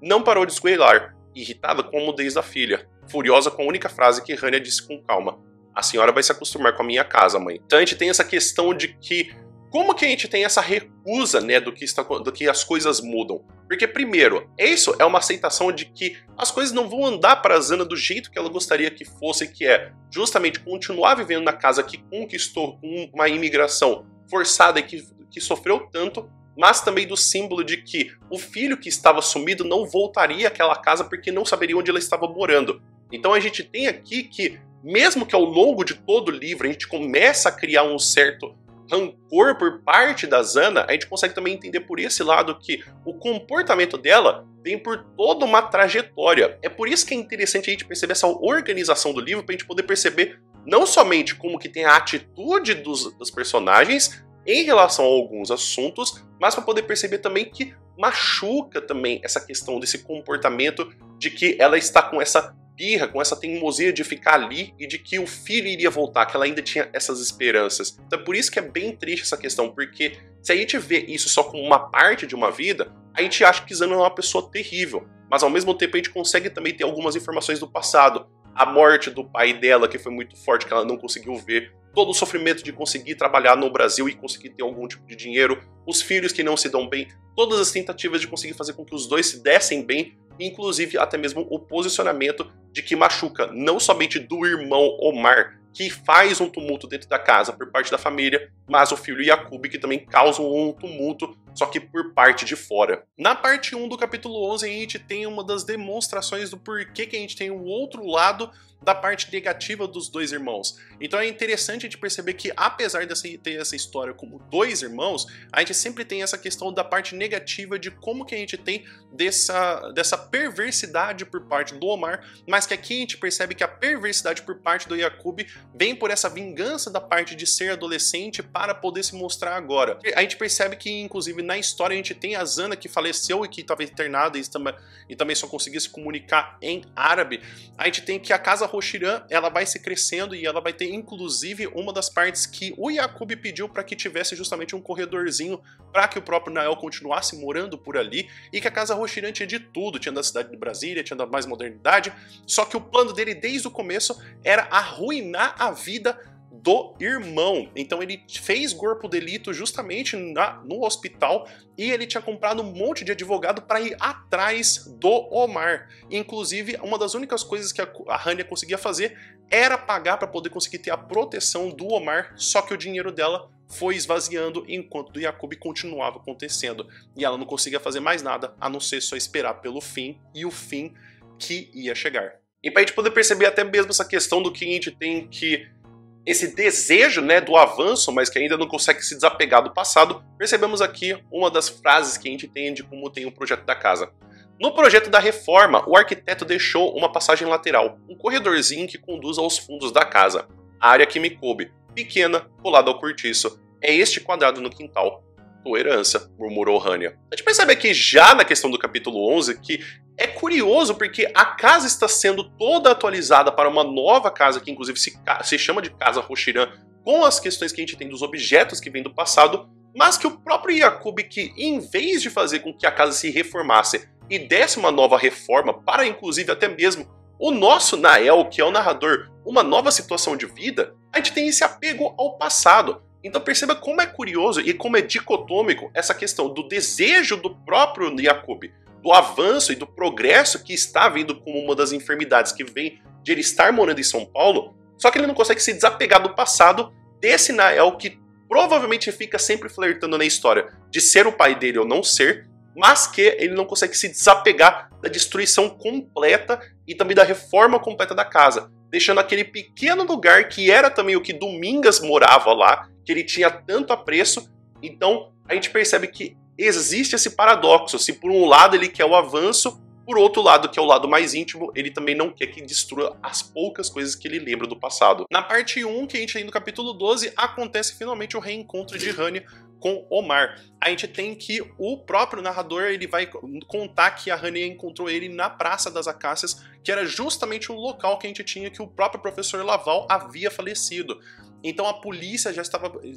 não parou de esgoelar, irritada com a mudez da filha, furiosa com a única frase que Rania disse com calma: "A senhora vai se acostumar com a minha casa, mãe." Então a gente tem essa questão de que como que a gente tem essa recusa, né, do que, está, do que as coisas mudam? Porque, primeiro, isso é uma aceitação de que as coisas não vão andar para a Zana do jeito que ela gostaria que fosse, que é justamente continuar vivendo na casa que conquistou com uma imigração forçada e que, que sofreu tanto, mas também do símbolo de que o filho que estava sumido não voltaria àquela casa porque não saberia onde ela estava morando. Então a gente tem aqui que, mesmo que ao longo de todo o livro a gente começa a criar um certo rancor por parte da Zana, a gente consegue também entender por esse lado que o comportamento dela vem por toda uma trajetória. É por isso que é interessante a gente perceber essa organização do livro, para a gente poder perceber não somente como que tem a atitude dos, dos personagens em relação a alguns assuntos, mas para poder perceber também que machuca também essa questão desse comportamento de que ela está com essa birra, com essa teimosia de ficar ali e de que o filho iria voltar, que ela ainda tinha essas esperanças. Então é por isso que é bem triste essa questão, porque se a gente vê isso só como uma parte de uma vida, a gente acha que Zana é uma pessoa terrível, mas ao mesmo tempo a gente consegue também ter algumas informações do passado. A morte do pai dela, que foi muito forte, que ela não conseguiu ver, todo o sofrimento de conseguir trabalhar no Brasil e conseguir ter algum tipo de dinheiro, os filhos que não se dão bem, todas as tentativas de conseguir fazer com que os dois se dessem bem, inclusive até mesmo o posicionamento de que machuca não somente do irmão Omar, que faz um tumulto dentro da casa por parte da família, mas o filho Yaqub, que também causa um tumulto, só que por parte de fora. Na parte um do capítulo onze, a gente tem uma das demonstrações do porquê que a gente tem o outro lado da parte negativa dos dois irmãos. Então é interessante a gente perceber que, apesar de ter essa história como dois irmãos, a gente sempre tem essa questão da parte negativa de como que a gente tem dessa, dessa perversidade por parte do Omar, mas que aqui a gente percebe que a perversidade por parte do Yaqub vem por essa vingança da parte de ser adolescente para poder se mostrar agora. A gente percebe que, inclusive, na história a gente tem a Zana que faleceu e que estava internada e também, e também só conseguia se comunicar em árabe. A gente tem que a casa Roshirã, ela vai se crescendo e ela vai ter, inclusive, uma das partes que o Yaqub pediu para que tivesse justamente um corredorzinho para que o próprio Nael continuasse morando por ali, e que a casa Roshirã tinha de tudo, tinha da cidade de Brasília, tinha da mais modernidade, só que o plano dele desde o começo era arruinar a vida do irmão. Então ele fez corpo delito justamente na, no hospital, e ele tinha comprado um monte de advogado para ir atrás do Omar. Inclusive, uma das únicas coisas que a, a Rania conseguia fazer era pagar para poder conseguir ter a proteção do Omar, só que o dinheiro dela foi esvaziando enquanto do Yaqub continuava acontecendo, e ela não conseguia fazer mais nada a não ser só esperar pelo fim, e o fim que ia chegar. E para a gente poder perceber até mesmo essa questão do que a gente tem que esse desejo, né, do avanço, mas que ainda não consegue se desapegar do passado, percebemos aqui uma das frases que a gente tem de como tem o projeto da casa. No projeto da reforma, o arquiteto deixou uma passagem lateral, um corredorzinho que conduz aos fundos da casa. A área que me coube, pequena, colada ao cortiço. É este quadrado no quintal. Tua herança, murmurou Rania. A gente percebe aqui já na questão do capítulo onze que é curioso porque a casa está sendo toda atualizada para uma nova casa que inclusive se, se chama de Casa Roshirã, com as questões que a gente tem dos objetos que vêm do passado, mas que o próprio Yaqub, que em vez de fazer com que a casa se reformasse e desse uma nova reforma para inclusive até mesmo o nosso Nael, que é o narrador, uma nova situação de vida, a gente tem esse apego ao passado. Então perceba como é curioso e como é dicotômico essa questão do desejo do próprio Yaqub, do avanço e do progresso que está vindo como uma das enfermidades que vem de ele estar morando em São Paulo, só que ele não consegue se desapegar do passado desse Nael que provavelmente fica sempre flertando na história de ser o pai dele ou não ser, mas que ele não consegue se desapegar da destruição completa e também da reforma completa da casa, deixando aquele pequeno lugar que era também o que Domingas morava lá, que ele tinha tanto apreço. Então a gente percebe que existe esse paradoxo, se por um lado ele quer o avanço, por outro lado, que é o lado mais íntimo, ele também não quer que destrua as poucas coisas que ele lembra do passado. Na parte um, que a gente tem no capítulo doze, acontece finalmente o reencontro de Rania com Omar. A gente tem que o próprio narrador ele vai contar que a Rania encontrou ele na Praça das Acácias, que era justamente o local que a gente tinha que o próprio professor Laval havia falecido. Então a polícia já estava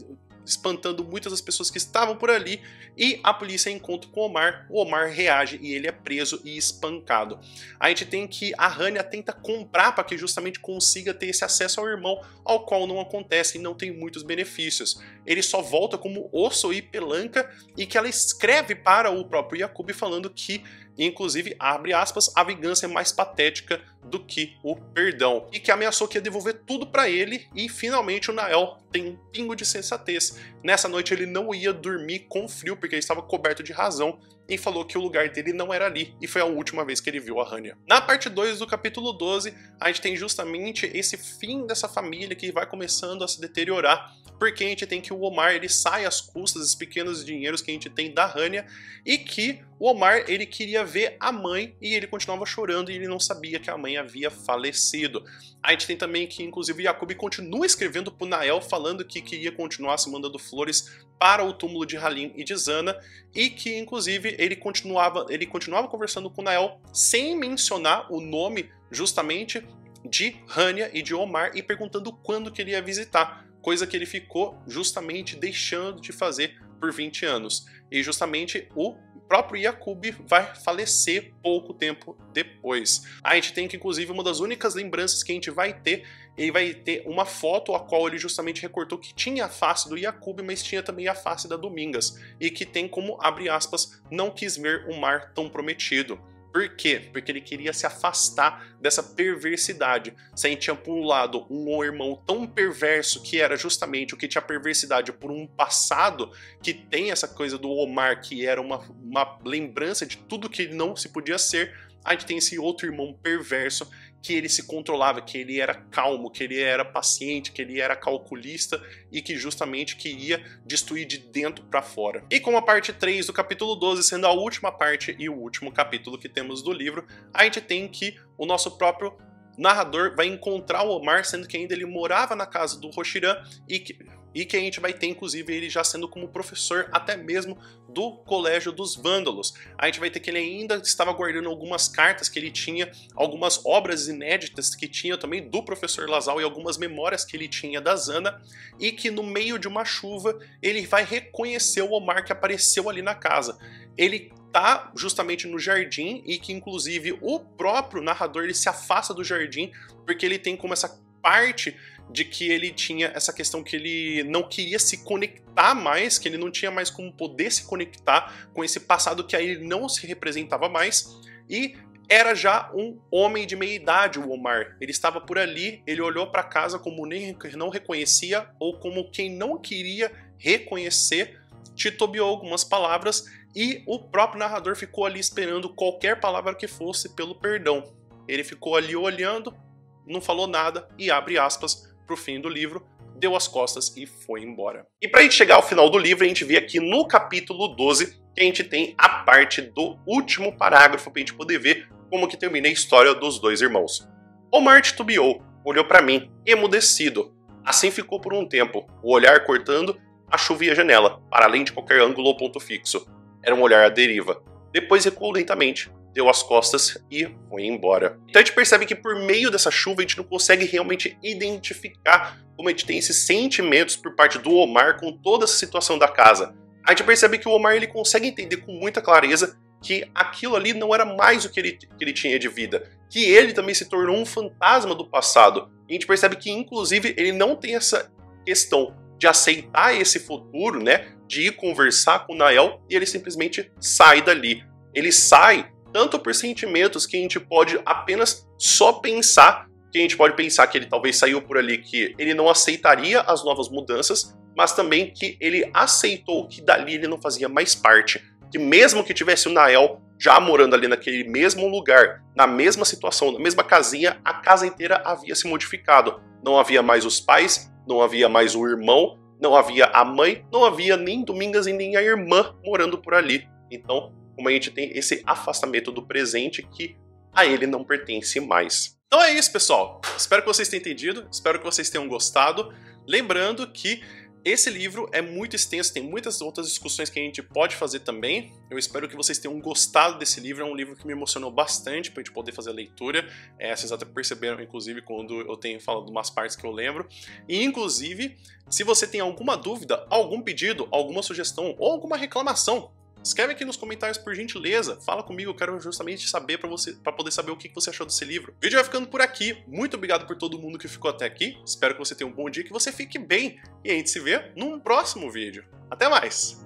espantando muitas das pessoas que estavam por ali, e a polícia encontra com o Omar, o Omar reage e ele é preso e espancado. A gente tem que a Hania tenta comprar para que justamente consiga ter esse acesso ao irmão, ao qual não acontece e não tem muitos benefícios. Ele só volta como osso e pelanca, e que ela escreve para o próprio Yaqub falando que, inclusive, abre aspas, a vingança é mais patética do que o perdão, e que ameaçou que ia devolver tudo para ele, e finalmente o Nael tem um pingo de sensatez. Nessa noite ele não ia dormir com frio, porque ele estava coberto de razão, e falou que o lugar dele não era ali, e foi a última vez que ele viu a Hania. Na parte dois do capítulo doze, a gente tem justamente esse fim dessa família que vai começando a se deteriorar, porque a gente tem que o Omar ele sai às custas dos pequenos dinheiros que a gente tem da Hania, e que o Omar ele queria ver a mãe e ele continuava chorando e ele não sabia que a mãe havia falecido. A gente tem também que, inclusive, Yaqub continua escrevendo pro Nael falando que queria continuar se mandando flores para o túmulo de Halim e de Zana, e que, inclusive, ele continuava, ele continuava conversando com o Nael sem mencionar o nome justamente de Hania e de Omar e perguntando quando que ele ia visitar, coisa que ele ficou justamente deixando de fazer por vinte anos. E justamente o próprio Yaqub vai falecer pouco tempo depois. A gente tem que, inclusive, uma das únicas lembranças que a gente vai ter, ele vai ter uma foto a qual ele justamente recortou que tinha a face do Yaqub, mas tinha também a face da Domingas, e que tem como, abre aspas, não quis ver um mar tão prometido. Por quê? Porque ele queria se afastar dessa perversidade. Se a gente tinha, por um lado, um irmão tão perverso que era justamente o que tinha perversidade por um passado que tem essa coisa do Omar, que era uma, uma lembrança de tudo que não se podia ser, a gente tem esse outro irmão perverso que ele se controlava, que ele era calmo, que ele era paciente, que ele era calculista e que justamente queria destruir de dentro para fora. E com a parte três do capítulo doze sendo a última parte e o último capítulo que temos do livro, a gente tem que o nosso próprio narrador vai encontrar o Omar, sendo que ainda ele morava na casa do Roshiran, e que, e que a gente vai ter, inclusive, ele já sendo como professor até mesmo do Colégio dos Vândalos. A gente vai ter que ele ainda estava guardando algumas cartas que ele tinha, algumas obras inéditas que tinha também do professor Lazalle e algumas memórias que ele tinha da Zana, e que no meio de uma chuva ele vai reconhecer o Omar que apareceu ali na casa. Ele tá justamente no jardim, e que inclusive o próprio narrador ele se afasta do jardim porque ele tem como essa parte de que ele tinha essa questão que ele não queria se conectar mais, que ele não tinha mais como poder se conectar com esse passado que aí ele não se representava mais, e era já um homem de meia idade o Omar. Ele estava por ali, ele olhou para casa como nem não reconhecia ou como quem não queria reconhecer, titubeou algumas palavras, e o próprio narrador ficou ali esperando qualquer palavra que fosse pelo perdão. Ele ficou ali olhando, não falou nada e, abre aspas, pro fim do livro, deu as costas e foi embora. E pra gente chegar ao final do livro, a gente vê aqui no capítulo doze que a gente tem a parte do último parágrafo pra gente poder ver como que termina a história dos dois irmãos. Omar titubeou, olhou pra mim, emudecido. Assim ficou por um tempo, o olhar cortando a chuva e a janela, para além de qualquer ângulo ou ponto fixo. Era um olhar à deriva. Depois recuou lentamente, deu as costas e foi embora. Então a gente percebe que por meio dessa chuva a gente não consegue realmente identificar como a gente tem esses sentimentos por parte do Omar com toda essa situação da casa. A gente percebe que o Omar ele consegue entender com muita clareza que aquilo ali não era mais o que ele, que ele tinha de vida, que ele também se tornou um fantasma do passado. E a gente percebe que inclusive ele não tem essa questão de aceitar esse futuro, né, de ir conversar com o Nael, e ele simplesmente sai dali. Ele sai tanto por sentimentos que a gente pode apenas só pensar, que a gente pode pensar que ele talvez saiu por ali que ele não aceitaria as novas mudanças, mas também que ele aceitou que dali ele não fazia mais parte, que mesmo que tivesse o Nael já morando ali naquele mesmo lugar, na mesma situação, na mesma casinha, a casa inteira havia se modificado. Não havia mais os pais, não havia mais o irmão, não havia a mãe, não havia nem Domingas e nem a irmã morando por ali. Então, como a gente tem esse afastamento do presente que a ele não pertence mais. Então é isso, pessoal. Espero que vocês tenham entendido, espero que vocês tenham gostado. Lembrando que esse livro é muito extenso, tem muitas outras discussões que a gente pode fazer também. Eu espero que vocês tenham gostado desse livro, é um livro que me emocionou bastante pra gente poder fazer a leitura. É, vocês até perceberam, inclusive, quando eu tenho falado umas partes que eu lembro. E, inclusive, se você tem alguma dúvida, algum pedido, alguma sugestão ou alguma reclamação, escreve aqui nos comentários por gentileza, fala comigo, eu quero justamente saber pra você, para poder saber o que você achou desse livro. O vídeo vai ficando por aqui, muito obrigado por todo mundo que ficou até aqui, espero que você tenha um bom dia, que você fique bem, e a gente se vê num próximo vídeo. Até mais!